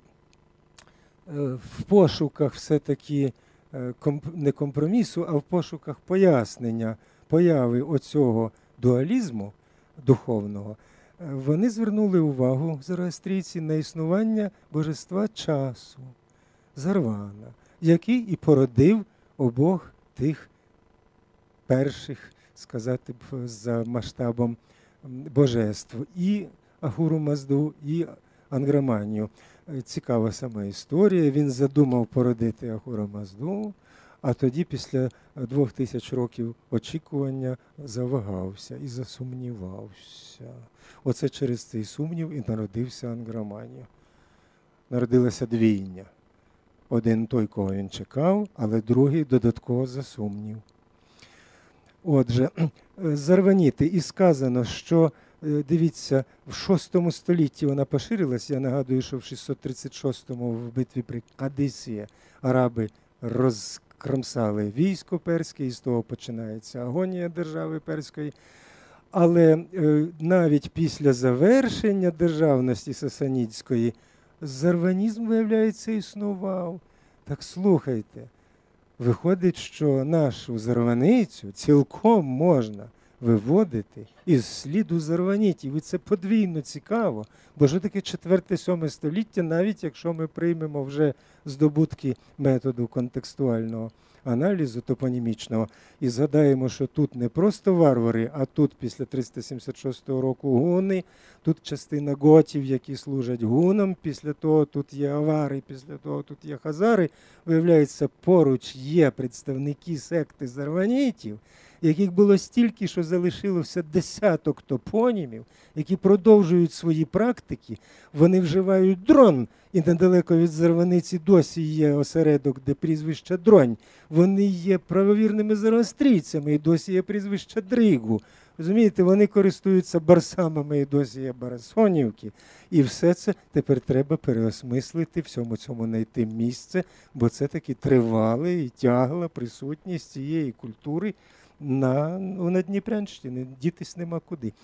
в пошуках все-таки не компромісу, а в пошуках пояснення появи оцього дуалізму духовного, вони звернули увагу, зороастрійці, на існування божества часу, Зарвана, який і породив обох тих перших, сказати б, за масштабом божеств, і Ахуру Мазду, і Анграманію. Цікава сама історія. Він задумав породити Ахура Мазду, а тоді після двох тисяч років очікування завагався і засумнівався. Оце через цей сумнів і народився Анграманія. Народилася двійня. Один той, кого він чекав, але другий додатково засумнів. Отже, Зарваніти. І сказано, що, дивіться, в шостому столітті вона поширилась. Я нагадую, що в шістсот тридцять шостому в битві при Кадисії араби розкромсали військо перське, і з того починається агонія держави перської. Але е, навіть після завершення державності сасанідської зарванізм, виявляється, існував. Так слухайте, виходить, що нашу зарваницю цілком можна виводити із сліду зарванітів. І це подвійно цікаво, бо що таке четверте-сьоме століття, навіть якщо ми приймемо вже здобутки методу контекстуального аналізу топонімічного і згадаємо, що тут не просто варвари, а тут після триста сімдесят шостого року гуни, тут частина готів, які служать гунам, після того тут є авари, після того тут є хазари. Виявляється, поруч є представники секти зарванітів, яких було стільки, що залишилося десяток топонімів, які продовжують свої практики. Вони вживають дрон, і недалеко від Зарваниці досі є осередок, де прізвище Дронь. Вони є правовірними зороастрійцями, і досі є прізвище Дригу. Розумієте, вони користуються барсамами, і досі є барасонівки. І все це тепер треба переосмислити, всьому цьому знайти місце, бо це таки тривала і тягла присутність цієї культури на, на Дніпрянщині. Дітись нема куди.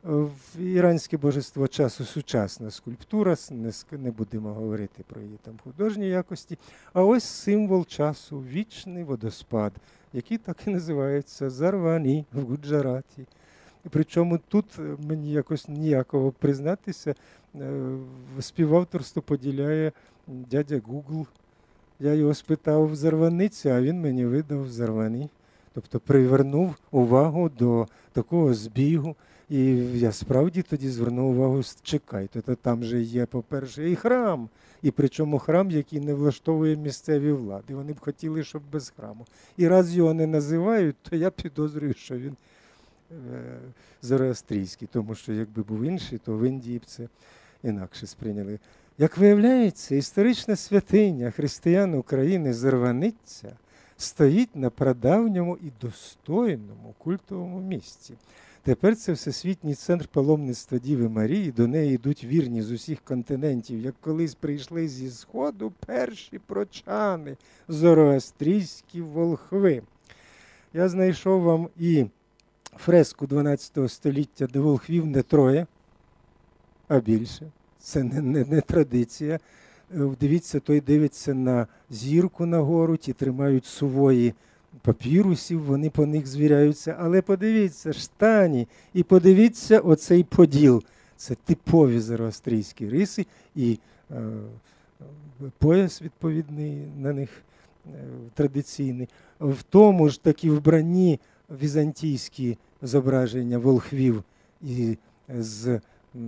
В іранське божество часу сучасна скульптура, не, не будемо говорити про її там художні якості, а ось символ часу, вічний водоспад, який так і називається Зарвані в Гуджараті. І причому тут мені якось ніякого признатися, співавторство поділяє дядя Google. Я його спитав в Зарваниці, а він мені видав Зарвані. Тобто привернув увагу до такого збігу. І я справді тоді звернув увагу, чекайте, то там же є, по-перше, і храм. І причому храм, який не влаштовує місцеві влади. Вони б хотіли, щоб без храму. І раз його не називають, то я підозрюю, що він е, зороастрійський. Тому що якби був інший, то в Індії б це інакше сприйняли. Як виявляється, історична святиня християн України Зарваниця стоїть на прадавньому і достойному культовому місці. Тепер це Всесвітній центр паломництва Діви Марії, до неї йдуть вірні з усіх континентів, як колись прийшли зі Сходу перші прочани, зороастрійські волхви. Я знайшов вам і фреску дванадцятого століття, де волхвів не троє, а більше. Це не, не, не традиція. Дивіться, той дивиться на зірку на гору, ті тримають сувої папірусів, вони по них звіряються. Але подивіться, штані, і подивіться оцей поділ. Це типові зороастрійські риси і е, пояс відповідний на них е, традиційний. В тому ж таки вбранні візантійські зображення волхвів і з е,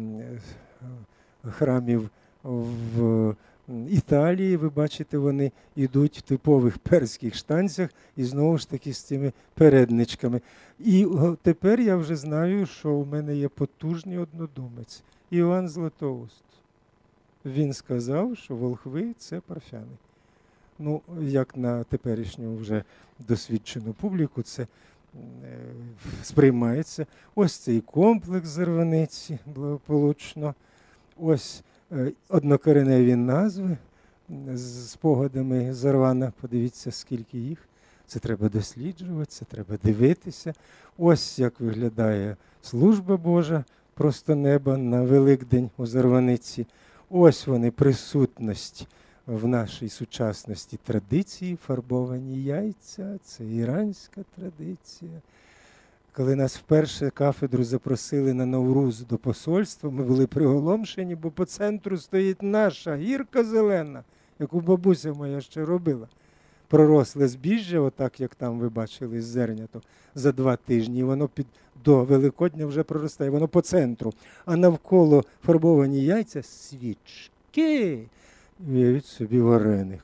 храмів в Італії, ви бачите, вони йдуть в типових перських штанцях і знову ж таки з цими передничками. І тепер я вже знаю, що у мене є потужний однодумець – Іоанн Златоуст. Він сказав, що волхви – це парфяни. Ну, як на теперішню вже досвідчену публіку це е, сприймається. Ось цей комплекс Зарваниці, благополучно. Ось однокореневі назви з спогадами Зарвана. Подивіться, скільки їх. Це треба досліджувати, це треба дивитися. Ось як виглядає служба Божа просто неба на Великдень у Зарваниці. Ось вони, присутність в нашій сучасності традиції, фарбовані яйця, це іранська традиція. Коли нас вперше кафедру запросили на Навруз до посольства, ми були приголомшені, бо по центру стоїть наша гірка зелена, яку бабуся моя ще робила. Проросле збіжжя, отак, як там ви бачили, з зернято, за два тижні, і воно під, до Великодня вже проростає, воно по центру. А навколо фарбовані яйця – свічки. Уявіть собі вареник.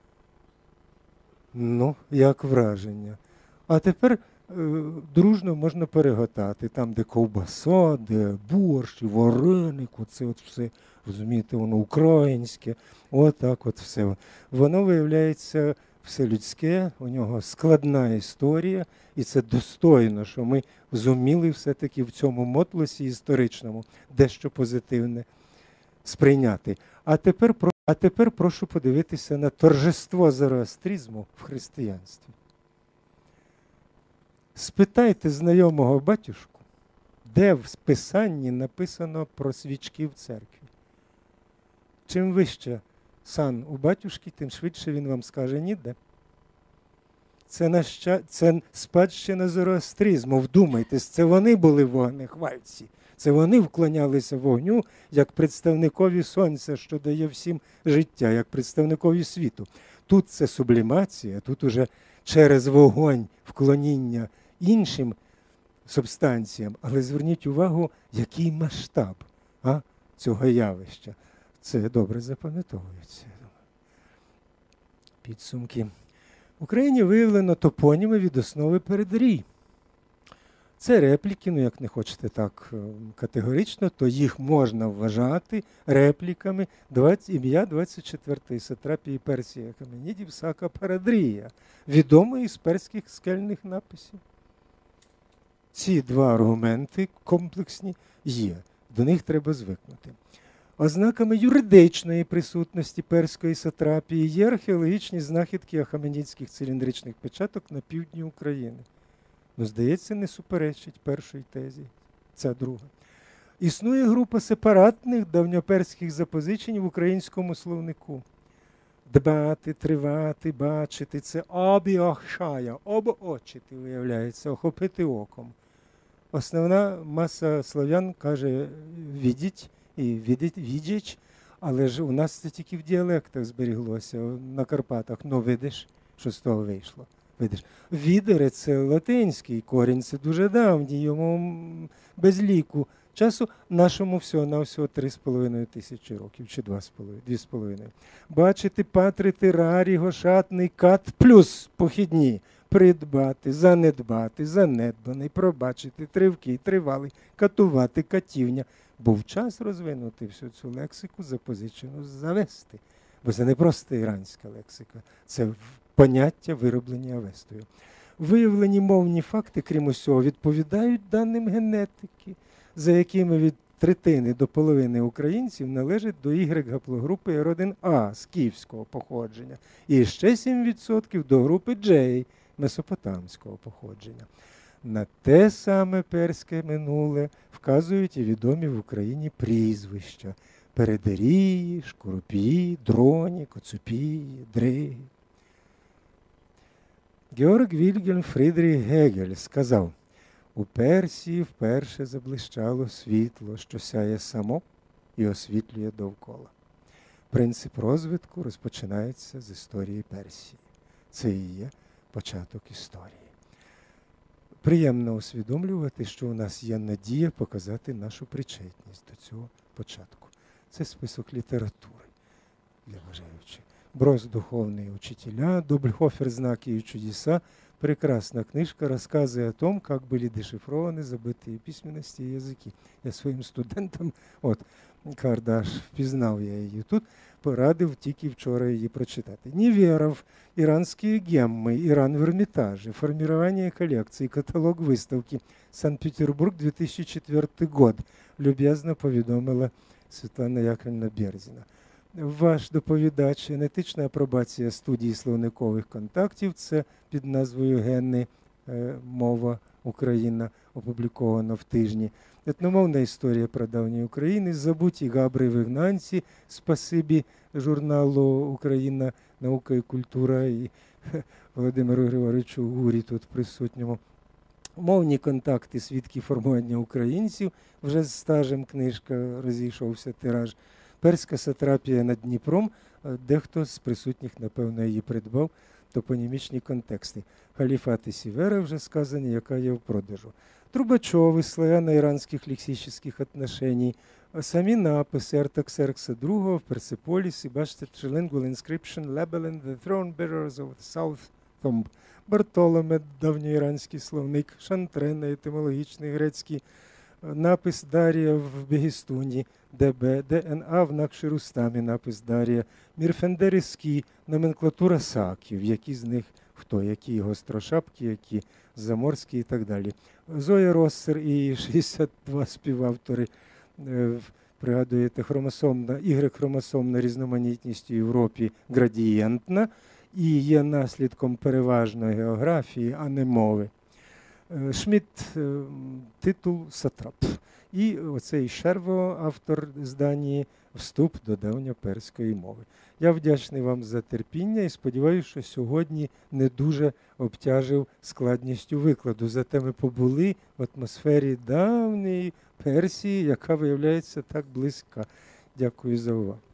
Ну, як враження. А тепер дружно можна переготати. Там, де ковбаса, де борщ, вареник, оце от все, розумієте, воно українське, отак от все. Воно, виявляється, все людське, у нього складна історія, і це достойно, що ми зуміли все-таки в цьому мотлосі історичному дещо позитивне сприйняти. А тепер, а тепер прошу подивитися на торжество зороастризму в християнстві. Спитайте знайомого батюшку, де в Писанні написано про свічки в церкві. Чим вище сан у батюшки, тим швидше він вам скаже ніде. Це, наща... це спадщина зороастризму, вдумайтесь, це вони були вогнехвальці. Це вони вклонялися вогню як представникові сонця, що дає всім життя, як представникові світу. Тут це сублімація, тут уже через вогонь вклоніння іншим субстанціям. Але зверніть увагу, який масштаб а, цього явища. Це добре запам'ятовується. Підсумки. В Україні виявлено топоніми від основи передрій. Це репліки, ну як не хочете так категорично, то їх можна вважати репліками ім'я двадцять четвертої сатрапії Персії Ахеменідів Сака Парадрія, відомої з перських скельних написів. Ці два аргументи комплексні є, до них треба звикнути. Ознаками юридичної присутності перської сатрапії є археологічні знахідки ахеменідських циліндричних печаток на півдні України. Ну, здається, не суперечить першій тезі, ця друга. Існує група сепаратних давньоперських запозичень в українському словнику. Дбати, тривати, бачити – це обіохшая, обоочити, виявляється, охопити оком. Основна маса слов'ян каже «відіть» і «відіть», «відіч», але ж у нас це тільки в діалектах зберіглося, на Карпатах. Ну, видиш, що з того вийшло. Видиш. Відере – це латинський корінь, це дуже давній, йому без ліку часу, нашому всього на всього три з половиною тисячі років, чи два з половиною, дві з половиною. Бачити, патрити, рарі, гошатний, кат, плюс похідні. Придбати, занедбати, занедбаний, пробачити, тривкий, тривалий, катувати, катівня. Був час розвинути всю цю лексику, запозичену завести. Бо це не просто іранська лексика, це поняття, вироблені Авестою. Виявлені мовні факти, крім усього, відповідають даним генетики, за якими від третини до половини українців належать до Y-гаплогрупи ар один а скіфського походження. І ще сім відсотків до групи J месопотамського походження. На те саме перське минуле вказують і відомі в Україні прізвища – Передерії, Шкоропії, Дроні, Коцюпії, Дриги. Георг Вільгельм Фрідріх Гегель сказав: «У Персії вперше заблищало світло, що сяє само і освітлює довкола». Принцип розвитку розпочинається з історії Персії. Це і є початок історії. Приємно усвідомлювати, що у нас є надія показати нашу причетність до цього початку. Це список літератури для бажаючих. Брос «Духовные учителя», Добльхофер «Знаки и чудеса». Прекрасная книжка, рассказы о том, как были дешифрованы забытые письменности и языки. Я своїм студентам, от, Кардаш, впізнав я її тут, порадив тільки вчора її прочитати. Неверов, «Иранские геммы», «Иран в Эрмитаже», «Формирование коллекции», «Каталог выставки», Санкт-Петербург, дві тисячі четвертий год, люб'язно повідомила Світлана Яковлевна Берзіна. Ваш доповідач «Генетична апробація студії словникових контактів», це під назвою «Гени. Мова. Україна», опубліковано в тижні. Етномовна історія прадавньої України, забуті габри-вигнанці, спасибі журналу «Україна. Наука і культура» і Володимиру Григоровичу Гурі тут присутньому. Мовні контакти, свідки формування українців, вже з стажем книжка, розійшовся тираж. Перська сатрапія над Дніпром, дехто з присутніх, напевно, її придбав, топонімічні контексти. Халіфати Сівера, вже сказані, яка є в продажу. Трубачови, славяно-іранських лексичних отношеній, самі написи Артаксеркса другого в Персеполісі, бачите, Trilingual Inscription, Labelin, The Throne Bearers of the South Thumb, Бартоломе, давньоіранський словник, Шантрена, етимологічний грецький, напис Дарія в Бегістуні, ДБ, ДНА в Накширустамі, напис Дарія, Мірфендерівський, номенклатура саків, які з них хто, які гострошапки, які заморські і так далі. Зоя Россер і шістдесят два співавтори, пригадуєте, хромосомна, Y-хромосомна різноманітність у Європі градієнтна і є наслідком переважно географії, а не мови. Шмідт, титул «Сатрап». І оцей Шерво, автор з Данії, вступ до давньоперської мови. Я вдячний вам за терпіння і сподіваюся, що сьогодні не дуже обтяжив складністю викладу. Зате ми побули в атмосфері давньої Персії, яка виявляється так близька. Дякую за увагу.